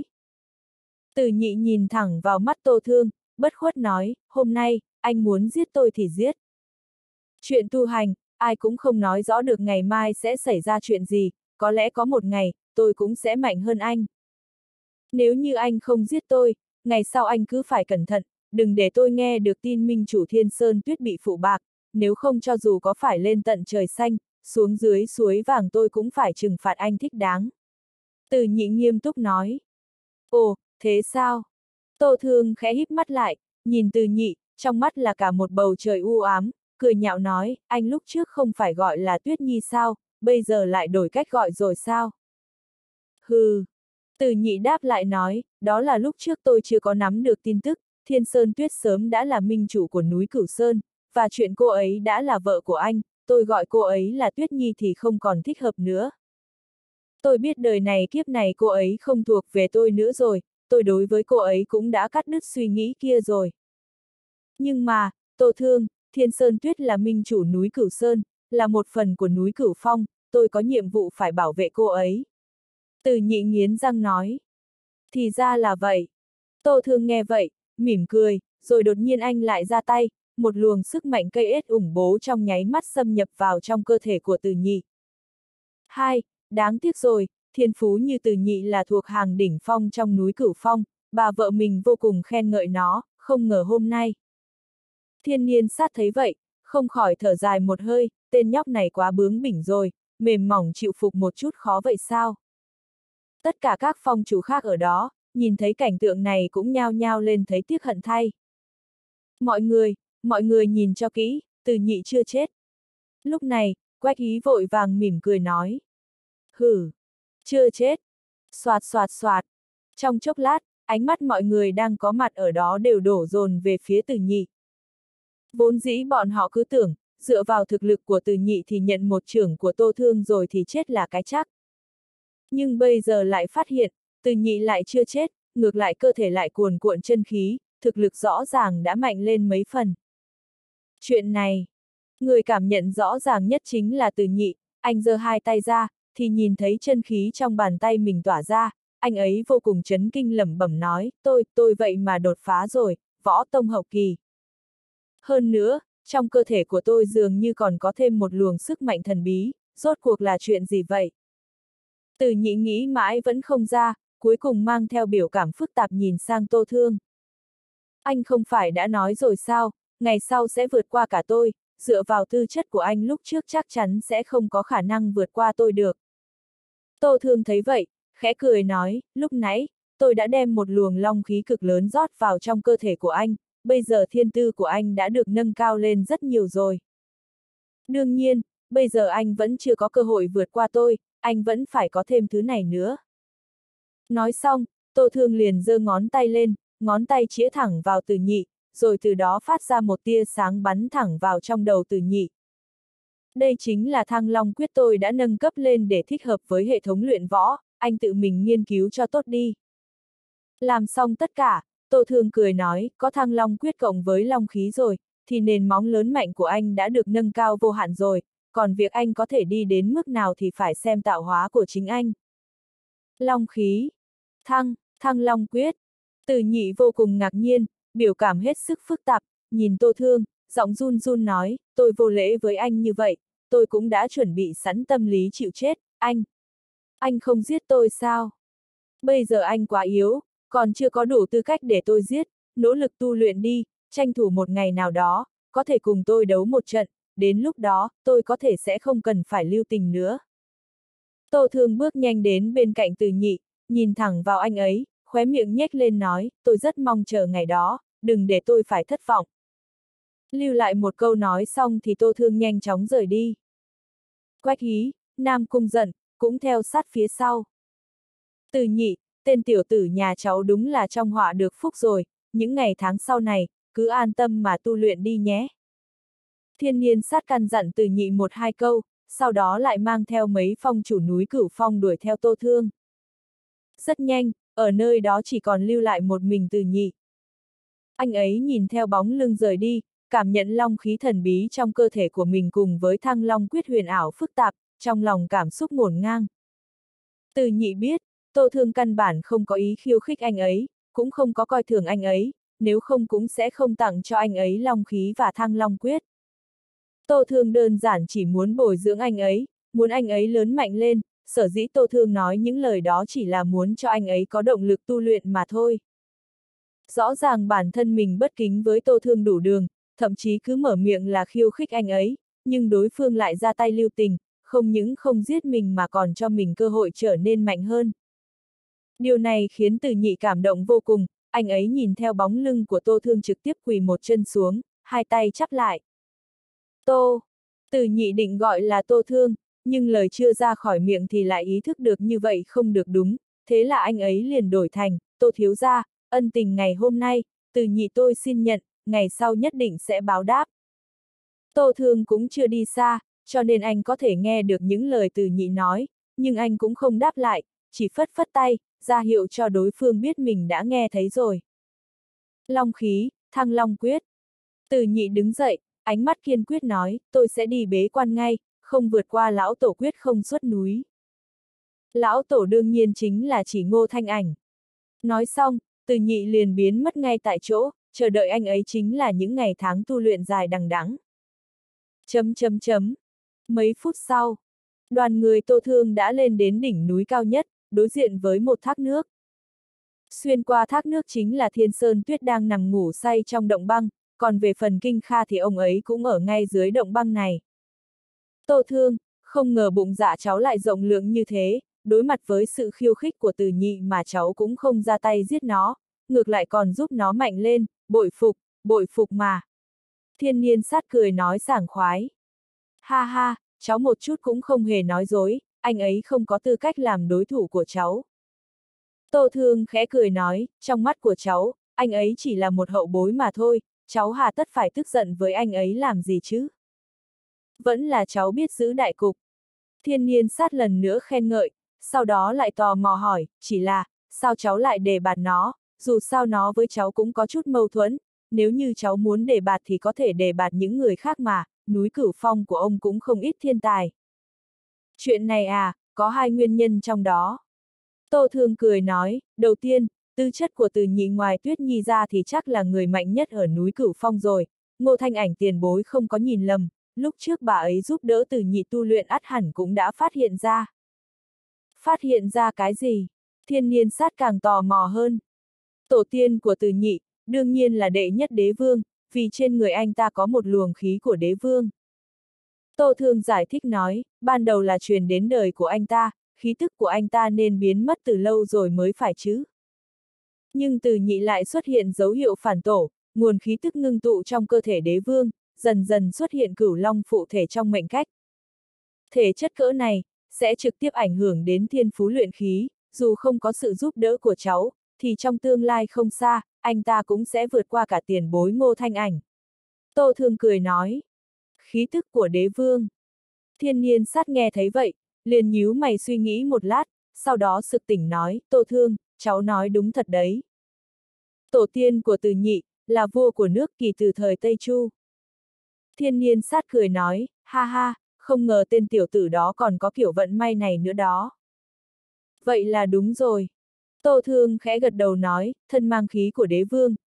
Tử Nhị nhìn thẳng vào mắt Tô Thương, bất khuất nói, hôm nay, anh muốn giết tôi thì giết. Chuyện tu hành, ai cũng không nói rõ được ngày mai sẽ xảy ra chuyện gì, có lẽ có một ngày, tôi cũng sẽ mạnh hơn anh. Nếu như anh không giết tôi, ngày sau anh cứ phải cẩn thận, đừng để tôi nghe được tin minh chủ Thiên Sơn Tuyết bị phụ bạc, nếu không cho dù có phải lên tận trời xanh, xuống dưới suối vàng tôi cũng phải trừng phạt anh thích đáng. Tử Nhị nghiêm túc nói. Ồ, thế sao? Tô Thương khẽ híp mắt lại, nhìn Tử Nhị, trong mắt là cả một bầu trời u ám, cười nhạo nói, anh lúc trước không phải gọi là Tuyết Nhi sao, bây giờ lại đổi cách gọi rồi sao? Hừ. Tử Nhị đáp lại nói, đó là lúc trước tôi chưa có nắm được tin tức, Thiên Sơn Tuyết sớm đã là minh chủ của núi Cửu Sơn, và chuyện cô ấy đã là vợ của anh, tôi gọi cô ấy là Tuyết Nhi thì không còn thích hợp nữa. Tôi biết đời này kiếp này cô ấy không thuộc về tôi nữa rồi, tôi đối với cô ấy cũng đã cắt đứt suy nghĩ kia rồi. Nhưng mà, Tô Thương, Thiên Sơn Tuyết là minh chủ núi Cửu Sơn, là một phần của núi Cửu Phong, tôi có nhiệm vụ phải bảo vệ cô ấy. Tử Nhị nghiến răng nói. Thì ra là vậy. Tô Thương nghe vậy, mỉm cười, rồi đột nhiên anh lại ra tay, một luồng sức mạnh cây ết ủng bố trong nháy mắt xâm nhập vào trong cơ thể của Tử Nhị. Đáng tiếc rồi, thiên phú như Tử Nhị là thuộc hàng đỉnh phong trong núi Cửu Phong, bà vợ mình vô cùng khen ngợi nó, không ngờ hôm nay. Thiên Niên Sát thấy vậy, không khỏi thở dài một hơi, tên nhóc này quá bướng bỉnh rồi, mềm mỏng chịu phục một chút khó vậy sao? Tất cả các phong chủ khác ở đó, nhìn thấy cảnh tượng này cũng nhao nhao lên thấy tiếc hận thay. Mọi người nhìn cho kỹ, Tử Nhị chưa chết. Lúc này, Quách Ý vội vàng mỉm cười nói. Hử, chưa chết. Xoạt xoạt xoạt. Trong chốc lát, ánh mắt mọi người đang có mặt ở đó đều đổ dồn về phía Tử Nhị. Vốn dĩ bọn họ cứ tưởng, dựa vào thực lực của Tử Nhị thì nhận một chưởng của Tô Thương rồi thì chết là cái chắc. Nhưng bây giờ lại phát hiện, Tử Nhị lại chưa chết, ngược lại cơ thể lại cuồn cuộn chân khí, thực lực rõ ràng đã mạnh lên mấy phần. Chuyện này, người cảm nhận rõ ràng nhất chính là Tử Nhị, anh giơ hai tay ra, thì nhìn thấy chân khí trong bàn tay mình tỏa ra, anh ấy vô cùng chấn kinh lẩm bẩm nói, tôi vậy mà đột phá rồi, võ tông hậu kỳ. Hơn nữa, trong cơ thể của tôi dường như còn có thêm một luồng sức mạnh thần bí, rốt cuộc là chuyện gì vậy? Tử Nhị nghĩ mãi vẫn không ra, cuối cùng mang theo biểu cảm phức tạp nhìn sang Tô Thương. Anh không phải đã nói rồi sao, ngày sau sẽ vượt qua cả tôi, dựa vào tư chất của anh lúc trước chắc chắn sẽ không có khả năng vượt qua tôi được. Tô Thương thấy vậy, khẽ cười nói, lúc nãy, tôi đã đem một luồng long khí cực lớn rót vào trong cơ thể của anh, bây giờ thiên tư của anh đã được nâng cao lên rất nhiều rồi. Đương nhiên, bây giờ anh vẫn chưa có cơ hội vượt qua tôi, anh vẫn phải có thêm thứ này nữa. Nói xong, Tô Thương liền giơ ngón tay lên, ngón tay chĩa thẳng vào Tử Nhị, rồi từ đó phát ra một tia sáng bắn thẳng vào trong đầu Tử Nhị. Đây chính là Thăng Long Quyết tôi đã nâng cấp lên để thích hợp với hệ thống luyện võ, anh tự mình nghiên cứu cho tốt đi. Làm xong tất cả, Tô Thương cười nói, có Thăng Long Quyết cộng với Long khí rồi, thì nền móng lớn mạnh của anh đã được nâng cao vô hạn rồi, còn việc anh có thể đi đến mức nào thì phải xem tạo hóa của chính anh. Long khí. Thăng Long Quyết. Tử Nhị vô cùng ngạc nhiên, biểu cảm hết sức phức tạp, nhìn Tô Thương, giọng run run nói, tôi vô lễ với anh như vậy, tôi cũng đã chuẩn bị sẵn tâm lý chịu chết, anh không giết tôi sao? Bây giờ anh quá yếu, còn chưa có đủ tư cách để tôi giết, nỗ lực tu luyện đi, tranh thủ một ngày nào đó, có thể cùng tôi đấu một trận, đến lúc đó, tôi có thể sẽ không cần phải lưu tình nữa. Tô Thương bước nhanh đến bên cạnh Từ Nhị, nhìn thẳng vào anh ấy, khóe miệng nhếch lên nói, tôi rất mong chờ ngày đó, đừng để tôi phải thất vọng. Lưu lại một câu nói xong thì Tô Thương nhanh chóng rời đi. Quách Hí, Nam Cung Giận, cũng theo sát phía sau. Từ Nhị, tên tiểu tử nhà cháu đúng là trong họa được phúc rồi, những ngày tháng sau này, cứ an tâm mà tu luyện đi nhé. Thiên Nhiên sát căn dặn Từ Nhị một hai câu, sau đó lại mang theo mấy phong chủ núi Cửu Phong đuổi theo Tô Thương. Rất nhanh, ở nơi đó chỉ còn lưu lại một mình Từ Nhị. Anh ấy nhìn theo bóng lưng rời đi, cảm nhận long khí thần bí trong cơ thể của mình cùng với Thăng Long quyết huyền ảo phức tạp, trong lòng cảm xúc ngổn ngang. Từ Nhị biết, Tô Thương căn bản không có ý khiêu khích anh ấy, cũng không có coi thường anh ấy, nếu không cũng sẽ không tặng cho anh ấy long khí và Thăng Long quyết. Tô Thương đơn giản chỉ muốn bồi dưỡng anh ấy, muốn anh ấy lớn mạnh lên, sở dĩ Tô Thương nói những lời đó chỉ là muốn cho anh ấy có động lực tu luyện mà thôi. Rõ ràng bản thân mình bất kính với Tô Thương đủ đường, thậm chí cứ mở miệng là khiêu khích anh ấy, nhưng đối phương lại ra tay lưu tình, không những không giết mình mà còn cho mình cơ hội trở nên mạnh hơn. Điều này khiến Từ Nhị cảm động vô cùng, anh ấy nhìn theo bóng lưng của Tô Thương trực tiếp quỳ một chân xuống, hai tay chắp lại. Tô! Từ Nhị định gọi là Tô Thương, nhưng lời chưa ra khỏi miệng thì lại ý thức được như vậy không được đúng, thế là anh ấy liền đổi thành, Tô thiếu gia, ân tình ngày hôm nay, Từ Nhị tôi xin nhận, ngày sau nhất định sẽ báo đáp. Tô Thương cũng chưa đi xa, cho nên anh có thể nghe được những lời Từ Nhị nói, nhưng anh cũng không đáp lại, chỉ phất phất tay, ra hiệu cho đối phương biết mình đã nghe thấy rồi. Long khí, Thăng Long quyết. Từ Nhị đứng dậy, ánh mắt kiên quyết nói, tôi sẽ đi bế quan ngay, không vượt qua lão tổ quyết không xuất núi. Lão tổ đương nhiên chính là chỉ Ngô Thanh Ảnh. Nói xong, Từ Nhị liền biến mất ngay tại chỗ, chờ đợi anh ấy chính là những ngày tháng tu luyện dài đằng đẵng. Mấy phút sau, đoàn người Tô Thương đã lên đến đỉnh núi cao nhất, đối diện với một thác nước. Xuyên qua thác nước chính là Thiên Sơn Tuyết đang nằm ngủ say trong động băng, còn về phần Kinh Kha thì ông ấy cũng ở ngay dưới động băng này. Tô Thương, không ngờ bụng dạ cháu lại rộng lượng như thế, đối mặt với sự khiêu khích của Từ Nhị mà cháu cũng không ra tay giết nó, ngược lại còn giúp nó mạnh lên, bội phục mà. Thiên Nhiên sát cười nói sảng khoái. Ha ha, cháu một chút cũng không hề nói dối, anh ấy không có tư cách làm đối thủ của cháu. Tô Thương khẽ cười nói, trong mắt của cháu, anh ấy chỉ là một hậu bối mà thôi, cháu hà tất phải tức giận với anh ấy làm gì chứ? Vẫn là cháu biết giữ đại cục. Thiên Nhiên sát lần nữa khen ngợi, sau đó lại tò mò hỏi, chỉ là, sao cháu lại đề bạt nó, dù sao nó với cháu cũng có chút mâu thuẫn, nếu như cháu muốn đề bạt thì có thể đề bạt những người khác mà, núi Cửu Phong của ông cũng không ít thiên tài. Chuyện này à, có hai nguyên nhân trong đó. Tô Thương cười nói, đầu tiên, tư chất của Từ Nhị ngoài Tuyết Nhi ra thì chắc là người mạnh nhất ở núi Cửu Phong rồi, Ngô Thanh Ảnh tiền bối không có nhìn lầm, lúc trước bà ấy giúp đỡ Từ Nhị tu luyện ắt hẳn cũng đã phát hiện ra. Phát hiện ra cái gì? Thiên Nhiên sát càng tò mò hơn. Tổ tiên của Từ Nhị, đương nhiên là đệ nhất đế vương, vì trên người anh ta có một luồng khí của đế vương. Tô Thương giải thích nói, ban đầu là truyền đến đời của anh ta, khí tức của anh ta nên biến mất từ lâu rồi mới phải chứ. Nhưng Từ Nhị lại xuất hiện dấu hiệu phản tổ, nguồn khí tức ngưng tụ trong cơ thể đế vương, dần dần xuất hiện cửu long phụ thể trong mệnh cách. Thể chất cỡ này, sẽ trực tiếp ảnh hưởng đến thiên phú luyện khí, dù không có sự giúp đỡ của cháu, thì trong tương lai không xa, anh ta cũng sẽ vượt qua cả tiền bối Ngô Thanh Ảnh. Tô Thương cười nói, khí tức của đế vương. Thiên Nhiên sát nghe thấy vậy, liền nhíu mày suy nghĩ một lát, sau đó sực tỉnh nói, Tô Thương, cháu nói đúng thật đấy. Tổ tiên của Từ Nhị, là vua của nước Kỳ từ thời Tây Chu. Thiên Nhiên sát cười nói, ha ha, không ngờ tên tiểu tử đó còn có kiểu vận may này nữa đó. Vậy là đúng rồi. Tô Thương khẽ gật đầu nói, thân mang khí của đế vương,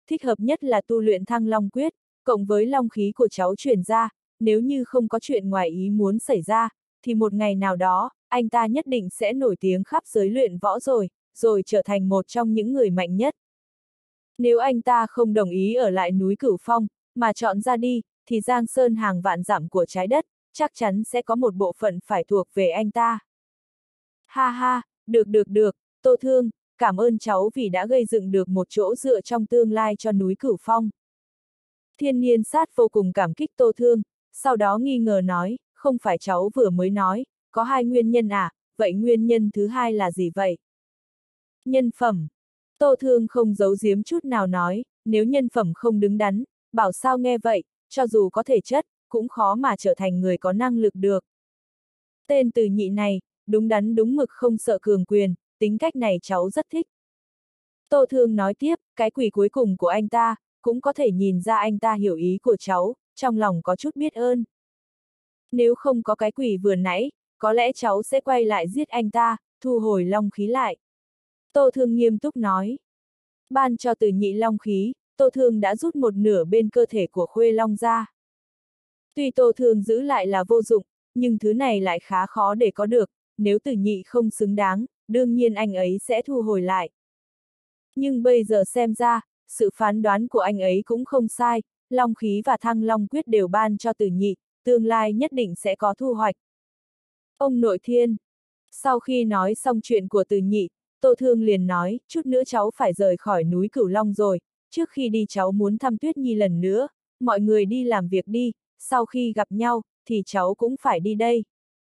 thích hợp nhất là tu luyện Thăng Long Quyết, cộng với long khí của cháu truyền ra, nếu như không có chuyện ngoài ý muốn xảy ra, thì một ngày nào đó, anh ta nhất định sẽ nổi tiếng khắp giới luyện võ rồi trở thành một trong những người mạnh nhất. Nếu anh ta không đồng ý ở lại núi Cửu Phong, mà chọn ra đi, thì giang sơn hàng vạn dặm của trái đất, chắc chắn sẽ có một bộ phận phải thuộc về anh ta. Ha ha, được, Tô Thương, cảm ơn cháu vì đã gây dựng được một chỗ dựa trong tương lai cho núi Cửu Phong. Thiên Niên Sát vô cùng cảm kích Tô Thương, sau đó nghi ngờ nói, không phải cháu vừa mới nói, có hai nguyên nhân à, vậy nguyên nhân thứ hai là gì vậy? Nhân phẩm. Tô Thương không giấu giếm chút nào nói, nếu nhân phẩm không đứng đắn, bảo sao nghe vậy, cho dù có thể chất, cũng khó mà trở thành người có năng lực được. Tên Từ Nhị này, đúng đắn đúng mực không sợ cường quyền, tính cách này cháu rất thích. Tô Thương nói tiếp, cái quỷ cuối cùng của anh ta, cũng có thể nhìn ra anh ta hiểu ý của cháu, trong lòng có chút biết ơn. Nếu không có cái quỷ vừa nãy, có lẽ cháu sẽ quay lại giết anh ta, thu hồi long khí lại. Tô Thương nghiêm túc nói. Ban cho Từ Nhị long khí, Tô Thương đã rút một nửa bên cơ thể của Khuê Long ra. Tuy Tô Thương giữ lại là vô dụng, nhưng thứ này lại khá khó để có được, nếu Từ Nhị không xứng đáng, đương nhiên anh ấy sẽ thu hồi lại. Nhưng bây giờ xem ra, sự phán đoán của anh ấy cũng không sai, long khí và Thăng Long Quyết đều ban cho Từ Nhị, tương lai nhất định sẽ có thu hoạch. Ông nội Thiên. Sau khi nói xong chuyện của Từ Nhị, Tô Thương liền nói, chút nữa cháu phải rời khỏi núi Cửu Long rồi, trước khi đi cháu muốn thăm Tuyết Nhi lần nữa, mọi người đi làm việc đi, sau khi gặp nhau, thì cháu cũng phải đi đây.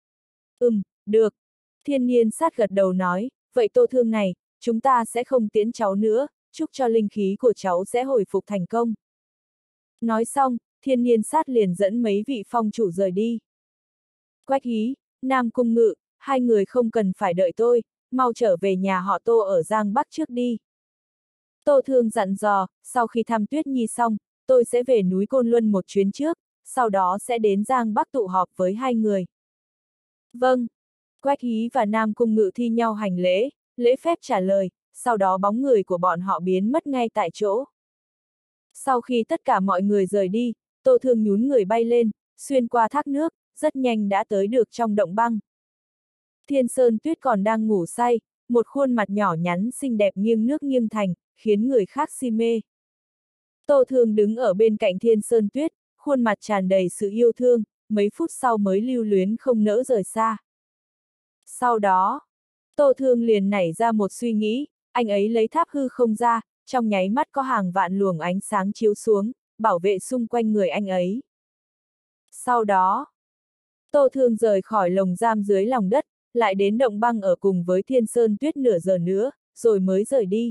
Được. Thiên Niên Sát gật đầu nói, vậy Tô Thương này, chúng ta sẽ không tiễn cháu nữa, chúc cho linh khí của cháu sẽ hồi phục thành công. Nói xong, Thiên Niên Sát liền dẫn mấy vị phong chủ rời đi. Quách Hí, Nam Cung Ngự, hai người không cần phải đợi tôi, mau trở về nhà họ Tô ở Giang Bắc trước đi. Tô Thương dặn dò, sau khi thăm Tuyết Nhi xong, tôi sẽ về núi Côn Luân một chuyến trước, sau đó sẽ đến Giang Bắc tụ họp với hai người. Vâng. Quách Hí và Nam Cung Ngự thi nhau hành lễ, lễ phép trả lời, sau đó bóng người của bọn họ biến mất ngay tại chỗ. Sau khi tất cả mọi người rời đi, Tô Thương nhún người bay lên, xuyên qua thác nước, rất nhanh đã tới được trong động băng. Thiên Sơn Tuyết còn đang ngủ say, một khuôn mặt nhỏ nhắn xinh đẹp nghiêng nước nghiêng thành, khiến người khác si mê. Tô Thương đứng ở bên cạnh Thiên Sơn Tuyết, khuôn mặt tràn đầy sự yêu thương, mấy phút sau mới lưu luyến không nỡ rời xa. Sau đó, Tô Thương liền nảy ra một suy nghĩ, anh ấy lấy tháp hư không ra, trong nháy mắt có hàng vạn luồng ánh sáng chiếu xuống, bảo vệ xung quanh người anh ấy. Sau đó, Tô Thương rời khỏi lồng giam dưới lòng đất, lại đến động băng ở cùng với Thiên Sơn Tuyết nửa giờ nữa, rồi mới rời đi.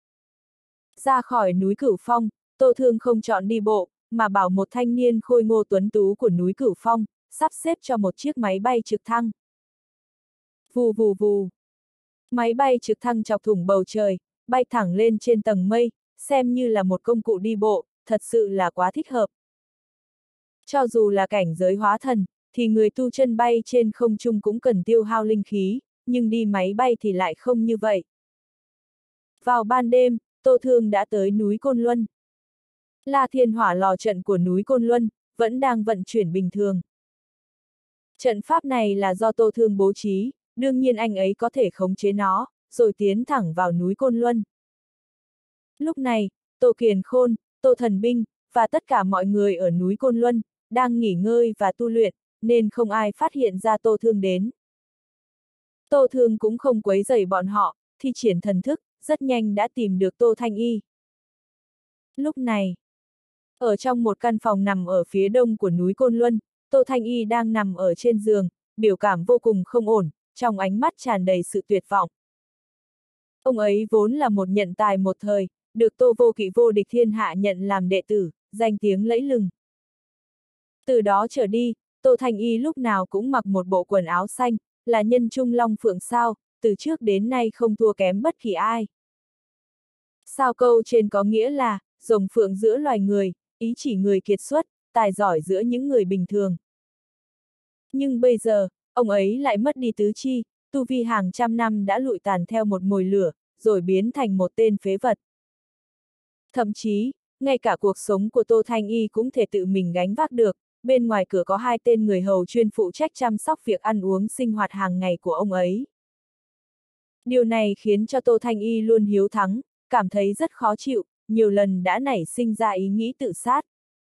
Ra khỏi núi Cửu Phong, Tô Thương không chọn đi bộ, mà bảo một thanh niên khôi ngô tuấn tú của núi Cửu Phong, sắp xếp cho một chiếc máy bay trực thăng. Vù vù vù. Máy bay trực thăng chọc thủng bầu trời, bay thẳng lên trên tầng mây, xem như là một công cụ đi bộ, thật sự là quá thích hợp. Cho dù là cảnh giới hóa thần, thì người tu chân bay trên không trung cũng cần tiêu hao linh khí, nhưng đi máy bay thì lại không như vậy. Vào ban đêm, Tô Thương đã tới núi Côn Luân. La Thiên Hỏa lò trận của núi Côn Luân, vẫn đang vận chuyển bình thường. Trận pháp này là do Tô Thương bố trí, đương nhiên anh ấy có thể khống chế nó, rồi tiến thẳng vào núi Côn Luân. Lúc này, Tô Kiền Khôn, Tô Thần Binh, và tất cả mọi người ở núi Côn Luân, đang nghỉ ngơi và tu luyện, nên không ai phát hiện ra Tô Thương đến. Tô Thương cũng không quấy rầy bọn họ, thi triển thần thức, rất nhanh đã tìm được Tô Thanh Y. Lúc này, ở trong một căn phòng nằm ở phía đông của núi Côn Luân, Tô Thanh Y đang nằm ở trên giường, biểu cảm vô cùng không ổn, trong ánh mắt tràn đầy sự tuyệt vọng. Ông ấy vốn là một nhận tài một thời, được Tô Vô Kỵ vô địch thiên hạ nhận làm đệ tử, danh tiếng lẫy lừng. Từ đó trở đi, Tô Thanh Y lúc nào cũng mặc một bộ quần áo xanh, là nhân trung long phượng sao, từ trước đến nay không thua kém bất kỳ ai. Sao câu trên có nghĩa là, rồng phượng giữa loài người, ý chỉ người kiệt xuất, tài giỏi giữa những người bình thường. Nhưng bây giờ, ông ấy lại mất đi tứ chi, tu vi hàng trăm năm đã lụi tàn theo một mồi lửa, rồi biến thành một tên phế vật. Thậm chí, ngay cả cuộc sống của Tô Thanh Y cũng thể tự mình gánh vác được, bên ngoài cửa có 2 tên người hầu chuyên phụ trách chăm sóc việc ăn uống sinh hoạt hàng ngày của ông ấy. Điều này khiến cho Tô Thanh Y luôn hiếu thắng, cảm thấy rất khó chịu, nhiều lần đã nảy sinh ra ý nghĩ tự sát.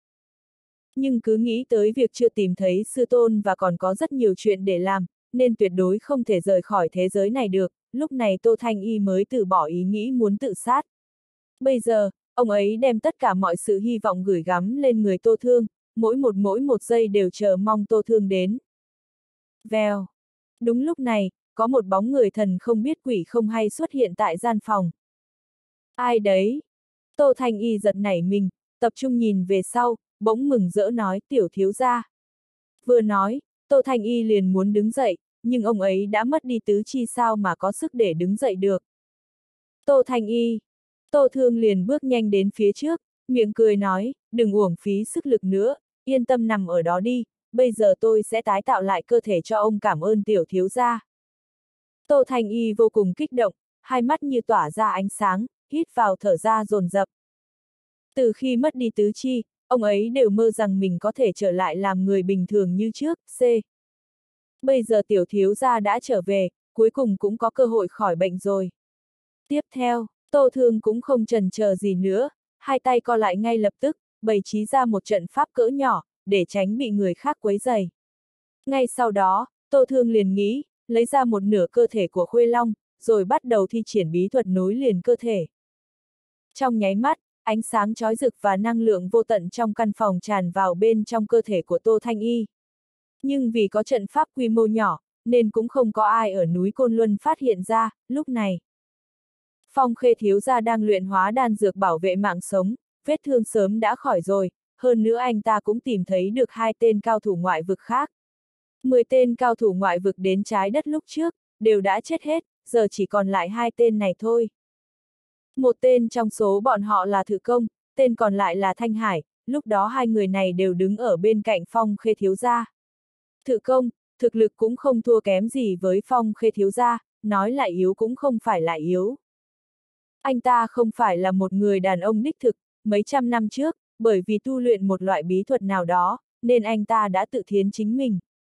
Nhưng cứ nghĩ tới việc chưa tìm thấy sư tôn và còn có rất nhiều chuyện để làm, nên tuyệt đối không thể rời khỏi thế giới này được, lúc này Tô Thanh Y mới từ bỏ ý nghĩ muốn tự sát. Bây giờ, ông ấy đem tất cả mọi sự hy vọng gửi gắm lên người Tô Thương, mỗi một giây đều chờ mong Tô Thương đến. Vèo. Đúng lúc này, có một bóng người thần không biết quỷ không hay xuất hiện tại gian phòng. Ai đấy? Tô Thanh Y giật nảy mình, tập trung nhìn về sau, bỗng mừng rỡ nói tiểu thiếu gia. Vừa nói, Tô Thanh Y liền muốn đứng dậy, nhưng ông ấy đã mất đi tứ chi sao mà có sức để đứng dậy được. Tô Thanh Y. Tô Thương liền bước nhanh đến phía trước, miệng cười nói, đừng uổng phí sức lực nữa, yên tâm nằm ở đó đi, bây giờ tôi sẽ tái tạo lại cơ thể cho ông cảm ơn tiểu thiếu gia. Tô Thanh Y vô cùng kích động, hai mắt như tỏa ra ánh sáng, hít vào thở ra dồn dập. Từ khi mất đi tứ chi, ông ấy đều mơ rằng mình có thể trở lại làm người bình thường như trước, Bây giờ tiểu thiếu gia đã trở về, cuối cùng cũng có cơ hội khỏi bệnh rồi. Tiếp theo, Tô Thương cũng không chần chờ gì nữa, hai tay co lại ngay lập tức, bày trí ra một trận pháp cỡ nhỏ, để tránh bị người khác quấy rầy. Ngay sau đó, Tô Thương liền nghĩ, lấy ra một nửa cơ thể của Khuê Long, rồi bắt đầu thi triển bí thuật nối liền cơ thể. Trong nháy mắt, ánh sáng chói rực và năng lượng vô tận trong căn phòng tràn vào bên trong cơ thể của Tô Thanh Y. Nhưng vì có trận pháp quy mô nhỏ, nên cũng không có ai ở núi Côn Luân phát hiện ra, lúc này. Phong Khê thiếu gia đang luyện hóa đan dược bảo vệ mạng sống, vết thương sớm đã khỏi rồi, hơn nữa anh ta cũng tìm thấy được 2 tên cao thủ ngoại vực khác. 10 tên cao thủ ngoại vực đến trái đất lúc trước, đều đã chết hết, giờ chỉ còn lại 2 tên này thôi. Một tên trong số bọn họ là Thự Công, tên còn lại là Thanh Hải, lúc đó 2 người này đều đứng ở bên cạnh Phong Khê thiếu gia. Thự Công, thực lực cũng không thua kém gì với Phong Khê thiếu gia, nói lại yếu cũng không phải là yếu. Anh ta không phải là một người đàn ông đích thực, mấy trăm năm trước, bởi vì tu luyện một loại bí thuật nào đó, nên anh ta đã tự thiến chính mình.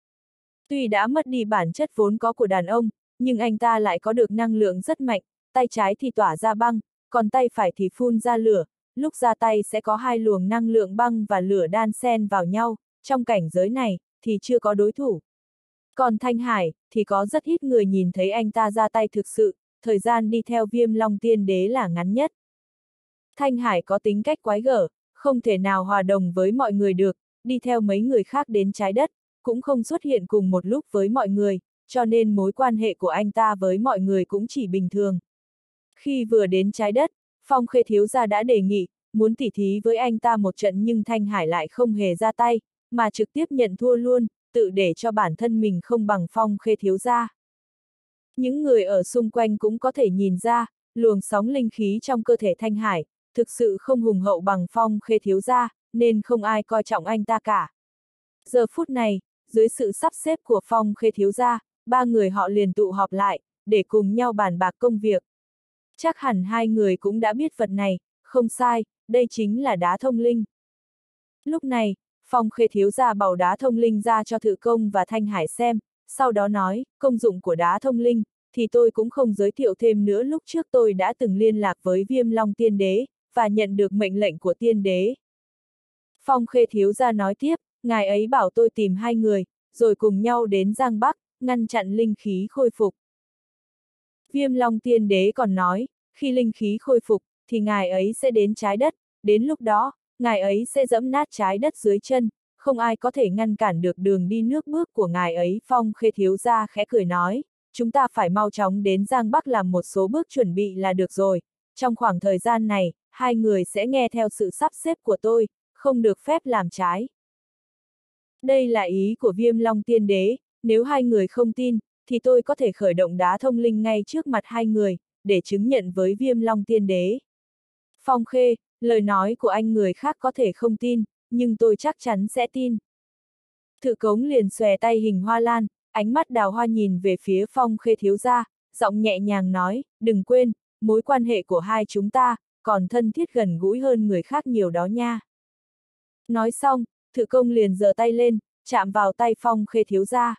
Tuy đã mất đi bản chất vốn có của đàn ông, nhưng anh ta lại có được năng lượng rất mạnh, tay trái thì tỏa ra băng, còn tay phải thì phun ra lửa, lúc ra tay sẽ có 2 luồng năng lượng băng và lửa đan xen vào nhau, trong cảnh giới này, thì chưa có đối thủ. Còn Thanh Hải, thì có rất ít người nhìn thấy anh ta ra tay thực sự, thời gian đi theo Viêm Long Tiên Đế là ngắn nhất. Thanh Hải có tính cách quái gở, không thể nào hòa đồng với mọi người được, đi theo mấy người khác đến trái đất, cũng không xuất hiện cùng một lúc với mọi người, cho nên mối quan hệ của anh ta với mọi người cũng chỉ bình thường. Khi vừa đến trái đất, Phong Khê thiếu gia đã đề nghị, muốn tỉ thí với anh ta một trận nhưng Thanh Hải lại không hề ra tay, mà trực tiếp nhận thua luôn, tự để cho bản thân mình không bằng Phong Khê thiếu gia. Những người ở xung quanh cũng có thể nhìn ra, luồng sóng linh khí trong cơ thể Thanh Hải, thực sự không hùng hậu bằng Phong Khê thiếu gia, nên không ai coi trọng anh ta cả. Giờ phút này, dưới sự sắp xếp của Phong Khê thiếu gia, 3 người họ liền tụ họp lại, để cùng nhau bàn bạc công việc. Chắc hẳn 2 người cũng đã biết vật này, không sai, đây chính là đá thông linh. Lúc này, Phong Khê thiếu gia bảo đá thông linh ra cho Thự Công và Thanh Hải xem, sau đó nói, công dụng của đá thông linh, thì tôi cũng không giới thiệu thêm nữa, lúc trước tôi đã từng liên lạc với Viêm Long Tiên Đế, và nhận được mệnh lệnh của Tiên Đế. Phong Khê thiếu gia nói tiếp, ngài ấy bảo tôi tìm 2 người, rồi cùng nhau đến Giang Bắc, ngăn chặn linh khí khôi phục. Viêm Long Tiên Đế còn nói, khi linh khí khôi phục, thì ngài ấy sẽ đến trái đất, đến lúc đó, ngài ấy sẽ giẫm nát trái đất dưới chân, không ai có thể ngăn cản được đường đi nước bước của ngài ấy. Phong Khê thiếu gia khẽ cười nói, chúng ta phải mau chóng đến Giang Bắc làm một số bước chuẩn bị là được rồi, trong khoảng thời gian này, 2 người sẽ nghe theo sự sắp xếp của tôi, không được phép làm trái. Đây là ý của Viêm Long Tiên Đế, nếu 2 người không tin, thì tôi có thể khởi động đá thông linh ngay trước mặt 2 người, để chứng nhận với Viêm Long Tiên Đế. Phong Khê, lời nói của anh người khác có thể không tin, nhưng tôi chắc chắn sẽ tin. Thự Cống liền xòe tay hình hoa lan, ánh mắt đào hoa nhìn về phía Phong Khê thiếu gia, giọng nhẹ nhàng nói, đừng quên, mối quan hệ của 2 chúng ta, còn thân thiết gần gũi hơn người khác nhiều đó nha. Nói xong, Thự Công liền giơ tay lên, chạm vào tay Phong Khê thiếu gia.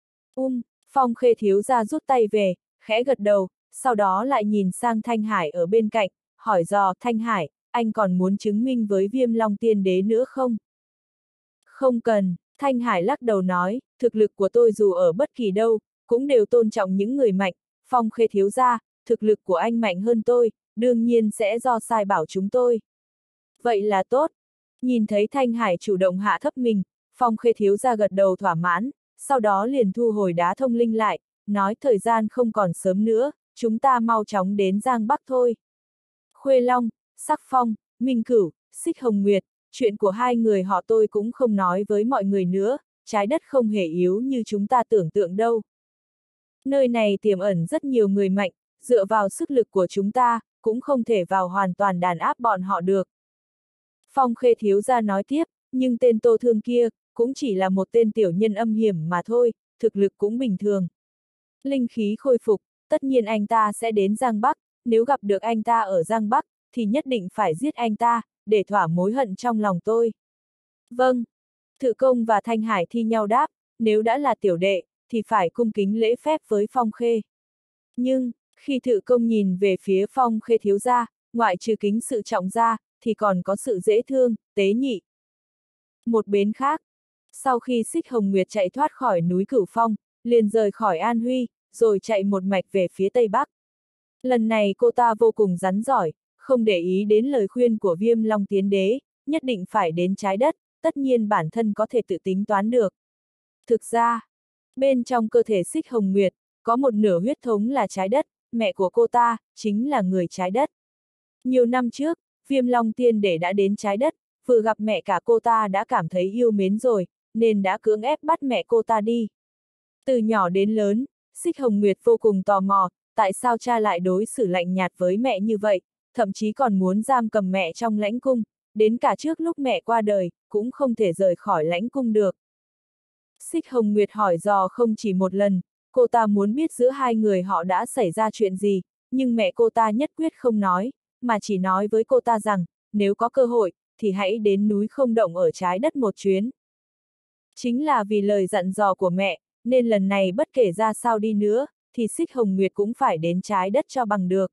Phong Khê thiếu gia rút tay về, khẽ gật đầu, sau đó lại nhìn sang Thanh Hải ở bên cạnh, hỏi dò Thanh Hải, anh còn muốn chứng minh với Viêm Long Tiên Đế nữa không? Không cần, Thanh Hải lắc đầu nói, thực lực của tôi dù ở bất kỳ đâu, cũng đều tôn trọng những người mạnh, Phong Khê thiếu gia, thực lực của anh mạnh hơn tôi, đương nhiên sẽ do sai bảo chúng tôi. Vậy là tốt. Nhìn thấy Thanh Hải chủ động hạ thấp mình, Phong Khê thiếu gia gật đầu thỏa mãn, sau đó liền thu hồi đá thông linh lại, nói thời gian không còn sớm nữa, chúng ta mau chóng đến Giang Bắc thôi. Khuê Long, Sắc Phong, Minh Cửu, Xích Hồng Nguyệt, chuyện của hai người họ tôi cũng không nói với mọi người nữa, trái đất không hề yếu như chúng ta tưởng tượng đâu. Nơi này tiềm ẩn rất nhiều người mạnh, dựa vào sức lực của chúng ta, cũng không thể vào hoàn toàn đàn áp bọn họ được. Phong Khê thiếu gia nói tiếp, nhưng tên Tô Thương kia, cũng chỉ là một tên tiểu nhân âm hiểm mà thôi, thực lực cũng bình thường. Linh khí khôi phục, tất nhiên anh ta sẽ đến Giang Bắc, nếu gặp được anh ta ở Giang Bắc, thì nhất định phải giết anh ta, để thỏa mối hận trong lòng tôi. Vâng. Thự Công và Thanh Hải thi nhau đáp, nếu đã là tiểu đệ, thì phải cung kính lễ phép với Phong Khê. Nhưng, khi Thự Công nhìn về phía Phong Khê thiếu gia, ngoại trừ kính sự trọng ra, thì còn có sự dễ thương, tế nhị. Một bên khác, sau khi Xích Hồng Nguyệt chạy thoát khỏi núi Cửu Phong, liền rời khỏi An Huy, rồi chạy một mạch về phía Tây Bắc. Lần này cô ta vô cùng rắn giỏi, không để ý đến lời khuyên của Viêm Long Tiên Đế, nhất định phải đến trái đất, tất nhiên bản thân có thể tự tính toán được. Thực ra, bên trong cơ thể Xích Hồng Nguyệt, có một nửa huyết thống là trái đất, mẹ của cô ta, chính là người trái đất. Nhiều năm trước, Viêm Long Tiên Đế đã đến trái đất, vừa gặp mẹ cả cô ta đã cảm thấy yêu mến rồi, nên đã cưỡng ép bắt mẹ cô ta đi. Từ nhỏ đến lớn, Xích Hồng Nguyệt vô cùng tò mò, tại sao cha lại đối xử lạnh nhạt với mẹ như vậy, thậm chí còn muốn giam cầm mẹ trong lãnh cung, đến cả trước lúc mẹ qua đời, cũng không thể rời khỏi lãnh cung được. Xích Hồng Nguyệt hỏi dò không chỉ một lần, cô ta muốn biết giữa hai người họ đã xảy ra chuyện gì, nhưng mẹ cô ta nhất quyết không nói, mà chỉ nói với cô ta rằng, nếu có cơ hội, thì hãy đến núi Không Động ở trái đất một chuyến. Chính là vì lời dặn dò của mẹ, nên lần này bất kể ra sao đi nữa, thì Xích Hồng Nguyệt cũng phải đến trái đất cho bằng được.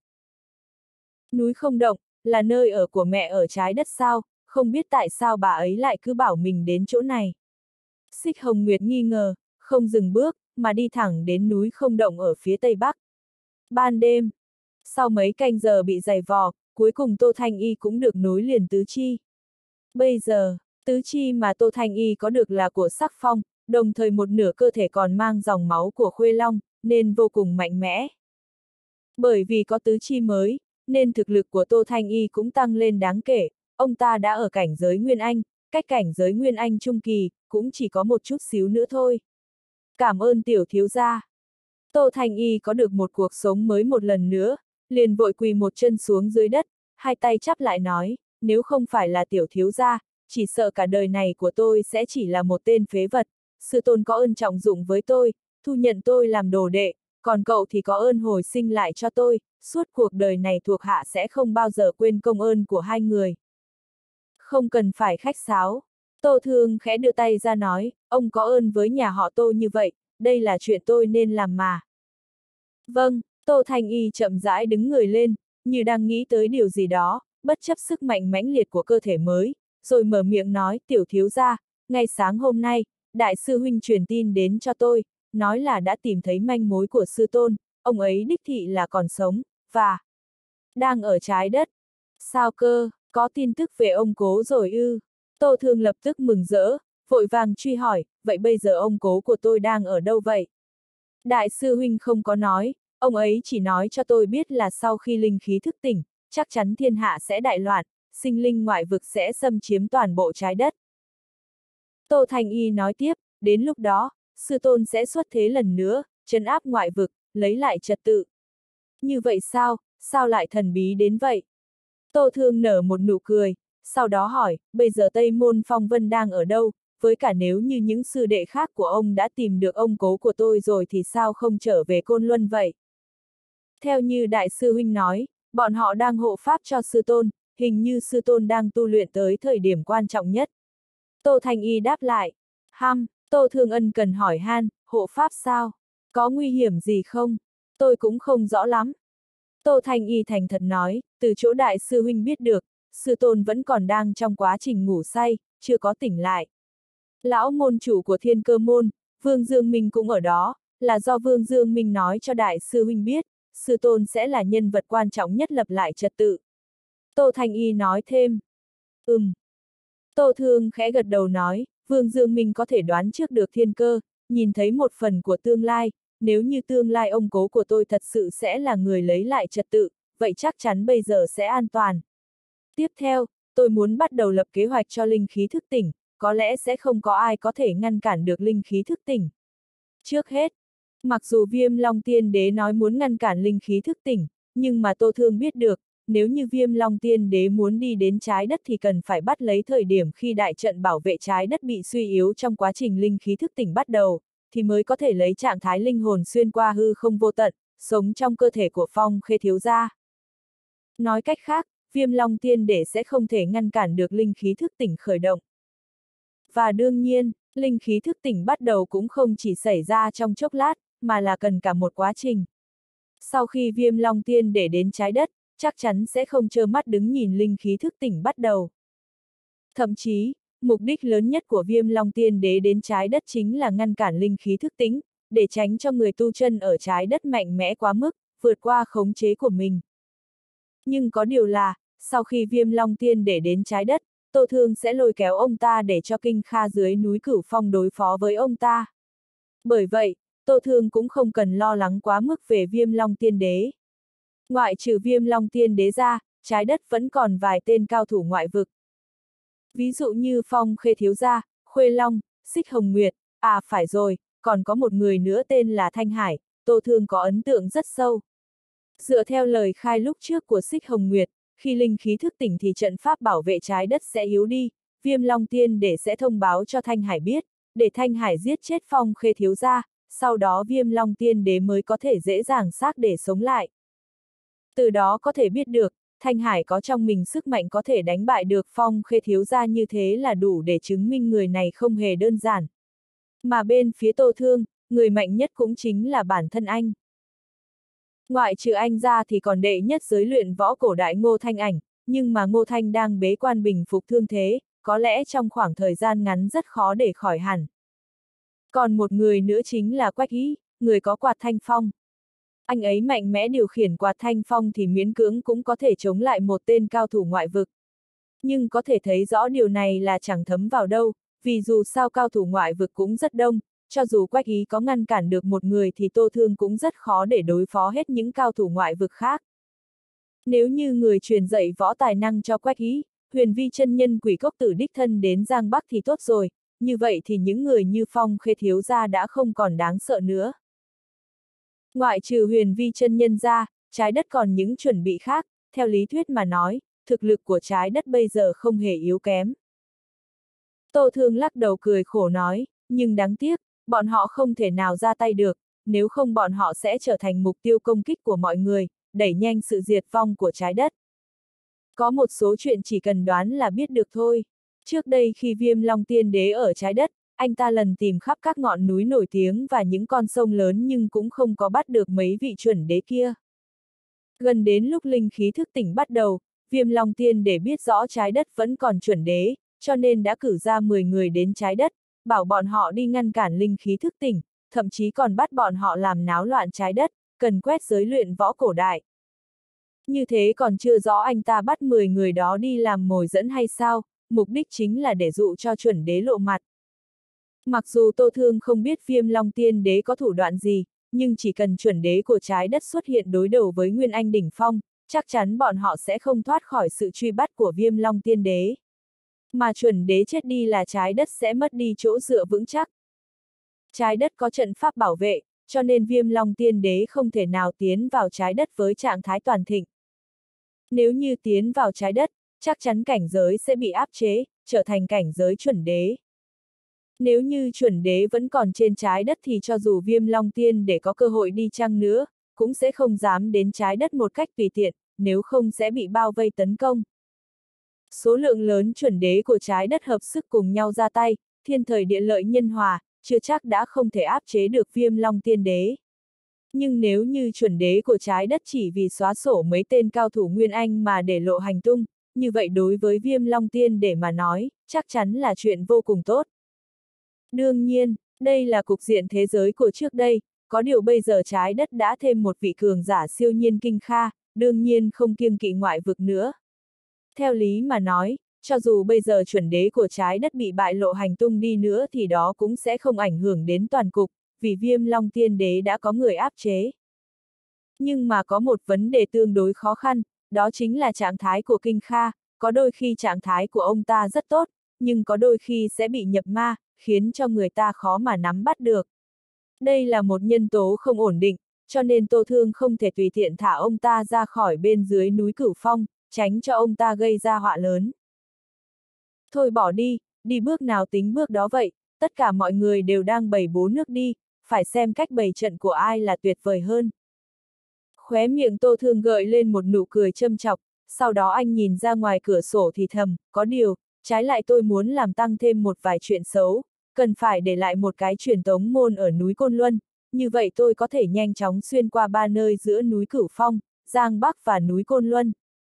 Núi Không Động, là nơi ở của mẹ ở trái đất sao, không biết tại sao bà ấy lại cứ bảo mình đến chỗ này. Xích Hồng Nguyệt nghi ngờ, không dừng bước, mà đi thẳng đến núi Không Động ở phía Tây Bắc. Ban đêm, sau mấy canh giờ bị giày vò, cuối cùng Tô Thanh Y cũng được nối liền tứ chi. Bây giờ, tứ chi mà Tô Thanh Y có được là của Sắc Phong, đồng thời một nửa cơ thể còn mang dòng máu của Khuê Long, nên vô cùng mạnh mẽ. Bởi vì có tứ chi mới, nên thực lực của Tô Thanh Y cũng tăng lên đáng kể, ông ta đã ở cảnh giới Nguyên Anh, cách cảnh giới Nguyên Anh trung kỳ, cũng chỉ có một chút xíu nữa thôi. Cảm ơn tiểu thiếu gia. Tô Thanh Y có được một cuộc sống mới một lần nữa, liền vội quỳ một chân xuống dưới đất, hai tay chắp lại nói, nếu không phải là tiểu thiếu gia, chỉ sợ cả đời này của tôi sẽ chỉ là một tên phế vật, sư tôn có ơn trọng dụng với tôi, thu nhận tôi làm đồ đệ, còn cậu thì có ơn hồi sinh lại cho tôi, suốt cuộc đời này thuộc hạ sẽ không bao giờ quên công ơn của hai người. Không cần phải khách sáo. Tô Thương khẽ đưa tay ra nói, ông có ơn với nhà họ Tô như vậy, đây là chuyện tôi nên làm mà. Vâng, Tô Thanh Y chậm rãi đứng người lên, như đang nghĩ tới điều gì đó, bất chấp sức mạnh mãnh liệt của cơ thể mới, rồi mở miệng nói, tiểu thiếu gia, ngay sáng hôm nay, đại sư huynh truyền tin đến cho tôi, nói là đã tìm thấy manh mối của sư tôn, ông ấy đích thị là còn sống, và đang ở trái đất. Sao cơ, có tin tức về ông cố rồi ư? Tô Thương lập tức mừng rỡ, vội vàng truy hỏi, vậy bây giờ ông cố của tôi đang ở đâu vậy? Đại sư huynh không có nói, ông ấy chỉ nói cho tôi biết là sau khi linh khí thức tỉnh, chắc chắn thiên hạ sẽ đại loạn, sinh linh ngoại vực sẽ xâm chiếm toàn bộ trái đất. Tô Thanh Y nói tiếp, đến lúc đó, sư tôn sẽ xuất thế lần nữa, trấn áp ngoại vực, lấy lại trật tự. Như vậy sao lại thần bí đến vậy? Tô Thương nở một nụ cười, sau đó hỏi, bây giờ Tây Môn Phong Vân đang ở đâu, với cả nếu như những sư đệ khác của ông đã tìm được ông cố của tôi rồi thì sao không trở về Côn Luân vậy? Theo như đại sư huynh nói, Bọn họ đang hộ pháp cho sư tôn, hình như sư tôn đang tu luyện tới thời điểm quan trọng nhất. Tô Thanh Y đáp lại. Tô Thương Ân cần hỏi han, hộ pháp sao? Có nguy hiểm gì không? Tôi cũng không rõ lắm. Tô Thanh Y thành thật nói, từ chỗ đại sư huynh biết được, sư tôn vẫn còn đang trong quá trình ngủ say, chưa có tỉnh lại. Lão môn chủ của Thiên Cơ môn, Vương Dương Minh cũng ở đó, là do Vương Dương Minh nói cho đại sư huynh biết, sư tôn sẽ là nhân vật quan trọng nhất lập lại trật tự. Tô Thanh Y nói thêm. Tô Thương khẽ gật đầu nói, Vương Dương Minh có thể đoán trước được thiên cơ, nhìn thấy một phần của tương lai, nếu như tương lai ông cố của tôi thật sự sẽ là người lấy lại trật tự, vậy chắc chắn bây giờ sẽ an toàn. Tiếp theo, tôi muốn bắt đầu lập kế hoạch cho linh khí thức tỉnh, có lẽ sẽ không có ai có thể ngăn cản được linh khí thức tỉnh. Trước hết, mặc dù Viêm Long Tiên Đế nói muốn ngăn cản linh khí thức tỉnh, nhưng mà Tô Thương biết được, nếu như Viêm Long Tiên Đế muốn đi đến trái đất thì cần phải bắt lấy thời điểm khi đại trận bảo vệ trái đất bị suy yếu trong quá trình linh khí thức tỉnh bắt đầu, thì mới có thể lấy trạng thái linh hồn xuyên qua hư không vô tận, sống trong cơ thể của Phong Khê thiếu gia. Nói cách khác, Viêm Long Tiên Đế sẽ không thể ngăn cản được linh khí thức tỉnh khởi động. Và đương nhiên, linh khí thức tỉnh bắt đầu cũng không chỉ xảy ra trong chốc lát, mà là cần cả một quá trình. Sau khi Viêm Long Tiên Đế đến trái đất, chắc chắn sẽ không trơ mắt đứng nhìn linh khí thức tỉnh bắt đầu. Thậm chí, mục đích lớn nhất của Viêm Long Tiên Đế đến trái đất chính là ngăn cản linh khí thức tỉnh, để tránh cho người tu chân ở trái đất mạnh mẽ quá mức, vượt qua khống chế của mình. Nhưng có điều là, sau khi Viêm Long Tiên Đế đến trái đất, Tô Thương sẽ lôi kéo ông ta để cho Kinh Kha dưới núi Cửu Phong đối phó với ông ta. Bởi vậy, Tô Thương cũng không cần lo lắng quá mức về Viêm Long Tiên Đế. Ngoại trừ Viêm Long Tiên Đế ra, trái đất vẫn còn vài tên cao thủ ngoại vực. Ví dụ như Phong Khê thiếu gia, Khuê Long, Xích Hồng Nguyệt, phải rồi, còn có một người nữa tên là Thanh Hải, Tô Thương có ấn tượng rất sâu. Dựa theo lời khai lúc trước của Xích Hồng Nguyệt, khi linh khí thức tỉnh thì trận pháp bảo vệ trái đất sẽ yếu đi, Viêm Long Tiên Đế sẽ thông báo cho Thanh Hải biết, để Thanh Hải giết chết Phong Khê thiếu gia, sau đó Viêm Long Tiên Đế mới có thể dễ dàng xác để sống lại. Từ đó có thể biết được, Thanh Hải có trong mình sức mạnh có thể đánh bại được Phong Khê thiếu gia, như thế là đủ để chứng minh người này không hề đơn giản. Mà bên phía Tô Thương, người mạnh nhất cũng chính là bản thân anh. Ngoại trừ anh ra thì còn đệ nhất giới luyện võ cổ đại Ngô Thanh Ảnh, nhưng mà Ngô Thanh đang bế quan bình phục thương thế, có lẽ trong khoảng thời gian ngắn rất khó để khỏi hẳn. Còn một người nữa chính là Quách Ý, người có quạt thanh phong. Anh ấy mạnh mẽ điều khiển quạt thanh phong thì miễn cưỡng cũng có thể chống lại một tên cao thủ ngoại vực. Nhưng có thể thấy rõ điều này là chẳng thấm vào đâu, vì dù sao cao thủ ngoại vực cũng rất đông, cho dù Quách Ý có ngăn cản được một người thì Tô Thương cũng rất khó để đối phó hết những cao thủ ngoại vực khác. Nếu như người truyền dạy võ tài năng cho Quách Ý, Huyền Vi chân nhân Quỷ Cốc Tử đích thân đến Giang Bắc thì tốt rồi, như vậy thì những người như Phong Khê thiếu gia đã không còn đáng sợ nữa. Ngoại trừ Huyền Vi chân nhân ra, trái đất còn những chuẩn bị khác, theo lý thuyết mà nói, thực lực của trái đất bây giờ không hề yếu kém. Tô Thương lắc đầu cười khổ nói, nhưng đáng tiếc, bọn họ không thể nào ra tay được, nếu không bọn họ sẽ trở thành mục tiêu công kích của mọi người, đẩy nhanh sự diệt vong của trái đất. Có một số chuyện chỉ cần đoán là biết được thôi. Trước đây khi Viêm Long Tiên Đế ở trái đất, anh ta lần tìm khắp các ngọn núi nổi tiếng và những con sông lớn nhưng cũng không có bắt được mấy vị chuẩn đế kia. Gần đến lúc linh khí thức tỉnh bắt đầu, Viêm Long Tiên Đế biết rõ trái đất vẫn còn chuẩn đế, cho nên đã cử ra 10 người đến trái đất, bảo bọn họ đi ngăn cản linh khí thức tỉnh, thậm chí còn bắt bọn họ làm náo loạn trái đất, cần quét giới luyện võ cổ đại. Như thế còn chưa rõ anh ta bắt 10 người đó đi làm mồi dẫn hay sao, mục đích chính là để dụ cho chuẩn đế lộ mặt. Mặc dù Tô Thương không biết Viêm Long Tiên Đế có thủ đoạn gì, nhưng chỉ cần chuẩn đế của trái đất xuất hiện đối đầu với Nguyên Anh đỉnh phong, chắc chắn bọn họ sẽ không thoát khỏi sự truy bắt của Viêm Long Tiên Đế. Mà chuẩn đế chết đi là trái đất sẽ mất đi chỗ dựa vững chắc. Trái đất có trận pháp bảo vệ, cho nên Viêm Long Tiên Đế không thể nào tiến vào trái đất với trạng thái toàn thịnh. Nếu như tiến vào trái đất, chắc chắn cảnh giới sẽ bị áp chế, trở thành cảnh giới chuẩn đế. Nếu như chuẩn đế vẫn còn trên trái đất thì cho dù Viêm Long Tiên để có cơ hội đi chăng nữa, cũng sẽ không dám đến trái đất một cách tùy tiện, nếu không sẽ bị bao vây tấn công. Số lượng lớn chuẩn đế của trái đất hợp sức cùng nhau ra tay, thiên thời địa lợi nhân hòa, chưa chắc đã không thể áp chế được Viêm Long Tiên Đế. Nhưng nếu như chuẩn đế của trái đất chỉ vì xóa sổ mấy tên cao thủ Nguyên Anh mà để lộ hành tung, như vậy đối với Viêm Long Tiên để mà nói, chắc chắn là chuyện vô cùng tốt. Đương nhiên, đây là cục diện thế giới của trước đây, có điều bây giờ trái đất đã thêm một vị cường giả siêu nhiên Kinh Kha, đương nhiên không kiêng kỵ ngoại vực nữa. Theo lý mà nói, cho dù bây giờ chuẩn đế của trái đất bị bại lộ hành tung đi nữa thì đó cũng sẽ không ảnh hưởng đến toàn cục, vì Viêm Long Tiên Đế đã có người áp chế. Nhưng mà có một vấn đề tương đối khó khăn, đó chính là trạng thái của Kinh Kha, có đôi khi trạng thái của ông ta rất tốt, nhưng có đôi khi sẽ bị nhập ma, khiến cho người ta khó mà nắm bắt được. Đây là một nhân tố không ổn định, cho nên Tô Thương không thể tùy tiện thả ông ta ra khỏi bên dưới núi Cửu Phong, tránh cho ông ta gây ra họa lớn. Thôi bỏ đi, đi bước nào tính bước đó vậy, tất cả mọi người đều đang bày bố nước đi, phải xem cách bày trận của ai là tuyệt vời hơn. Khóe miệng Tô Thương gợi lên một nụ cười châm chọc, sau đó anh nhìn ra ngoài cửa sổ thì thầm, có điều, trái lại tôi muốn làm tăng thêm một vài chuyện xấu, cần phải để lại một cái truyền tống môn ở núi Côn Luân, như vậy tôi có thể nhanh chóng xuyên qua ba nơi giữa núi Cửu Phong, Giang Bắc và núi Côn Luân.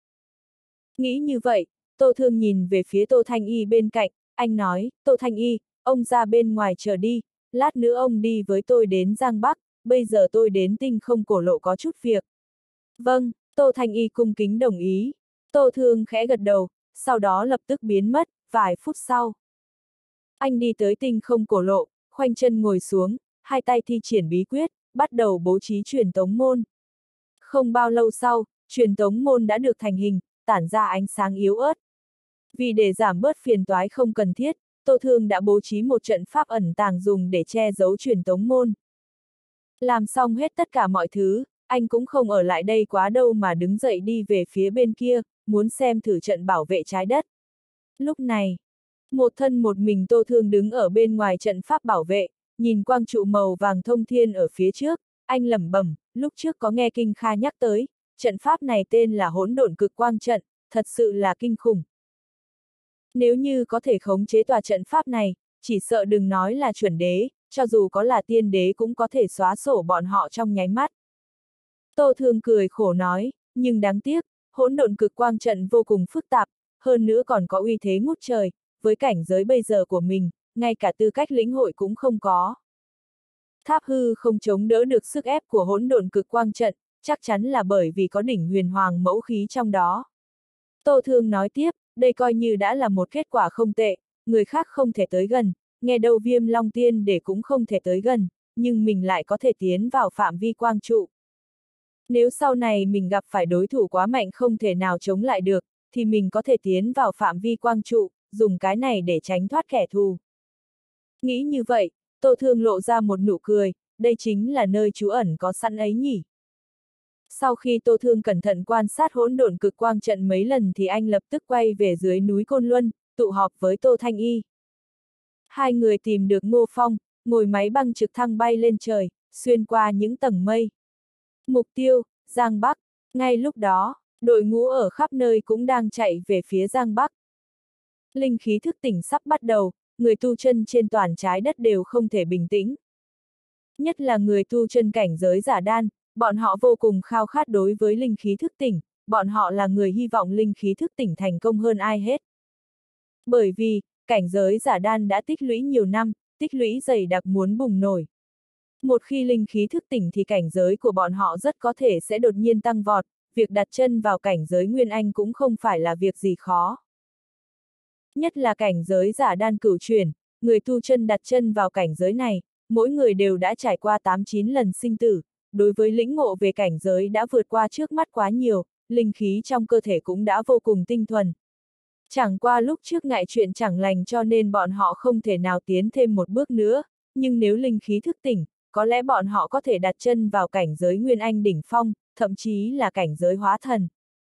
Nghĩ như vậy, Tô Thương nhìn về phía Tô Thanh Y bên cạnh, anh nói, Tô Thanh Y, ông ra bên ngoài chờ đi, lát nữa ông đi với tôi đến Giang Bắc, bây giờ tôi đến Tinh Không Cổ Lộ có chút việc. Vâng, Tô Thanh Y cung kính đồng ý. Tô Thương khẽ gật đầu, sau đó lập tức biến mất, vài phút sau. Anh đi tới Tinh Không Cổ Lộ, khoanh chân ngồi xuống, hai tay thi triển bí quyết, bắt đầu bố trí truyền tống môn. Không bao lâu sau, truyền tống môn đã được thành hình, tản ra ánh sáng yếu ớt. Vì để giảm bớt phiền toái không cần thiết, Tô Thương đã bố trí một trận pháp ẩn tàng dùng để che giấu truyền tống môn. Làm xong hết tất cả mọi thứ, anh cũng không ở lại đây quá đâu mà đứng dậy đi về phía bên kia, muốn xem thử trận bảo vệ trái đất. Lúc này, một thân một mình Tô Thương đứng ở bên ngoài trận pháp bảo vệ, nhìn quang trụ màu vàng thông thiên ở phía trước, anh lẩm bẩm, lúc trước có nghe Kinh Kha nhắc tới, trận pháp này tên là Hỗn Độn Cực Quang Trận, thật sự là kinh khủng. Nếu như có thể khống chế tòa trận pháp này, chỉ sợ đừng nói là chuẩn đế, cho dù có là tiên đế cũng có thể xóa sổ bọn họ trong nháy mắt. Tô Thương cười khổ nói, nhưng đáng tiếc, Hỗn Độn Cực Quang Trận vô cùng phức tạp, hơn nữa còn có uy thế ngút trời, với cảnh giới bây giờ của mình, ngay cả tư cách lĩnh hội cũng không có. Tháp hư không chống đỡ được sức ép của Hỗn Độn Cực Quang Trận, chắc chắn là bởi vì có đỉnh huyền hoàng mẫu khí trong đó. Tô Thương nói tiếp, đây coi như đã là một kết quả không tệ, người khác không thể tới gần, nghe đâu Viêm Long Tiên để cũng không thể tới gần, nhưng mình lại có thể tiến vào phạm vi quang trụ. Nếu sau này mình gặp phải đối thủ quá mạnh không thể nào chống lại được, thì mình có thể tiến vào phạm vi quang trụ, dùng cái này để tránh thoát kẻ thù. Nghĩ như vậy, Tô Thương lộ ra một nụ cười, đây chính là nơi trú ẩn có sẵn ấy nhỉ. Sau khi Tô Thương cẩn thận quan sát Hỗn Độn Cực Quang Trận mấy lần thì anh lập tức quay về dưới núi Côn Luân, tụ họp với Tô Thanh Y. Hai người tìm được Ngô Phong, ngồi máy băng trực thăng bay lên trời, xuyên qua những tầng mây. Mục tiêu, Giang Bắc. Ngay lúc đó, đội ngũ ở khắp nơi cũng đang chạy về phía Giang Bắc. Linh khí thức tỉnh sắp bắt đầu, người tu chân trên toàn trái đất đều không thể bình tĩnh. Nhất là người tu chân cảnh giới giả đan, bọn họ vô cùng khao khát đối với linh khí thức tỉnh, bọn họ là người hy vọng linh khí thức tỉnh thành công hơn ai hết. Bởi vì, cảnh giới giả đan đã tích lũy nhiều năm, tích lũy dày đặc muốn bùng nổi. Một khi linh khí thức tỉnh thì cảnh giới của bọn họ rất có thể sẽ đột nhiên tăng vọt, việc đặt chân vào cảnh giới Nguyên Anh cũng không phải là việc gì khó. Nhất là cảnh giới giả đan cửu chuyển, người tu chân đặt chân vào cảnh giới này, mỗi người đều đã trải qua 8-9 lần sinh tử, đối với lĩnh ngộ về cảnh giới đã vượt qua trước mắt quá nhiều, linh khí trong cơ thể cũng đã vô cùng tinh thuần. Chẳng qua lúc trước ngại chuyện chẳng lành cho nên bọn họ không thể nào tiến thêm một bước nữa, nhưng nếu linh khí thức tỉnh, có lẽ bọn họ có thể đặt chân vào cảnh giới Nguyên Anh đỉnh phong, thậm chí là cảnh giới hóa thần.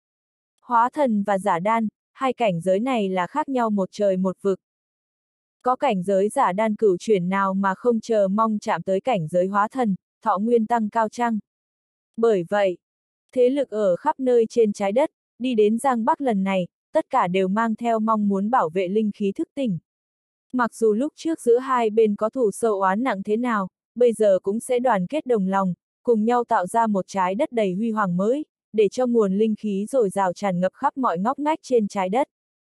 Hóa thần và giả đan, hai cảnh giới này là khác nhau một trời một vực. Có cảnh giới giả đan cửu chuyển nào mà không chờ mong chạm tới cảnh giới hóa thần, thọ nguyên tăng cao chăng? Bởi vậy, Thế lực ở khắp nơi trên trái đất, đi đến Giang Bắc lần này, tất cả đều mang theo mong muốn bảo vệ linh khí thức tỉnh. Mặc dù lúc trước giữa hai bên có thù sâu oán nặng thế nào, bây giờ cũng sẽ đoàn kết đồng lòng, cùng nhau tạo ra một trái đất đầy huy hoàng mới, để cho nguồn linh khí dồi dào tràn ngập khắp mọi ngóc ngách trên trái đất.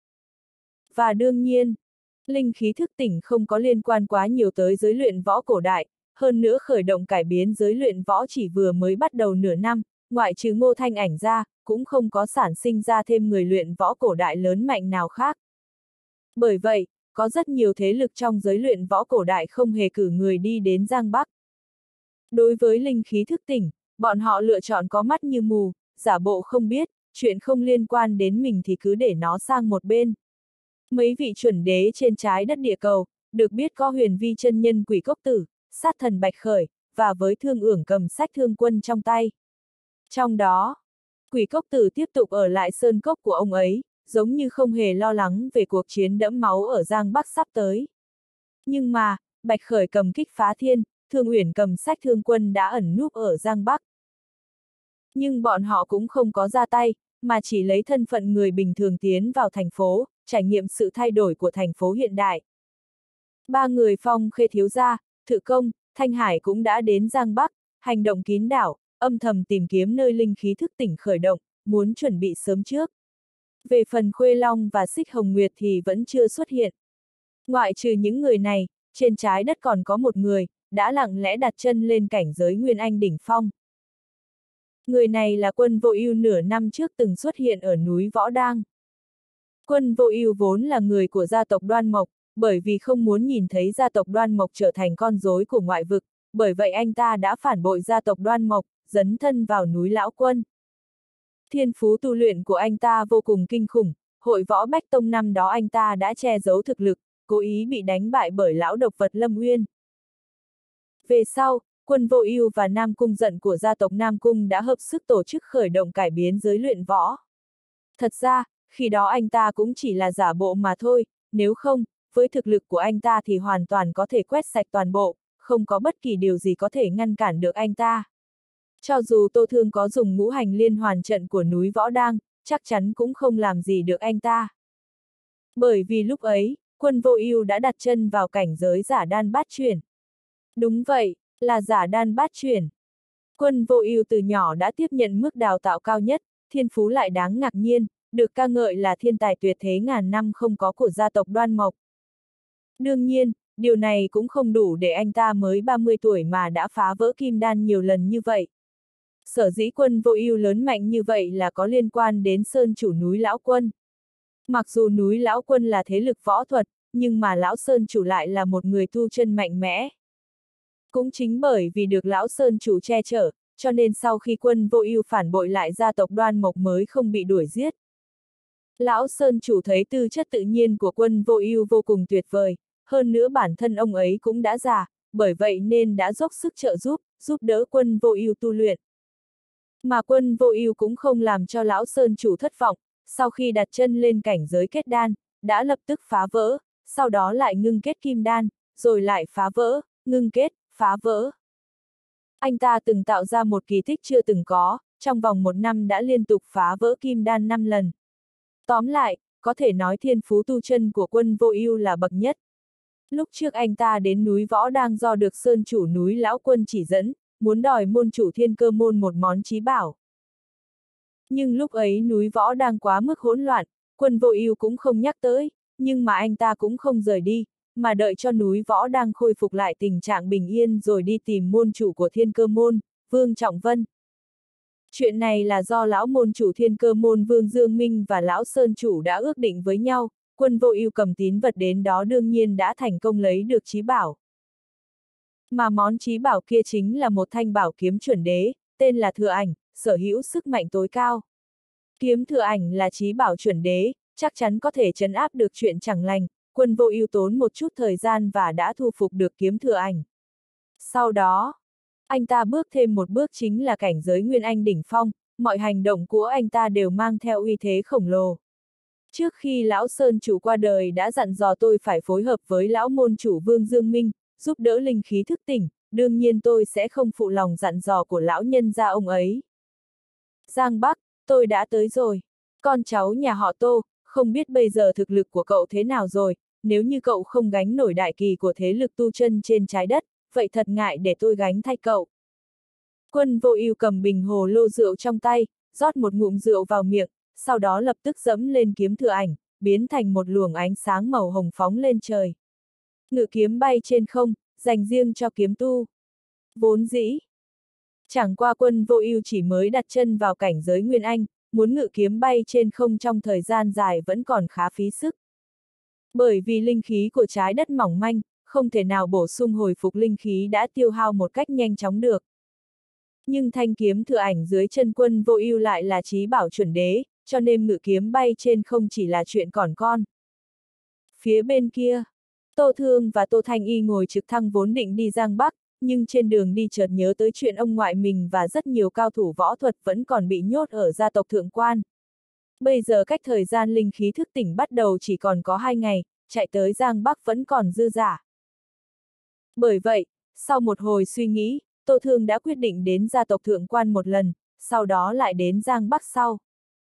Và đương nhiên, linh khí thức tỉnh không có liên quan quá nhiều tới giới luyện võ cổ đại, hơn nữa khởi động cải biến giới luyện võ chỉ vừa mới bắt đầu nửa năm, ngoại trừ Ngô Thanh Ảnh ra, cũng không có sản sinh ra thêm người luyện võ cổ đại lớn mạnh nào khác. Bởi vậy, có rất nhiều thế lực trong giới luyện võ cổ đại không hề cử người đi đến Giang Bắc. Đối với linh khí thức tỉnh, bọn họ lựa chọn có mắt như mù, giả bộ không biết, chuyện không liên quan đến mình thì cứ để nó sang một bên. Mấy vị chuẩn đế trên trái đất địa cầu, được biết có huyền vi chân nhân Quỷ Cốc Tử, sát thần Bạch Khởi, và với Thương Ưởng cầm sách thương quân trong tay. Trong đó, Quỷ Cốc Tử tiếp tục ở lại sơn cốc của ông ấy, giống như không hề lo lắng về cuộc chiến đẫm máu ở Giang Bắc sắp tới. Nhưng mà, Bạch Khởi cầm kích phá thiên, Thương Uyển cầm sách thương quân đã ẩn núp ở Giang Bắc. Nhưng bọn họ cũng không có ra tay, mà chỉ lấy thân phận người bình thường tiến vào thành phố, trải nghiệm sự thay đổi của thành phố hiện đại. Ba người Phong Khê thiếu gia, Thự Công, Thanh Hải cũng đã đến Giang Bắc, hành động kín đảo, âm thầm tìm kiếm nơi linh khí thức tỉnh khởi động, muốn chuẩn bị sớm trước. Về phần Khuê Long và Xích Hồng Nguyệt thì vẫn chưa xuất hiện. Ngoại trừ những người này, trên trái đất còn có một người, đã lặng lẽ đặt chân lên cảnh giới Nguyên Anh đỉnh phong. Người này là Quân Vô Ưu nửa năm trước từng xuất hiện ở núi Võ Đang. Quân Vô Ưu vốn là người của gia tộc Đoan Mộc, bởi vì không muốn nhìn thấy gia tộc Đoan Mộc trở thành con rối của ngoại vực, bởi vậy anh ta đã phản bội gia tộc Đoan Mộc, dấn thân vào núi Lão Quân. Thiên phú tu luyện của anh ta vô cùng kinh khủng, hội võ Bách Tông năm đó anh ta đã che giấu thực lực, cố ý bị đánh bại bởi lão độc vật Lâm Uyên. Về sau, Quân Vô Ưu và Nam Cung Giận của gia tộc Nam Cung đã hợp sức tổ chức khởi động cải biến giới luyện võ. Thật ra, khi đó anh ta cũng chỉ là giả bộ mà thôi, nếu không, với thực lực của anh ta thì hoàn toàn có thể quét sạch toàn bộ, không có bất kỳ điều gì có thể ngăn cản được anh ta. Cho dù Tô Thương có dùng ngũ hành liên hoàn trận của núi Võ Đang, chắc chắn cũng không làm gì được anh ta. Bởi vì lúc ấy, Quân Vô Ưu đã đặt chân vào cảnh giới giả đan bát chuyển. Đúng vậy, là giả đan bát chuyển. Quân Vô Ưu từ nhỏ đã tiếp nhận mức đào tạo cao nhất, thiên phú lại đáng ngạc nhiên, được ca ngợi là thiên tài tuyệt thế ngàn năm không có của gia tộc Đoan Mộc. Đương nhiên, điều này cũng không đủ để anh ta mới 30 tuổi mà đã phá vỡ kim đan nhiều lần như vậy. Sở dĩ Quân Vô Ưu lớn mạnh như vậy là có liên quan đến Sơn chủ núi Lão Quân. Mặc dù núi Lão Quân là thế lực võ thuật, nhưng mà Lão Sơn chủ lại là một người tu chân mạnh mẽ. Cũng chính bởi vì được Lão Sơn chủ che chở, cho nên sau khi Quân Vô Ưu phản bội lại gia tộc Đoan Mộc mới không bị đuổi giết. Lão Sơn chủ thấy tư chất tự nhiên của Quân Vô Ưu vô cùng tuyệt vời, hơn nữa bản thân ông ấy cũng đã già, bởi vậy nên đã dốc sức trợ giúp đỡ Quân Vô Ưu tu luyện. Mà Quân Vô Ưu cũng không làm cho Lão Sơn chủ thất vọng, sau khi đặt chân lên cảnh giới kết đan, đã lập tức phá vỡ, sau đó lại ngưng kết kim đan, rồi lại phá vỡ, ngưng kết, phá vỡ. Anh ta từng tạo ra một kỳ tích chưa từng có, trong vòng một năm đã liên tục phá vỡ kim đan 5 lần. Tóm lại, có thể nói thiên phú tu chân của Quân Vô Ưu là bậc nhất. Lúc trước anh ta đến núi Võ Đang do được Sơn chủ núi Lão Quân chỉ dẫn, muốn đòi môn chủ Thiên Cơ môn một món chí bảo. Nhưng lúc ấy núi Võ Đang quá mức hỗn loạn, Quân Vô Ưu cũng không nhắc tới, nhưng mà anh ta cũng không rời đi, mà đợi cho núi Võ Đang khôi phục lại tình trạng bình yên rồi đi tìm môn chủ của Thiên Cơ môn, Vương Trọng Vân. Chuyện này là do lão môn chủ Thiên Cơ môn Vương Dương Minh và lão Sơn chủ đã ước định với nhau, Quân Vô Ưu cầm tín vật đến đó đương nhiên đã thành công lấy được chí bảo. Mà món chí bảo kia chính là một thanh bảo kiếm chuẩn đế, tên là Thừa Ảnh, sở hữu sức mạnh tối cao. Kiếm Thừa Ảnh là chí bảo chuẩn đế, chắc chắn có thể trấn áp được chuyện chẳng lành, Quân Vô Ưu tốn một chút thời gian và đã thu phục được kiếm Thừa Ảnh. Sau đó, anh ta bước thêm một bước chính là cảnh giới Nguyên Anh đỉnh phong, mọi hành động của anh ta đều mang theo uy thế khổng lồ. Trước khi lão Sơn chủ qua đời đã dặn dò tôi phải phối hợp với lão môn chủ Vương Dương Minh, giúp đỡ linh khí thức tỉnh, đương nhiên tôi sẽ không phụ lòng dặn dò của lão nhân gia ông ấy. Giang Bắc, tôi đã tới rồi. Con cháu nhà họ Tô, không biết bây giờ thực lực của cậu thế nào rồi, nếu như cậu không gánh nổi đại kỳ của thế lực tu chân trên trái đất, vậy thật ngại để tôi gánh thay cậu. Quân Vô Ưu cầm bình hồ lô rượu trong tay, rót một ngụm rượu vào miệng, sau đó lập tức dẫm lên kiếm thừa ảnh, biến thành một luồng ánh sáng màu hồng phóng lên trời. Ngự kiếm bay trên không, dành riêng cho kiếm tu. Vốn dĩ, chẳng qua Quân Vô Ưu chỉ mới đặt chân vào cảnh giới Nguyên Anh, muốn ngự kiếm bay trên không trong thời gian dài vẫn còn khá phí sức. Bởi vì linh khí của trái đất mỏng manh, không thể nào bổ sung hồi phục linh khí đã tiêu hao một cách nhanh chóng được. Nhưng thanh kiếm thừa ảnh dưới chân Quân Vô Ưu lại là chí bảo chuẩn đế, cho nên ngự kiếm bay trên không chỉ là chuyện còn con. Phía bên kia, Tô Thương và Tô Thanh Y ngồi trực thăng vốn định đi Giang Bắc, nhưng trên đường đi chợt nhớ tới chuyện ông ngoại mình và rất nhiều cao thủ võ thuật vẫn còn bị nhốt ở gia tộc Thượng Quan. Bây giờ cách thời gian linh khí thức tỉnh bắt đầu chỉ còn có 2 ngày, chạy tới Giang Bắc vẫn còn dư dả. Bởi vậy, sau một hồi suy nghĩ, Tô Thương đã quyết định đến gia tộc Thượng Quan một lần, sau đó lại đến Giang Bắc sau.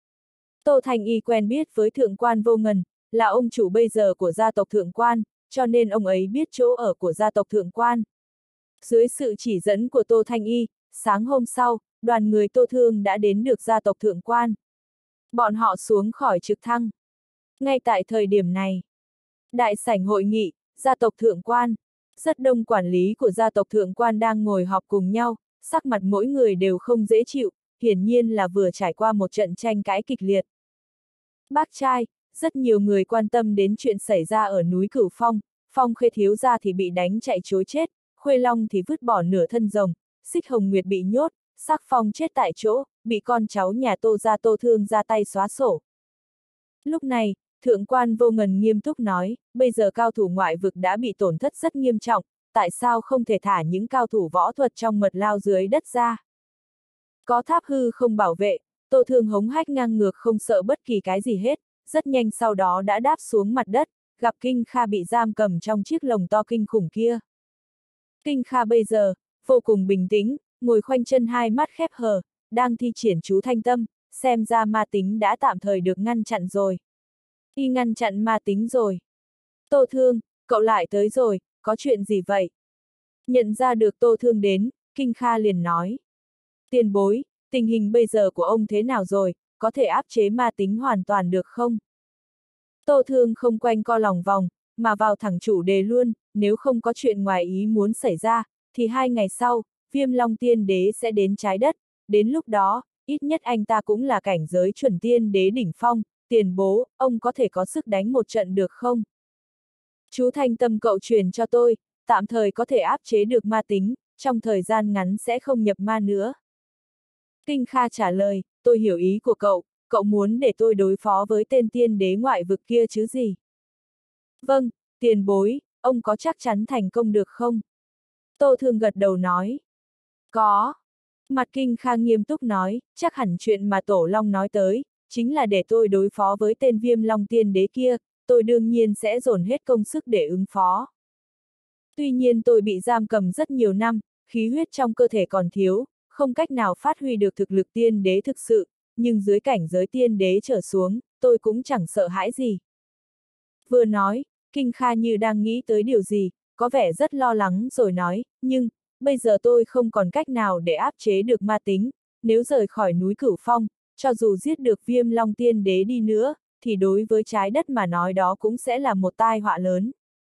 Tô Thanh Y quen biết với Thượng Quan Vô Ngần, là ông chủ bây giờ của gia tộc Thượng Quan, cho nên ông ấy biết chỗ ở của gia tộc Thượng Quan. Dưới sự chỉ dẫn của Tô Thanh Y, sáng hôm sau, đoàn người Tô Thương đã đến được gia tộc Thượng Quan. Bọn họ xuống khỏi trực thăng. Ngay tại thời điểm này, đại sảnh hội nghị, gia tộc Thượng Quan, rất đông quản lý của gia tộc Thượng Quan đang ngồi họp cùng nhau, sắc mặt mỗi người đều không dễ chịu, hiển nhiên là vừa trải qua một trận tranh cãi kịch liệt. Bác trai, rất nhiều người quan tâm đến chuyện xảy ra ở núi Cửu Phong, Phong Khê thiếu gia thì bị đánh chạy trối chết, Khuê Long thì vứt bỏ nửa thân rồng, Xích Hồng Nguyệt bị nhốt, Sắc Phong chết tại chỗ, bị con cháu nhà Tô gia Tô Thương ra tay xóa sổ. Lúc này, Thượng Quan Vô Ngần nghiêm túc nói, bây giờ cao thủ ngoại vực đã bị tổn thất rất nghiêm trọng, tại sao không thể thả những cao thủ võ thuật trong mật lao dưới đất ra? Có tháp hư không bảo vệ, Tô Thương hống hách ngang ngược không sợ bất kỳ cái gì hết, rất nhanh sau đó đã đáp xuống mặt đất, gặp Kinh Kha bị giam cầm trong chiếc lồng to kinh khủng kia. Kinh Kha bây giờ, vô cùng bình tĩnh, ngồi khoanh chân hai mắt khép hờ, đang thi triển chú thanh tâm, xem ra ma tính đã tạm thời được ngăn chặn rồi. Y ngăn chặn ma tính rồi. Tô Thương, cậu lại tới rồi, có chuyện gì vậy? Nhận ra được Tô Thương đến, Kinh Kha liền nói. Tiền bối, tình hình bây giờ của ông thế nào rồi, có thể áp chế ma tính hoàn toàn được không? Tô Thương không quanh co lòng vòng, mà vào thẳng chủ đề luôn, nếu không có chuyện ngoài ý muốn xảy ra, thì 2 ngày sau, Viêm Long Tiên Đế sẽ đến trái đất, đến lúc đó, ít nhất anh ta cũng là cảnh giới chuẩn tiên đế đỉnh phong, tiền bố, ông có thể có sức đánh một trận được không? Chú thanh tâm cậu truyền cho tôi, tạm thời có thể áp chế được ma tính, trong thời gian ngắn sẽ không nhập ma nữa. Kinh Kha trả lời, tôi hiểu ý của cậu muốn để tôi đối phó với tên tiên đế ngoại vực kia chứ gì? Vâng, tiền bối, ông có chắc chắn thành công được không? Tô Thương gật đầu nói. Có. Mặt Kinh Kha nghiêm túc nói, chắc hẳn chuyện mà Tổ Long nói tới, chính là để tôi đối phó với tên Viêm Long tiên đế kia, tôi đương nhiên sẽ dồn hết công sức để ứng phó. Tuy nhiên tôi bị giam cầm rất nhiều năm, khí huyết trong cơ thể còn thiếu, không cách nào phát huy được thực lực tiên đế thực sự, nhưng dưới cảnh giới tiên đế trở xuống, tôi cũng chẳng sợ hãi gì. Vừa nói, Kinh Kha như đang nghĩ tới điều gì, có vẻ rất lo lắng rồi nói, nhưng, bây giờ tôi không còn cách nào để áp chế được ma tính, nếu rời khỏi núi Cửu Phong, cho dù giết được Viêm Long tiên đế đi nữa, thì đối với trái đất mà nói đó cũng sẽ là một tai họa lớn.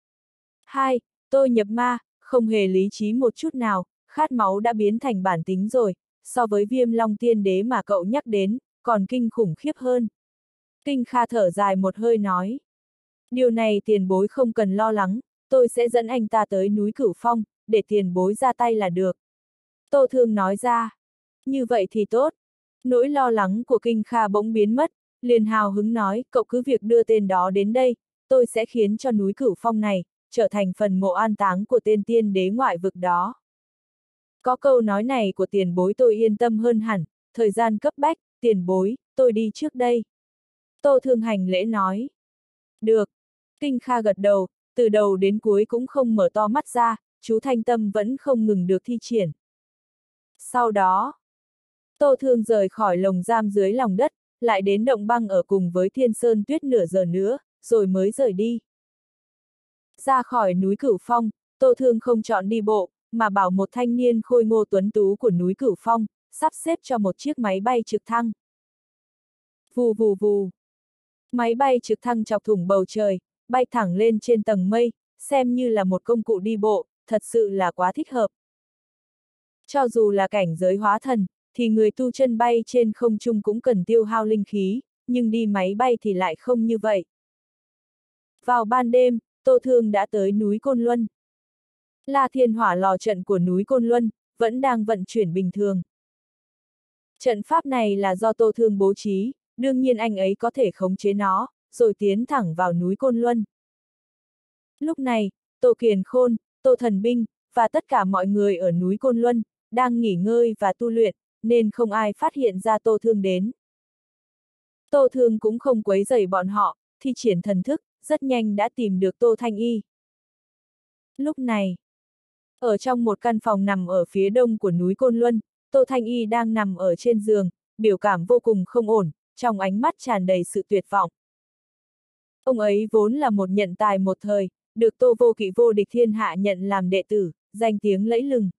2. Tôi nhập ma, không hề lý trí một chút nào, khát máu đã biến thành bản tính rồi, so với Viêm Long tiên đế mà cậu nhắc đến, còn kinh khủng khiếp hơn. Kinh Kha thở dài một hơi nói. Điều này tiền bối không cần lo lắng, tôi sẽ dẫn anh ta tới núi Cửu Phong, để tiền bối ra tay là được. Tô Thương nói ra. Như vậy thì tốt. Nỗi lo lắng của Kinh Kha bỗng biến mất, liền hào hứng nói, cậu cứ việc đưa tên đó đến đây, tôi sẽ khiến cho núi Cửu Phong này, trở thành phần mộ an táng của tên tiên đế ngoại vực đó. Có câu nói này của tiền bối tôi yên tâm hơn hẳn, thời gian cấp bách, tiền bối, tôi đi trước đây. Tô Thương hành lễ nói. Được. Kinh Kha gật đầu, từ đầu đến cuối cũng không mở to mắt ra, chú thanh tâm vẫn không ngừng được thi triển. Sau đó, Tô Thương rời khỏi lồng giam dưới lòng đất, lại đến động băng ở cùng với Thiên Sơn Tuyết nửa giờ nữa, rồi mới rời đi. Ra khỏi núi Cửu Phong, Tô Thương không chọn đi bộ, mà bảo một thanh niên khôi ngô tuấn tú của núi Cửu Phong, sắp xếp cho một chiếc máy bay trực thăng. Vù vù vù. Máy bay trực thăng chọc thủng bầu trời, bay thẳng lên trên tầng mây, xem như là một công cụ đi bộ, thật sự là quá thích hợp. Cho dù là cảnh giới hóa thần, thì người tu chân bay trên không trung cũng cần tiêu hao linh khí, nhưng đi máy bay thì lại không như vậy. Vào ban đêm, Tô Thương đã tới núi Côn Luân. La Thiên Hỏa lò trận của núi Côn Luân vẫn đang vận chuyển bình thường. Trận pháp này là do Tô Thương bố trí, đương nhiên anh ấy có thể khống chế nó, rồi tiến thẳng vào núi Côn Luân. Lúc này, Tô Kiền Khôn, Tô Thần Binh, và tất cả mọi người ở núi Côn Luân, đang nghỉ ngơi và tu luyện, nên không ai phát hiện ra Tô Thương đến. Tô Thương cũng không quấy rầy bọn họ, thi triển thần thức, rất nhanh đã tìm được Tô Thanh Y. Lúc này, ở trong một căn phòng nằm ở phía đông của núi Côn Luân, Tô Thanh Y đang nằm ở trên giường, biểu cảm vô cùng không ổn, trong ánh mắt tràn đầy sự tuyệt vọng. Ông ấy vốn là một nhận tài một thời, được Tô Vô Kỵ vô địch thiên hạ nhận làm đệ tử, danh tiếng lẫy lừng.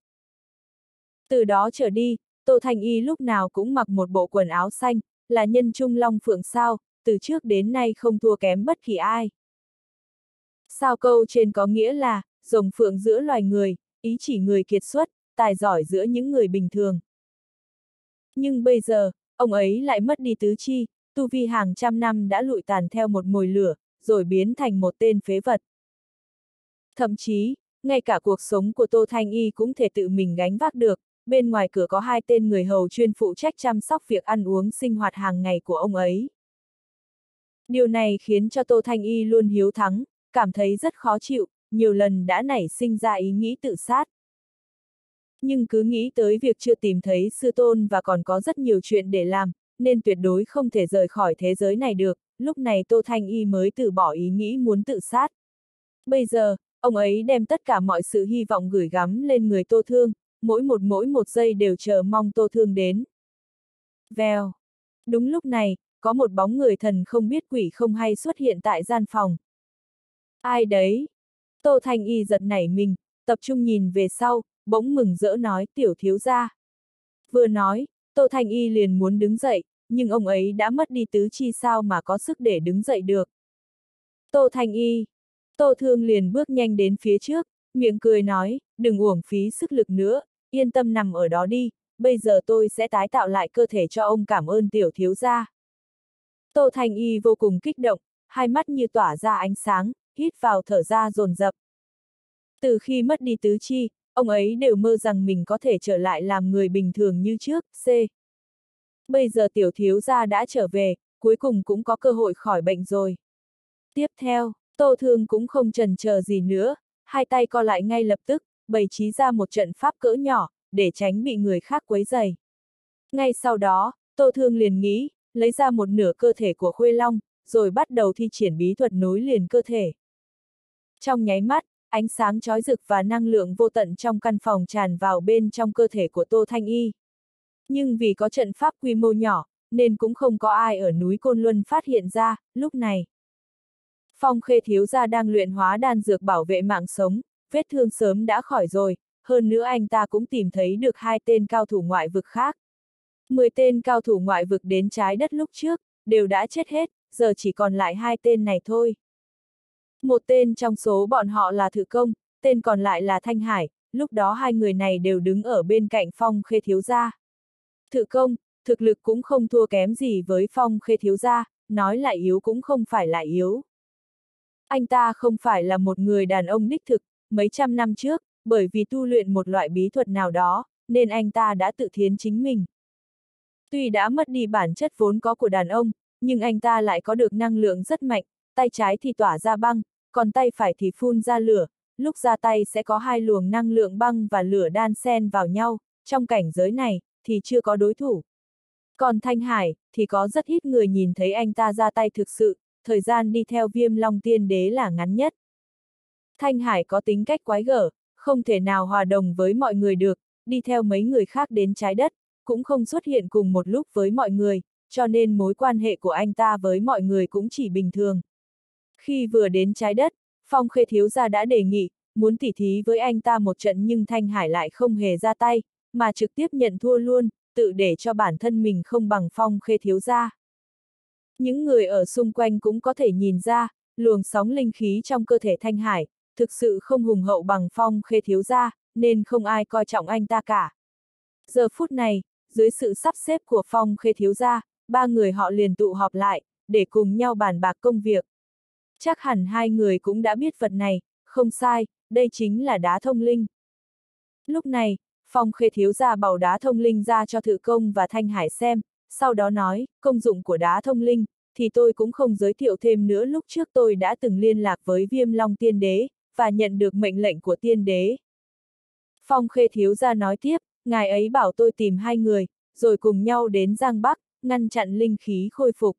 Từ đó trở đi, Tô Thanh Y lúc nào cũng mặc một bộ quần áo xanh, là nhân trung long phượng sao, từ trước đến nay không thua kém bất kỳ ai. Sao câu trên có nghĩa là, rồng phượng giữa loài người, ý chỉ người kiệt xuất, tài giỏi giữa những người bình thường. Nhưng bây giờ, ông ấy lại mất đi tứ chi, tu vi hàng trăm năm đã lụi tàn theo một mồi lửa, rồi biến thành một tên phế vật. Thậm chí, ngay cả cuộc sống của Tô Thanh Y cũng thể tự mình gánh vác được, bên ngoài cửa có 2 tên người hầu chuyên phụ trách chăm sóc việc ăn uống sinh hoạt hàng ngày của ông ấy. Điều này khiến cho Tô Thanh Y luôn hiếu thắng, cảm thấy rất khó chịu, nhiều lần đã nảy sinh ra ý nghĩ tự sát. Nhưng cứ nghĩ tới việc chưa tìm thấy sư tôn và còn có rất nhiều chuyện để làm, nên tuyệt đối không thể rời khỏi thế giới này được, lúc này Tô Thanh Y mới từ bỏ ý nghĩ muốn tự sát. Bây giờ, ông ấy đem tất cả mọi sự hy vọng gửi gắm lên người Tô Thương, mỗi một giây đều chờ mong Tô Thương đến. Vèo. Đúng lúc này, có một bóng người thần không biết quỷ không hay xuất hiện tại gian phòng. Ai đấy? Tô Thanh Y giật nảy mình, tập trung nhìn về sau, bỗng mừng rỡ nói tiểu thiếu gia. Vừa nói, Tô Thanh Y liền muốn đứng dậy, nhưng ông ấy đã mất đi tứ chi sao mà có sức để đứng dậy được. Tô Thanh Y. Tô Thương liền bước nhanh đến phía trước, miệng cười nói, đừng uổng phí sức lực nữa, yên tâm nằm ở đó đi, bây giờ tôi sẽ tái tạo lại cơ thể cho ông cảm ơn tiểu thiếu gia. Tô Thanh Y vô cùng kích động, hai mắt như tỏa ra ánh sáng, hít vào thở ra dồn dập. Từ khi mất đi tứ chi, ông ấy đều mơ rằng mình có thể trở lại làm người bình thường như trước, Bây giờ tiểu thiếu gia đã trở về, cuối cùng cũng có cơ hội khỏi bệnh rồi. Tiếp theo, Tô Thương cũng không chần chờ gì nữa, hai tay co lại ngay lập tức, bày trí ra một trận pháp cỡ nhỏ, để tránh bị người khác quấy rầy. Ngay sau đó, Tô Thương liền nghĩ, lấy ra một nửa cơ thể của Khuê Long, rồi bắt đầu thi triển bí thuật nối liền cơ thể. Trong nháy mắt, ánh sáng chói rực và năng lượng vô tận trong căn phòng tràn vào bên trong cơ thể của Tô Thanh Y. Nhưng vì có trận pháp quy mô nhỏ, nên cũng không có ai ở núi Côn Luân phát hiện ra, lúc này. Phong Khê thiếu gia đang luyện hóa đan dược bảo vệ mạng sống, vết thương sớm đã khỏi rồi, hơn nữa anh ta cũng tìm thấy được 2 tên cao thủ ngoại vực khác. 10 tên cao thủ ngoại vực đến trái đất lúc trước, đều đã chết hết, giờ chỉ còn lại 2 tên này thôi. Một tên trong số bọn họ là Thự Công, tên còn lại là Thanh Hải, lúc đó 2 người này đều đứng ở bên cạnh Phong Khê thiếu gia. Thự Công, thực lực cũng không thua kém gì với Phong Khê thiếu gia, nói lại yếu cũng không phải là yếu. Anh ta không phải là một người đàn ông đích thực, mấy trăm năm trước, bởi vì tu luyện một loại bí thuật nào đó, nên anh ta đã tự thiến chính mình. Tuy đã mất đi bản chất vốn có của đàn ông, nhưng anh ta lại có được năng lượng rất mạnh, tay trái thì tỏa ra băng, còn tay phải thì phun ra lửa, lúc ra tay sẽ có 2 luồng năng lượng băng và lửa đan xen vào nhau, trong cảnh giới này, thì chưa có đối thủ. Còn Thanh Hải, thì có rất ít người nhìn thấy anh ta ra tay thực sự, thời gian đi theo Viêm Long Tiên Đế là ngắn nhất. Thanh Hải có tính cách quái gở, không thể nào hòa đồng với mọi người được, đi theo mấy người khác đến trái đất, cũng không xuất hiện cùng một lúc với mọi người, cho nên mối quan hệ của anh ta với mọi người cũng chỉ bình thường. Khi vừa đến trái đất, Phong Khê thiếu gia đã đề nghị, muốn tỉ thí với anh ta một trận nhưng Thanh Hải lại không hề ra tay, mà trực tiếp nhận thua luôn, tự để cho bản thân mình không bằng Phong Khê thiếu gia. Những người ở xung quanh cũng có thể nhìn ra, luồng sóng linh khí trong cơ thể Thanh Hải, thực sự không hùng hậu bằng Phong Khê thiếu gia, nên không ai coi trọng anh ta cả. Giờ phút này, dưới sự sắp xếp của Phong Khê thiếu gia, ba người họ liền tụ họp lại, để cùng nhau bàn bạc công việc. Chắc hẳn hai người cũng đã biết vật này, không sai, đây chính là đá thông linh. Lúc này, Phong Khê thiếu gia bảo đá thông linh ra cho Thự Công và Thanh Hải xem, sau đó nói, công dụng của đá thông linh, thì tôi cũng không giới thiệu thêm nữa. Lúc trước tôi đã từng liên lạc với Viêm Long Tiên Đế, và nhận được mệnh lệnh của Tiên Đế. Phong Khê thiếu gia nói tiếp, ngài ấy bảo tôi tìm hai người, rồi cùng nhau đến Giang Bắc, ngăn chặn linh khí khôi phục.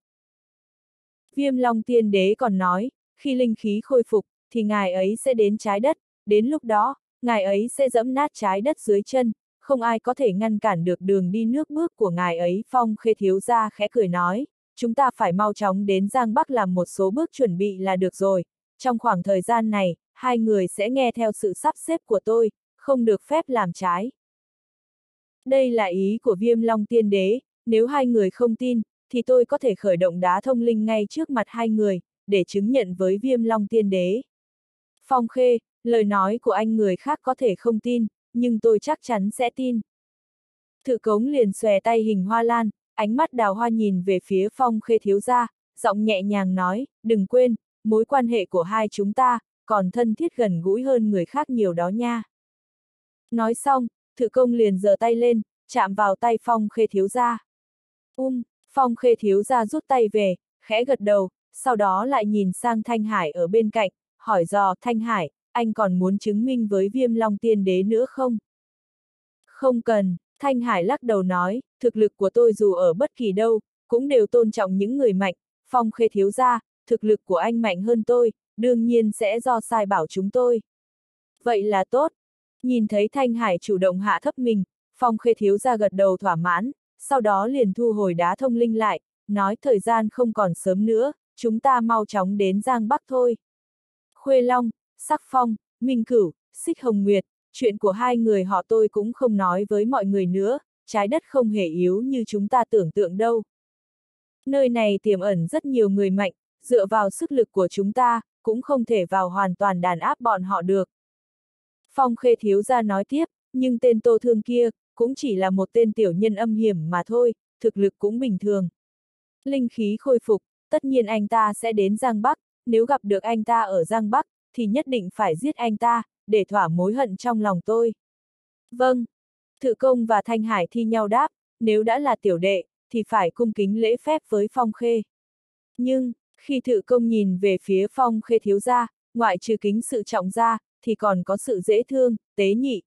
Viêm Long Tiên Đế còn nói, khi linh khí khôi phục, thì ngài ấy sẽ đến trái đất, đến lúc đó, ngài ấy sẽ giẫm nát trái đất dưới chân, không ai có thể ngăn cản được đường đi nước bước của ngài ấy. Phong Khê thiếu gia khẽ cười nói, chúng ta phải mau chóng đến Giang Bắc làm một số bước chuẩn bị là được rồi, trong khoảng thời gian này, hai người sẽ nghe theo sự sắp xếp của tôi, không được phép làm trái. Đây là ý của Viêm Long Tiên Đế, nếu hai người không tin, thì tôi có thể khởi động đá thông linh ngay trước mặt hai người, để chứng nhận với Viêm Long Tiên Đế. Phong Khê, lời nói của anh người khác có thể không tin, nhưng tôi chắc chắn sẽ tin. Thự Cống liền xòe tay hình hoa lan, ánh mắt đào hoa nhìn về phía Phong Khê thiếu gia, giọng nhẹ nhàng nói, đừng quên, mối quan hệ của hai chúng ta, còn thân thiết gần gũi hơn người khác nhiều đó nha. Nói xong, Thự Công liền giơ tay lên, chạm vào tay Phong Khê thiếu gia. Phong Khê thiếu gia rút tay về, khẽ gật đầu, sau đó lại nhìn sang Thanh Hải ở bên cạnh, hỏi dò, Thanh Hải, anh còn muốn chứng minh với Viêm Long Tiên Đế nữa không? Không cần, Thanh Hải lắc đầu nói, thực lực của tôi dù ở bất kỳ đâu, cũng đều tôn trọng những người mạnh. Phong Khê thiếu gia, thực lực của anh mạnh hơn tôi, đương nhiên sẽ do sai bảo chúng tôi. Vậy là tốt. Nhìn thấy Thanh Hải chủ động hạ thấp mình, Phong Khê thiếu gia gật đầu thỏa mãn, sau đó liền thu hồi đá thông linh lại, nói thời gian không còn sớm nữa, chúng ta mau chóng đến Giang Bắc thôi. Khuê Long, Sắc Phong, Minh Cửu, Xích Hồng Nguyệt, chuyện của hai người họ tôi cũng không nói với mọi người nữa, trái đất không hề yếu như chúng ta tưởng tượng đâu. Nơi này tiềm ẩn rất nhiều người mạnh, dựa vào sức lực của chúng ta, cũng không thể vào hoàn toàn đàn áp bọn họ được. Phong Khê thiếu gia nói tiếp, nhưng tên Tô Thương kia, cũng chỉ là một tên tiểu nhân âm hiểm mà thôi, thực lực cũng bình thường. Linh khí khôi phục, tất nhiên anh ta sẽ đến Giang Bắc, nếu gặp được anh ta ở Giang Bắc, thì nhất định phải giết anh ta, để thỏa mối hận trong lòng tôi. Vâng. Thự Công và Thanh Hải thi nhau đáp, nếu đã là tiểu đệ, thì phải cung kính lễ phép với Phong Khê. Nhưng, khi Thự Công nhìn về phía Phong Khê thiếu gia, ngoại trừ kính sự trọng ra, thì còn có sự dễ thương, tế nhị.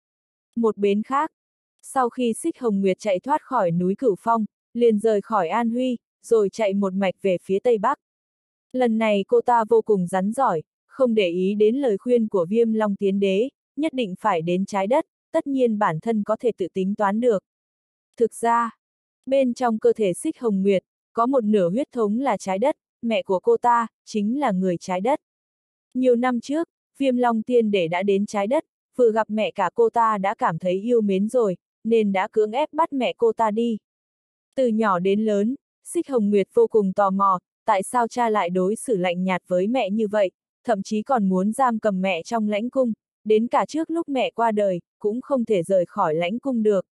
Một bên khác, sau khi Xích Hồng Nguyệt chạy thoát khỏi núi Cửu Phong, liền rời khỏi An Huy, rồi chạy một mạch về phía Tây Bắc. Lần này cô ta vô cùng rắn giỏi, không để ý đến lời khuyên của Viêm Long Tiên Đế, nhất định phải đến trái đất, tất nhiên bản thân có thể tự tính toán được. Thực ra, bên trong cơ thể Xích Hồng Nguyệt, có một nửa huyết thống là trái đất, mẹ của cô ta, chính là người trái đất. Nhiều năm trước, Viêm Long Tiên Đế đã đến trái đất, vừa gặp mẹ cả cô ta đã cảm thấy yêu mến rồi, nên đã cưỡng ép bắt mẹ cô ta đi. Từ nhỏ đến lớn, Xích Hồng Nguyệt vô cùng tò mò, tại sao cha lại đối xử lạnh nhạt với mẹ như vậy, thậm chí còn muốn giam cầm mẹ trong lãnh cung, đến cả trước lúc mẹ qua đời, cũng không thể rời khỏi lãnh cung được.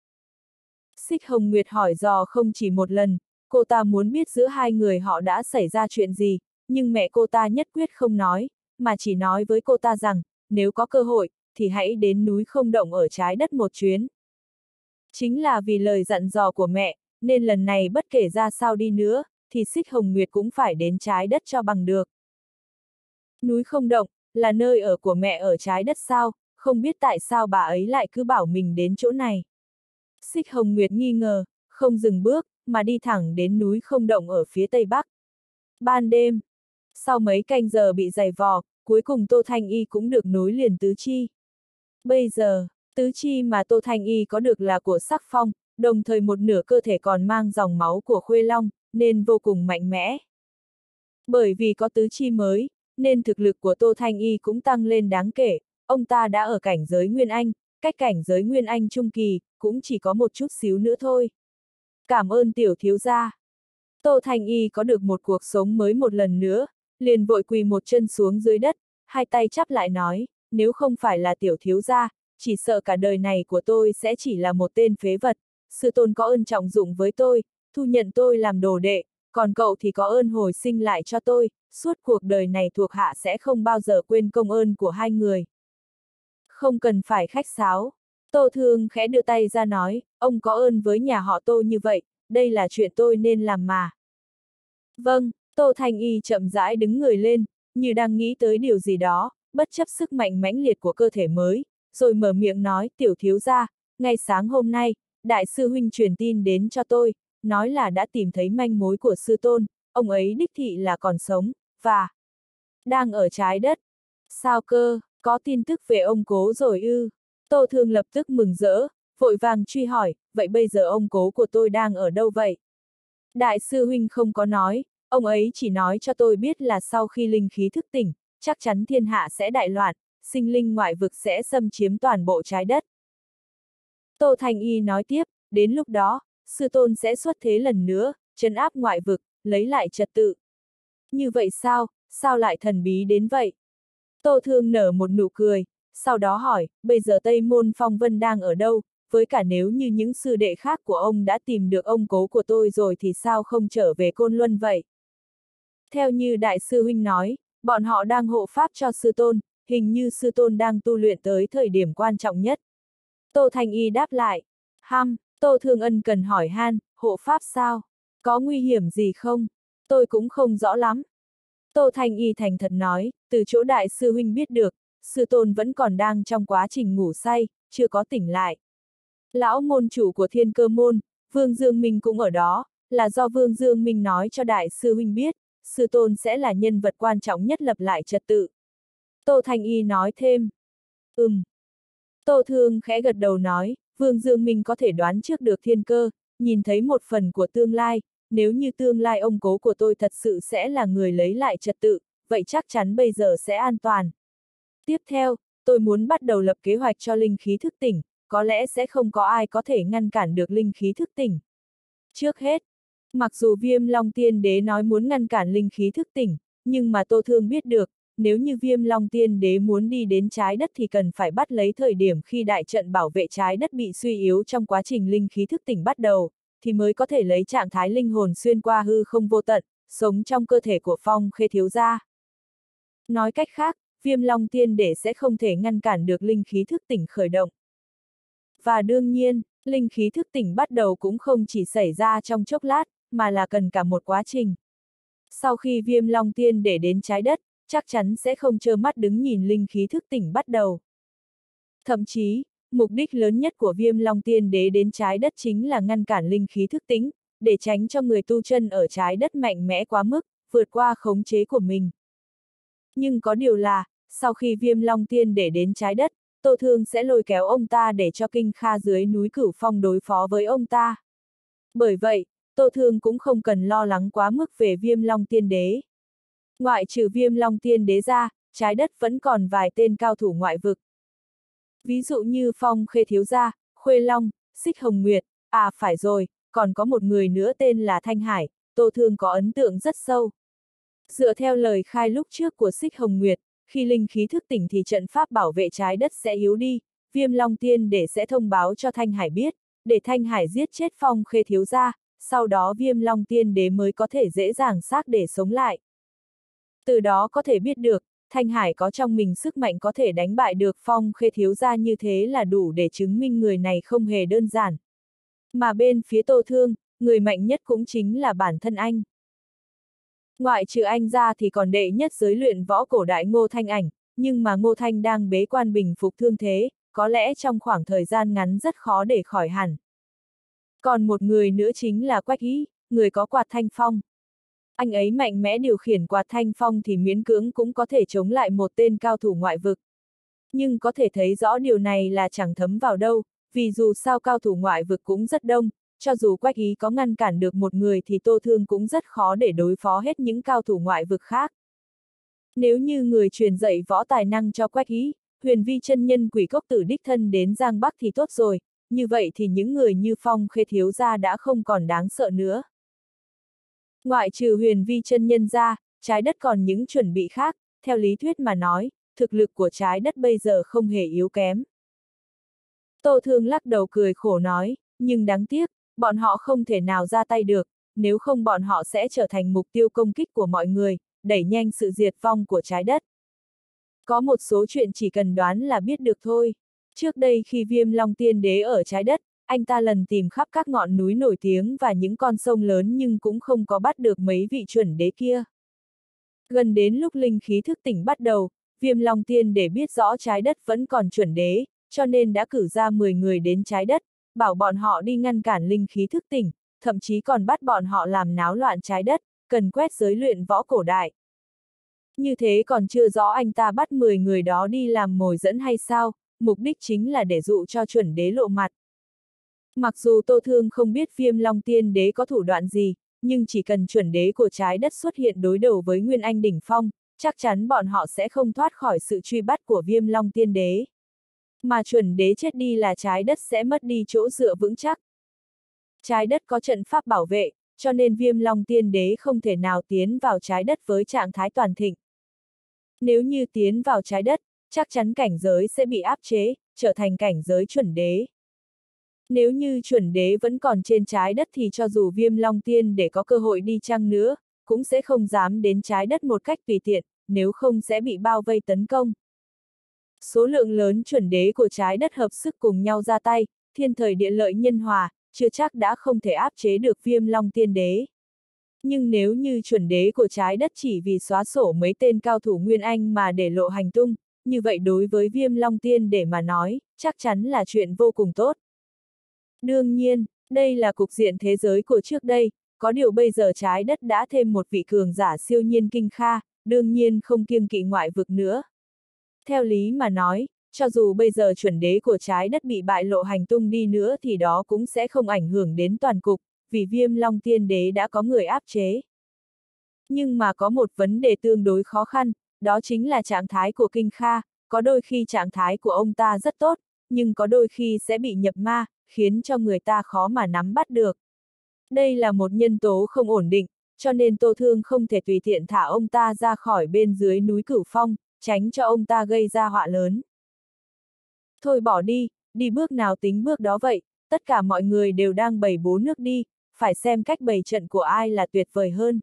Xích Hồng Nguyệt hỏi dò không chỉ một lần, cô ta muốn biết giữa hai người họ đã xảy ra chuyện gì, nhưng mẹ cô ta nhất quyết không nói, mà chỉ nói với cô ta rằng, nếu có cơ hội, thì hãy đến núi Không Động ở trái đất một chuyến. Chính là vì lời dặn dò của mẹ, nên lần này bất kể ra sao đi nữa, thì Xích Hồng Nguyệt cũng phải đến trái đất cho bằng được. Núi Không Động, là nơi ở của mẹ ở trái đất sao, không biết tại sao bà ấy lại cứ bảo mình đến chỗ này. Xích Hồng Nguyệt nghi ngờ, không dừng bước, mà đi thẳng đến núi Không Động ở phía Tây Bắc. Ban đêm, sau mấy canh giờ bị giày vò, cuối cùng Tô Thanh Y cũng được nối liền tứ chi. Bây giờ, tứ chi mà Tô Thanh Y có được là của Sắc Phong, đồng thời một nửa cơ thể còn mang dòng máu của Khuê Long, nên vô cùng mạnh mẽ. Bởi vì có tứ chi mới, nên thực lực của Tô Thanh Y cũng tăng lên đáng kể, ông ta đã ở cảnh giới Nguyên Anh, cách cảnh giới Nguyên Anh trung kỳ, cũng chỉ có một chút xíu nữa thôi. Cảm ơn tiểu thiếu gia. Tô Thanh Y có được một cuộc sống mới một lần nữa, liền vội quỳ một chân xuống dưới đất, hai tay chắp lại nói, nếu không phải là tiểu thiếu gia, chỉ sợ cả đời này của tôi sẽ chỉ là một tên phế vật, sư tôn có ơn trọng dụng với tôi, thu nhận tôi làm đồ đệ, còn cậu thì có ơn hồi sinh lại cho tôi, suốt cuộc đời này thuộc hạ sẽ không bao giờ quên công ơn của hai người. Không cần phải khách sáo. Tô Thương khẽ đưa tay ra nói, ông có ơn với nhà họ Tô như vậy, đây là chuyện tôi nên làm mà. Vâng, Tô Thanh Y chậm rãi đứng người lên, như đang nghĩ tới điều gì đó, bất chấp sức mạnh mãnh liệt của cơ thể mới, rồi mở miệng nói, tiểu thiếu gia, ngay sáng hôm nay, đại sư huynh truyền tin đến cho tôi, nói là đã tìm thấy manh mối của sư tôn, ông ấy đích thị là còn sống, và đang ở trái đất. Sao cơ, có tin tức về ông cố rồi ư? Tô Thương lập tức mừng rỡ, vội vàng truy hỏi, vậy bây giờ ông cố của tôi đang ở đâu vậy? Đại sư huynh không có nói, ông ấy chỉ nói cho tôi biết là sau khi linh khí thức tỉnh, chắc chắn thiên hạ sẽ đại loạn, sinh linh ngoại vực sẽ xâm chiếm toàn bộ trái đất. Tô Thanh Y nói tiếp, đến lúc đó, sư tôn sẽ xuất thế lần nữa, trấn áp ngoại vực, lấy lại trật tự. Như vậy sao lại thần bí đến vậy? Tô Thương nở một nụ cười, sau đó hỏi, bây giờ Tây Môn Phong Vân đang ở đâu, với cả nếu như những sư đệ khác của ông đã tìm được ông cố của tôi rồi thì sao không trở về Côn Luân vậy? Theo như đại sư huynh nói, bọn họ đang hộ pháp cho sư tôn, hình như sư tôn đang tu luyện tới thời điểm quan trọng nhất. Tô Thanh Y đáp lại, Tô Thương ân cần hỏi han, hộ pháp sao? Có nguy hiểm gì không? Tôi cũng không rõ lắm. Tô Thanh Y thành thật nói, từ chỗ đại sư huynh biết được, sư tôn vẫn còn đang trong quá trình ngủ say, chưa có tỉnh lại. Lão môn chủ của Thiên Cơ môn, Vương Dương Minh cũng ở đó, là do Vương Dương Minh nói cho đại sư huynh biết, sư tôn sẽ là nhân vật quan trọng nhất lập lại trật tự. Tô Thanh Y nói thêm. Tô Thương khẽ gật đầu nói, Vương Dương Minh có thể đoán trước được thiên cơ, nhìn thấy một phần của tương lai, nếu như tương lai ông cố của tôi thật sự sẽ là người lấy lại trật tự, vậy chắc chắn bây giờ sẽ an toàn. Tiếp theo, tôi muốn bắt đầu lập kế hoạch cho linh khí thức tỉnh, có lẽ sẽ không có ai có thể ngăn cản được linh khí thức tỉnh. Trước hết, mặc dù Viêm Long Tiên Đế nói muốn ngăn cản linh khí thức tỉnh, nhưng mà Tô Thương biết được, nếu như Viêm Long Tiên Đế muốn đi đến trái đất thì cần phải bắt lấy thời điểm khi đại trận bảo vệ trái đất bị suy yếu trong quá trình linh khí thức tỉnh bắt đầu, thì mới có thể lấy trạng thái linh hồn xuyên qua hư không vô tận, sống trong cơ thể của Phong Khê thiếu gia. Nói cách khác, Viêm Long Tiên Đế sẽ không thể ngăn cản được linh khí thức tỉnh khởi động. Và đương nhiên, linh khí thức tỉnh bắt đầu cũng không chỉ xảy ra trong chốc lát, mà là cần cả một quá trình. Sau khi Viêm Long Tiên Đế đến trái đất, chắc chắn sẽ không trơ mắt đứng nhìn linh khí thức tỉnh bắt đầu. Thậm chí, mục đích lớn nhất của Viêm Long Tiên Đế đến trái đất chính là ngăn cản linh khí thức tỉnh, để tránh cho người tu chân ở trái đất mạnh mẽ quá mức, vượt qua khống chế của mình. Nhưng có điều là, sau khi Viêm Long Tiên Đế đến trái đất, Tô Thương sẽ lôi kéo ông ta để cho Kinh Kha dưới núi Cửu Phong đối phó với ông ta. Bởi vậy, Tô Thương cũng không cần lo lắng quá mức về Viêm Long Tiên Đế. Ngoại trừ Viêm Long Tiên Đế ra, trái đất vẫn còn vài tên cao thủ ngoại vực. Ví dụ như Phong Khê thiếu gia, Khuê Long, Xích Hồng Nguyệt, phải rồi, còn có một người nữa tên là Thanh Hải, Tô Thương có ấn tượng rất sâu. Dựa theo lời khai lúc trước của Xích Hồng Nguyệt, khi linh khí thức tỉnh thì trận pháp bảo vệ trái đất sẽ yếu đi, Viêm Long Tiên Đế sẽ thông báo cho Thanh Hải biết, để Thanh Hải giết chết Phong Khê thiếu gia, sau đó Viêm Long Tiên Đế mới có thể dễ dàng xác để sống lại. Từ đó có thể biết được, Thanh Hải có trong mình sức mạnh có thể đánh bại được Phong Khê thiếu gia, như thế là đủ để chứng minh người này không hề đơn giản. Mà bên phía Tô Thương, người mạnh nhất cũng chính là bản thân anh. Ngoại trừ anh ra thì còn đệ nhất giới luyện võ cổ đại Ngô Thanh Ảnh, nhưng mà Ngô Thanh đang bế quan bình phục thương thế, có lẽ trong khoảng thời gian ngắn rất khó để khỏi hẳn. Còn một người nữa chính là Quách Ý, người có quạt thanh phong. Anh ấy mạnh mẽ điều khiển quạt thanh phong thì miễn cưỡng cũng có thể chống lại một tên cao thủ ngoại vực. Nhưng có thể thấy rõ điều này là chẳng thấm vào đâu, vì dù sao cao thủ ngoại vực cũng rất đông, cho dù Quách Ý có ngăn cản được một người thì Tô Thương cũng rất khó để đối phó hết những cao thủ ngoại vực khác. Nếu như người truyền dạy võ tài năng cho Quách Ý, Huyền Vi chân nhân Quỷ Cốc Tử đích thân đến Giang Bắc thì tốt rồi, như vậy thì những người như Phong Khê thiếu gia đã không còn đáng sợ nữa. Ngoại trừ Huyền Vi chân nhân ra, trái đất còn những chuẩn bị khác, theo lý thuyết mà nói, thực lực của trái đất bây giờ không hề yếu kém. Tô Thương lắc đầu cười khổ nói, nhưng đáng tiếc, bọn họ không thể nào ra tay được, nếu không bọn họ sẽ trở thành mục tiêu công kích của mọi người, đẩy nhanh sự diệt vong của trái đất. Có một số chuyện chỉ cần đoán là biết được thôi. Trước đây khi Viêm Long Tiên Đế ở trái đất, anh ta lần tìm khắp các ngọn núi nổi tiếng và những con sông lớn nhưng cũng không có bắt được mấy vị chuẩn đế kia. Gần đến lúc linh khí thức tỉnh bắt đầu, Viêm Long Tiên Đế biết rõ trái đất vẫn còn chuẩn đế, cho nên đã cử ra 10 người đến trái đất, bảo bọn họ đi ngăn cản linh khí thức tỉnh, thậm chí còn bắt bọn họ làm náo loạn trái đất, cần quét giới luyện võ cổ đại. Như thế còn chưa rõ anh ta bắt 10 người đó đi làm mồi dẫn hay sao, mục đích chính là để dụ cho chuẩn đế lộ mặt. Mặc dù Tô Thương không biết Viêm Long Tiên Đế có thủ đoạn gì, nhưng chỉ cần chuẩn đế của trái đất xuất hiện đối đầu với Nguyên Anh đỉnh phong, chắc chắn bọn họ sẽ không thoát khỏi sự truy bắt của Viêm Long Tiên Đế. Mà chuẩn đế chết đi là trái đất sẽ mất đi chỗ dựa vững chắc. Trái đất có trận pháp bảo vệ, cho nên Viêm Long Tiên Đế không thể nào tiến vào trái đất với trạng thái toàn thịnh. Nếu như tiến vào trái đất, chắc chắn cảnh giới sẽ bị áp chế, trở thành cảnh giới chuẩn đế. Nếu như chuẩn đế vẫn còn trên trái đất thì cho dù Viêm Long Tiên để có cơ hội đi chăng nữa, cũng sẽ không dám đến trái đất một cách tùy tiện, nếu không sẽ bị bao vây tấn công. Số lượng lớn chuẩn đế của trái đất hợp sức cùng nhau ra tay, thiên thời địa lợi nhân hòa, chưa chắc đã không thể áp chế được Viêm Long Tiên Đế. Nhưng nếu như chuẩn đế của trái đất chỉ vì xóa sổ mấy tên cao thủ Nguyên Anh mà để lộ hành tung, như vậy đối với Viêm Long Tiên để mà nói, chắc chắn là chuyện vô cùng tốt. Đương nhiên, đây là cục diện thế giới của trước đây, có điều bây giờ trái đất đã thêm một vị cường giả siêu nhiên Kinh Kha, đương nhiên không kiêng kỵ ngoại vực nữa. Theo lý mà nói, cho dù bây giờ chuẩn đế của trái đất bị bại lộ hành tung đi nữa thì đó cũng sẽ không ảnh hưởng đến toàn cục, vì Viêm Long Tiên Đế đã có người áp chế. Nhưng mà có một vấn đề tương đối khó khăn, đó chính là trạng thái của Kinh Kha, có đôi khi trạng thái của ông ta rất tốt, nhưng có đôi khi sẽ bị nhập ma, khiến cho người ta khó mà nắm bắt được. Đây là một nhân tố không ổn định, cho nên Tô Thương không thể tùy tiện thả ông ta ra khỏi bên dưới núi Cửu Phong, tránh cho ông ta gây ra họa lớn. Thôi bỏ đi, đi bước nào tính bước đó vậy, tất cả mọi người đều đang bày bố nước đi, phải xem cách bày trận của ai là tuyệt vời hơn.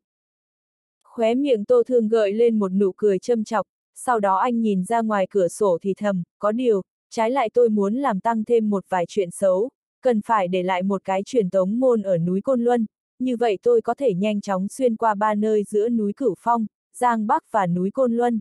Khóe miệng Tô Thương gợi lên một nụ cười châm chọc, sau đó anh nhìn ra ngoài cửa sổ thì thầm, có điều, trái lại tôi muốn làm tăng thêm một vài chuyện xấu, cần phải để lại một cái truyền tống môn ở núi Côn Luân, như vậy tôi có thể nhanh chóng xuyên qua ba nơi giữa núi Cửu Phong, Giang Bắc và núi Côn Luân.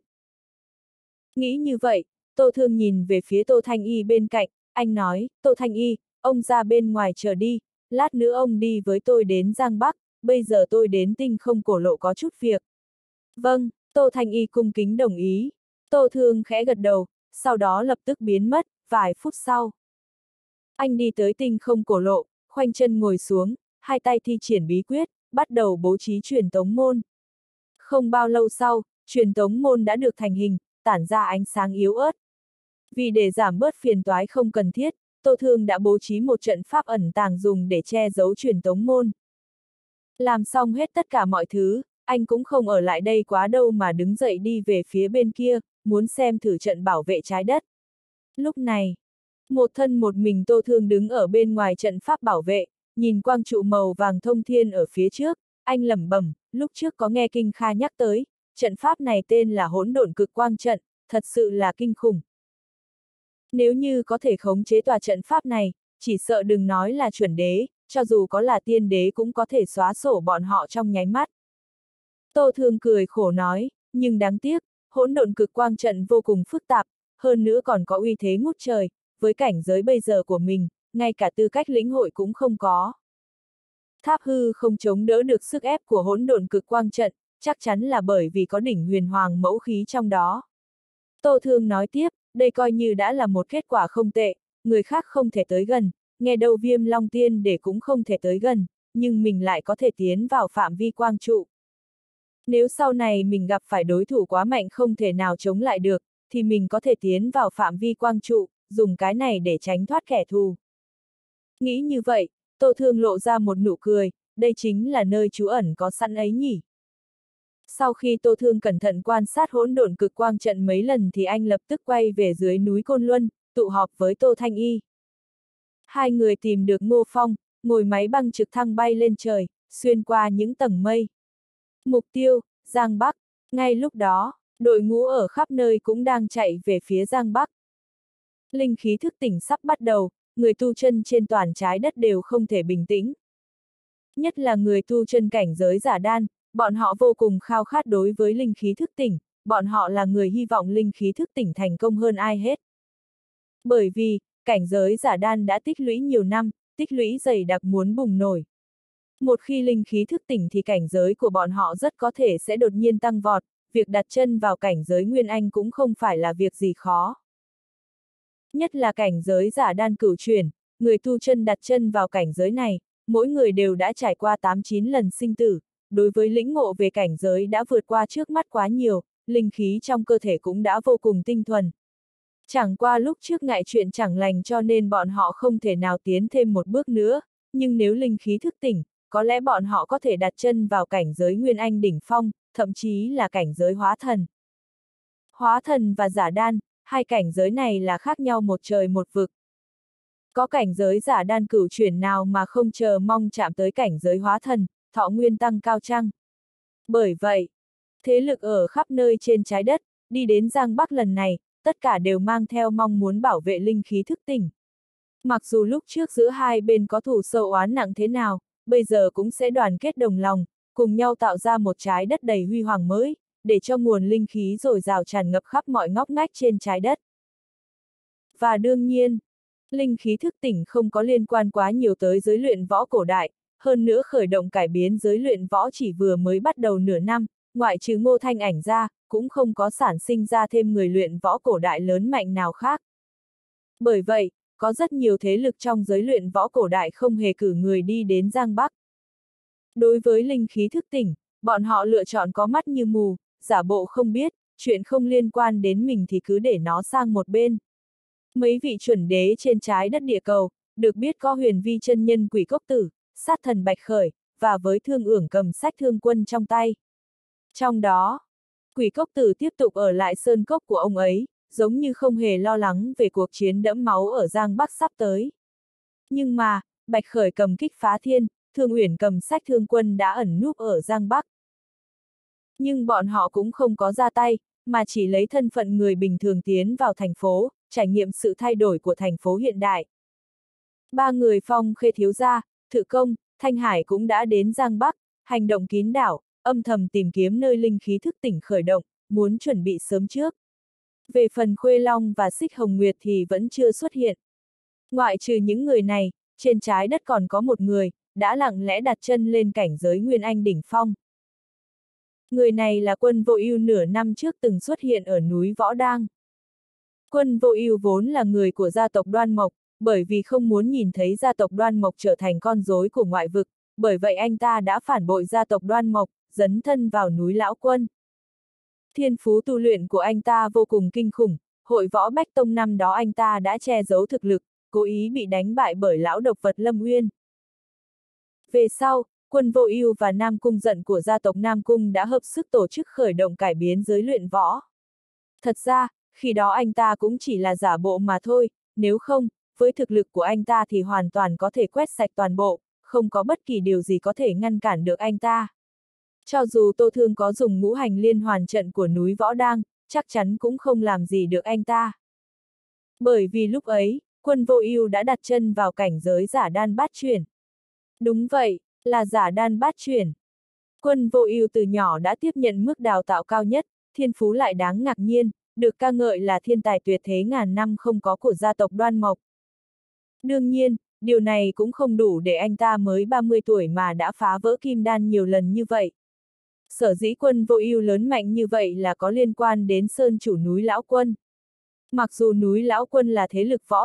Nghĩ như vậy, Tô Thương nhìn về phía Tô Thanh Y bên cạnh, anh nói, Tô Thanh Y, ông ra bên ngoài chờ đi, lát nữa ông đi với tôi đến Giang Bắc, bây giờ tôi đến Tinh Không Cổ Lộ có chút việc. Vâng, Tô Thanh Y cung kính đồng ý. Tô Thương khẽ gật đầu, sau đó lập tức biến mất, vài phút sau. Anh đi tới Tinh Không Cổ Lộ, khoanh chân ngồi xuống, hai tay thi triển bí quyết, bắt đầu bố trí truyền tống môn. Không bao lâu sau, truyền tống môn đã được thành hình, tản ra ánh sáng yếu ớt. Vì để giảm bớt phiền toái không cần thiết, Tô Thương đã bố trí một trận pháp ẩn tàng dùng để che giấu truyền tống môn. Làm xong hết tất cả mọi thứ, anh cũng không ở lại đây quá đâu mà đứng dậy đi về phía bên kia, muốn xem thử trận bảo vệ trái đất. Lúc này, một thân một mình Tô Thương đứng ở bên ngoài trận pháp bảo vệ, nhìn quang trụ màu vàng thông thiên ở phía trước, anh lẩm bẩm, lúc trước có nghe Kinh Kha nhắc tới, trận pháp này tên là Hỗn Độn Cực Quang Trận, thật sự là kinh khủng. Nếu như có thể khống chế tòa trận pháp này, chỉ sợ đừng nói là chuẩn đế, cho dù có là tiên đế cũng có thể xóa sổ bọn họ trong nháy mắt. Tô Thương cười khổ nói, nhưng đáng tiếc, Hỗn Độn Cực Quang Trận vô cùng phức tạp, hơn nữa còn có uy thế ngút trời, với cảnh giới bây giờ của mình, ngay cả tư cách lĩnh hội cũng không có. Tháp hư không chống đỡ được sức ép của Hỗn Độn Cực Quang Trận, chắc chắn là bởi vì có đỉnh huyền hoàng mẫu khí trong đó. Tô Thương nói tiếp, đây coi như đã là một kết quả không tệ, người khác không thể tới gần, nghe đâu Viêm Long Tiên để cũng không thể tới gần, nhưng mình lại có thể tiến vào phạm vi quang trụ. Nếu sau này mình gặp phải đối thủ quá mạnh không thể nào chống lại được, thì mình có thể tiến vào phạm vi quang trụ, dùng cái này để tránh thoát kẻ thù. Nghĩ như vậy, Tô Thương lộ ra một nụ cười, đây chính là nơi trú ẩn có sẵn ấy nhỉ. Sau khi Tô Thương cẩn thận quan sát hỗn độn cực quang trận mấy lần thì anh lập tức quay về dưới núi Côn Luân, tụ họp với Tô Thanh Y. Hai người tìm được Ngô Phong, ngồi máy băng trực thăng bay lên trời, xuyên qua những tầng mây. Mục tiêu, Giang Bắc. Ngay lúc đó, đội ngũ ở khắp nơi cũng đang chạy về phía Giang Bắc. Linh khí thức tỉnh sắp bắt đầu, người tu chân trên toàn trái đất đều không thể bình tĩnh. Nhất là người tu chân cảnh giới giả đan, bọn họ vô cùng khao khát đối với linh khí thức tỉnh, bọn họ là người hy vọng linh khí thức tỉnh thành công hơn ai hết. Bởi vì, cảnh giới giả đan đã tích lũy nhiều năm, tích lũy dày đặc muốn bùng nổi. Một khi linh khí thức tỉnh thì cảnh giới của bọn họ rất có thể sẽ đột nhiên tăng vọt, việc đặt chân vào cảnh giới Nguyên Anh cũng không phải là việc gì khó. Nhất là cảnh giới giả đan cửu chuyển, người tu chân đặt chân vào cảnh giới này, mỗi người đều đã trải qua 8-9 lần sinh tử, đối với lĩnh ngộ về cảnh giới đã vượt qua trước mắt quá nhiều, linh khí trong cơ thể cũng đã vô cùng tinh thuần. Chẳng qua lúc trước ngại chuyện chẳng lành cho nên bọn họ không thể nào tiến thêm một bước nữa, nhưng nếu linh khí thức tỉnh, có lẽ bọn họ có thể đặt chân vào cảnh giới Nguyên Anh đỉnh phong, thậm chí là cảnh giới hóa thần. Hóa thần và giả đan, hai cảnh giới này là khác nhau một trời một vực. Có cảnh giới giả đan cửu chuyển nào mà không chờ mong chạm tới cảnh giới hóa thần, thọ nguyên tăng cao chăng? Bởi vậy, thế lực ở khắp nơi trên trái đất, đi đến Giang Bắc lần này, tất cả đều mang theo mong muốn bảo vệ linh khí thức tỉnh. Mặc dù lúc trước giữa hai bên có thù sâu oán nặng thế nào, bây giờ cũng sẽ đoàn kết đồng lòng, cùng nhau tạo ra một trái đất đầy huy hoàng mới, để cho nguồn linh khí dồi dào tràn ngập khắp mọi ngóc ngách trên trái đất. Và đương nhiên, linh khí thức tỉnh không có liên quan quá nhiều tới giới luyện võ cổ đại, hơn nữa khởi động cải biến giới luyện võ chỉ vừa mới bắt đầu nửa năm, ngoại trừ Ngô Thanh Ảnh ra, cũng không có sản sinh ra thêm người luyện võ cổ đại lớn mạnh nào khác. Bởi vậy, có rất nhiều thế lực trong giới luyện võ cổ đại không hề cử người đi đến Giang Bắc. Đối với linh khí thức tỉnh, bọn họ lựa chọn có mắt như mù, giả bộ không biết, chuyện không liên quan đến mình thì cứ để nó sang một bên. Mấy vị chuẩn đế trên trái đất địa cầu, được biết có Huyền Vi chân nhân Quỷ Cốc Tử, sát thần Bạch Khởi, và với Thương Ưởng cầm sách Thương Quân trong tay. Trong đó, Quỷ Cốc Tử tiếp tục ở lại sơn cốc của ông ấy, giống như không hề lo lắng về cuộc chiến đẫm máu ở Giang Bắc sắp tới. Nhưng mà, Bạch Khởi cầm kích phá thiên, Thương Uyển cầm sách Thương Quân đã ẩn núp ở Giang Bắc. Nhưng bọn họ cũng không có ra tay, mà chỉ lấy thân phận người bình thường tiến vào thành phố, trải nghiệm sự thay đổi của thành phố hiện đại. Ba người Phong Khê thiếu gia, Thự Công, Thanh Hải cũng đã đến Giang Bắc, hành động kín đảo, âm thầm tìm kiếm nơi linh khí thức tỉnh khởi động, muốn chuẩn bị sớm trước. Về phần Khuê Long và Xích Hồng Nguyệt thì vẫn chưa xuất hiện. Ngoại trừ những người này, trên trái đất còn có một người, đã lặng lẽ đặt chân lên cảnh giới Nguyên Anh đỉnh phong. Người này là Quân Vô Ưu nửa năm trước từng xuất hiện ở núi Võ Đang. Quân Vô Ưu vốn là người của gia tộc Đoan Mộc, bởi vì không muốn nhìn thấy gia tộc Đoan Mộc trở thành con rối của ngoại vực, bởi vậy anh ta đã phản bội gia tộc Đoan Mộc, dấn thân vào núi Lão Quân. Thiên phú tu luyện của anh ta vô cùng kinh khủng, hội võ Bách Tông năm đó anh ta đã che giấu thực lực, cố ý bị đánh bại bởi lão độc vật Lâm Uyên. Về sau, Quân Vô Ưu và Nam Cung Giận của gia tộc Nam Cung đã hợp sức tổ chức khởi động cải biến giới luyện võ. Thật ra, khi đó anh ta cũng chỉ là giả bộ mà thôi, nếu không, với thực lực của anh ta thì hoàn toàn có thể quét sạch toàn bộ, không có bất kỳ điều gì có thể ngăn cản được anh ta. Cho dù Tô Thương có dùng ngũ hành liên hoàn trận của núi Võ Đang, chắc chắn cũng không làm gì được anh ta. Bởi vì lúc ấy, Quân Vô Ưu đã đặt chân vào cảnh giới giả đan bát chuyển. Đúng vậy, là giả đan bát chuyển. Quân Vô Ưu từ nhỏ đã tiếp nhận mức đào tạo cao nhất, thiên phú lại đáng ngạc nhiên, được ca ngợi là thiên tài tuyệt thế ngàn năm không có của gia tộc Đoan Mộc. Đương nhiên, điều này cũng không đủ để anh ta mới 30 tuổi mà đã phá vỡ kim đan nhiều lần như vậy. Sở dĩ Quân Vô Ưu lớn mạnh như vậy là có liên quan đến sơn chủ núi Lão Quân. Mặc dù núi Lão Quân là thế lực võ thuật,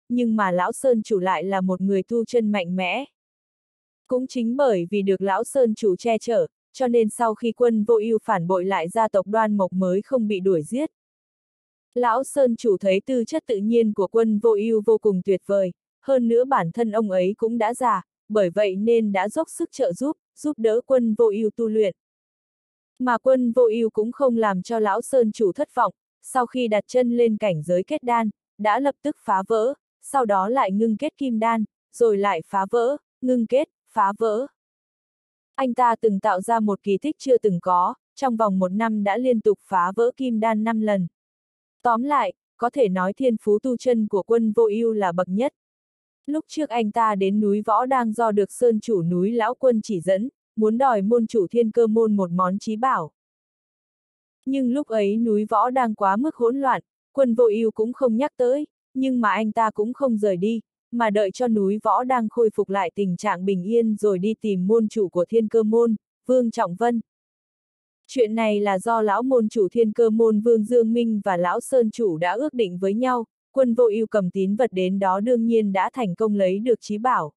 nhưng mà lão Sơn chủ lại là một người tu chân mạnh mẽ. Cũng chính bởi vì được lão Sơn chủ che chở, cho nên sau khi Quân Vô Ưu phản bội lại gia tộc Đoan Mộc mới không bị đuổi giết. Lão Sơn chủ thấy tư chất tự nhiên của Quân Vô Ưu vô cùng tuyệt vời, hơn nữa bản thân ông ấy cũng đã già, bởi vậy nên đã dốc sức trợ giúp đỡ Quân Vô Ưu tu luyện. Mà Quân Vô Ưu cũng không làm cho lão Sơn chủ thất vọng, sau khi đặt chân lên cảnh giới kết đan, đã lập tức phá vỡ, sau đó lại ngưng kết kim đan, rồi lại phá vỡ, ngưng kết, phá vỡ. Anh ta từng tạo ra một kỳ tích chưa từng có, trong vòng 1 năm đã liên tục phá vỡ kim đan 5 lần. Tóm lại, có thể nói thiên phú tu chân của Quân Vô Ưu là bậc nhất. Lúc trước anh ta đến núi Võ Đang do được Sơn chủ núi Lão Quân chỉ dẫn, muốn đòi môn chủ Thiên Cơ môn một món chí bảo. Nhưng lúc ấy núi Võ Đang quá mức hỗn loạn, Quân Vô Ưu cũng không nhắc tới, nhưng mà anh ta cũng không rời đi, mà đợi cho núi Võ Đang khôi phục lại tình trạng bình yên rồi đi tìm môn chủ của Thiên Cơ môn, Vương Trọng Vân. Chuyện này là do lão môn chủ Thiên Cơ môn Vương Dương Minh và lão Sơn chủ đã ước định với nhau, Quân Vô Ưu cầm tín vật đến đó đương nhiên đã thành công lấy được chí bảo.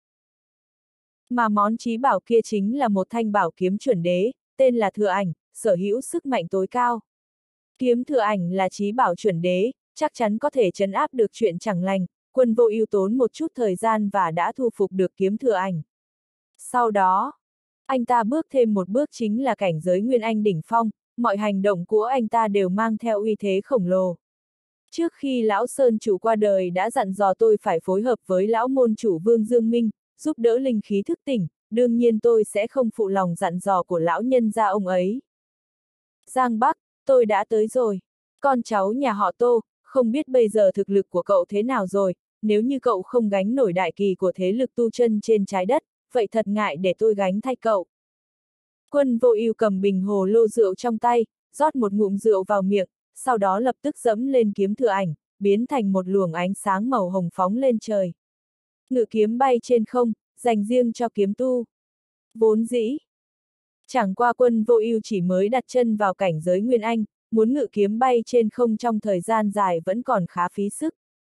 Mà món chí bảo kia chính là một thanh bảo kiếm chuẩn đế, tên là Thừa Ảnh, sở hữu sức mạnh tối cao. Kiếm Thừa Ảnh là chí bảo chuẩn đế, chắc chắn có thể trấn áp được chuyện chẳng lành, Quân Vô Ưu tốn một chút thời gian và đã thu phục được kiếm Thừa Ảnh. Sau đó, anh ta bước thêm một bước chính là cảnh giới Nguyên Anh đỉnh phong, mọi hành động của anh ta đều mang theo uy thế khổng lồ. Trước khi lão Sơn chủ qua đời đã dặn dò tôi phải phối hợp với lão môn chủ Vương Dương Minh, giúp đỡ linh khí thức tỉnh, đương nhiên tôi sẽ không phụ lòng dặn dò của lão nhân gia ông ấy. Giang Bắc, tôi đã tới rồi. Con cháu nhà họ Tô, không biết bây giờ thực lực của cậu thế nào rồi, nếu như cậu không gánh nổi đại kỳ của thế lực tu chân trên trái đất, vậy thật ngại để tôi gánh thay cậu. Quân Vô Ưu cầm bình hồ lô rượu trong tay, rót một ngụm rượu vào miệng, sau đó lập tức dẫm lên kiếm Thừa Ảnh, biến thành một luồng ánh sáng màu hồng phóng lên trời. Ngự kiếm bay trên không, dành riêng cho kiếm tu. Vốn dĩ, chẳng qua Quân Vô Ưu chỉ mới đặt chân vào cảnh giới Nguyên Anh, muốn ngự kiếm bay trên không trong thời gian dài vẫn còn khá phí sức.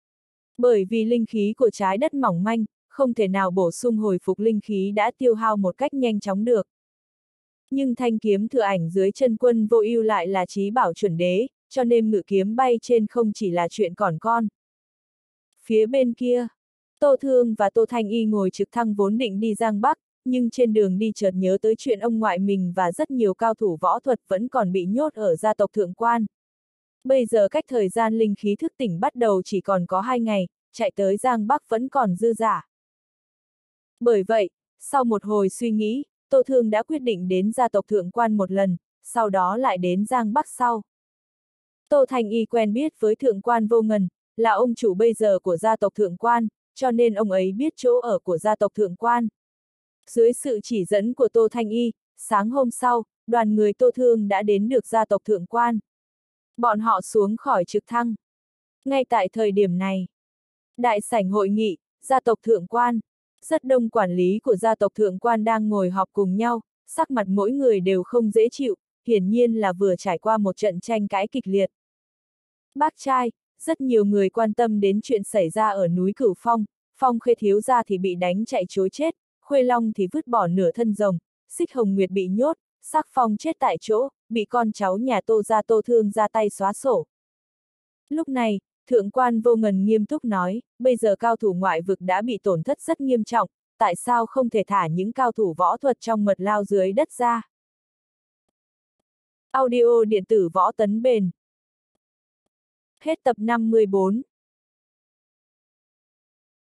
Bởi vì linh khí của trái đất mỏng manh, không thể nào bổ sung hồi phục linh khí đã tiêu hao một cách nhanh chóng được. Nhưng thanh kiếm Thừa Ảnh dưới chân Quân Vô Ưu lại là chí bảo chuẩn đế, cho nên ngự kiếm bay trên không chỉ là chuyện còn con. Phía bên kia, Tô Thương và Tô Thanh Y ngồi trực thăng vốn định đi Giang Bắc, nhưng trên đường đi chợt nhớ tới chuyện ông ngoại mình và rất nhiều cao thủ võ thuật vẫn còn bị nhốt ở gia tộc Thượng Quan. Bây giờ cách thời gian linh khí thức tỉnh bắt đầu chỉ còn có 2 ngày, chạy tới Giang Bắc vẫn còn dư dả. Bởi vậy, sau một hồi suy nghĩ, Tô Thương đã quyết định đến gia tộc Thượng Quan một lần, sau đó lại đến Giang Bắc sau. Tô Thanh Y quen biết với Thượng Quan Vô Ngần, là ông chủ bây giờ của gia tộc Thượng Quan, cho nên ông ấy biết chỗ ở của gia tộc Thượng Quan. Dưới sự chỉ dẫn của Tô Thanh Y, sáng hôm sau, đoàn người Tô Thương đã đến được gia tộc Thượng Quan. Bọn họ xuống khỏi trực thăng. Ngay tại thời điểm này, đại sảnh hội nghị, gia tộc Thượng Quan, rất đông quản lý của gia tộc Thượng Quan đang ngồi họp cùng nhau, sắc mặt mỗi người đều không dễ chịu, hiển nhiên là vừa trải qua một trận tranh cãi kịch liệt. Bác trai, rất nhiều người quan tâm đến chuyện xảy ra ở núi Cửu Phong, Phong Khê thiếu gia thì bị đánh chạy trối chết, Khuê Long thì vứt bỏ nửa thân rồng, Xích Hồng Nguyệt bị nhốt, Sắc Phong chết tại chỗ, bị con cháu nhà Tô gia Tô Thương ra tay xóa sổ. Lúc này, Thượng Quan Vô Ngần nghiêm túc nói, bây giờ cao thủ ngoại vực đã bị tổn thất rất nghiêm trọng, tại sao không thể thả những cao thủ võ thuật trong mật lao dưới đất ra? Audio điện tử Võ Tấn Bền. Hết tập 54.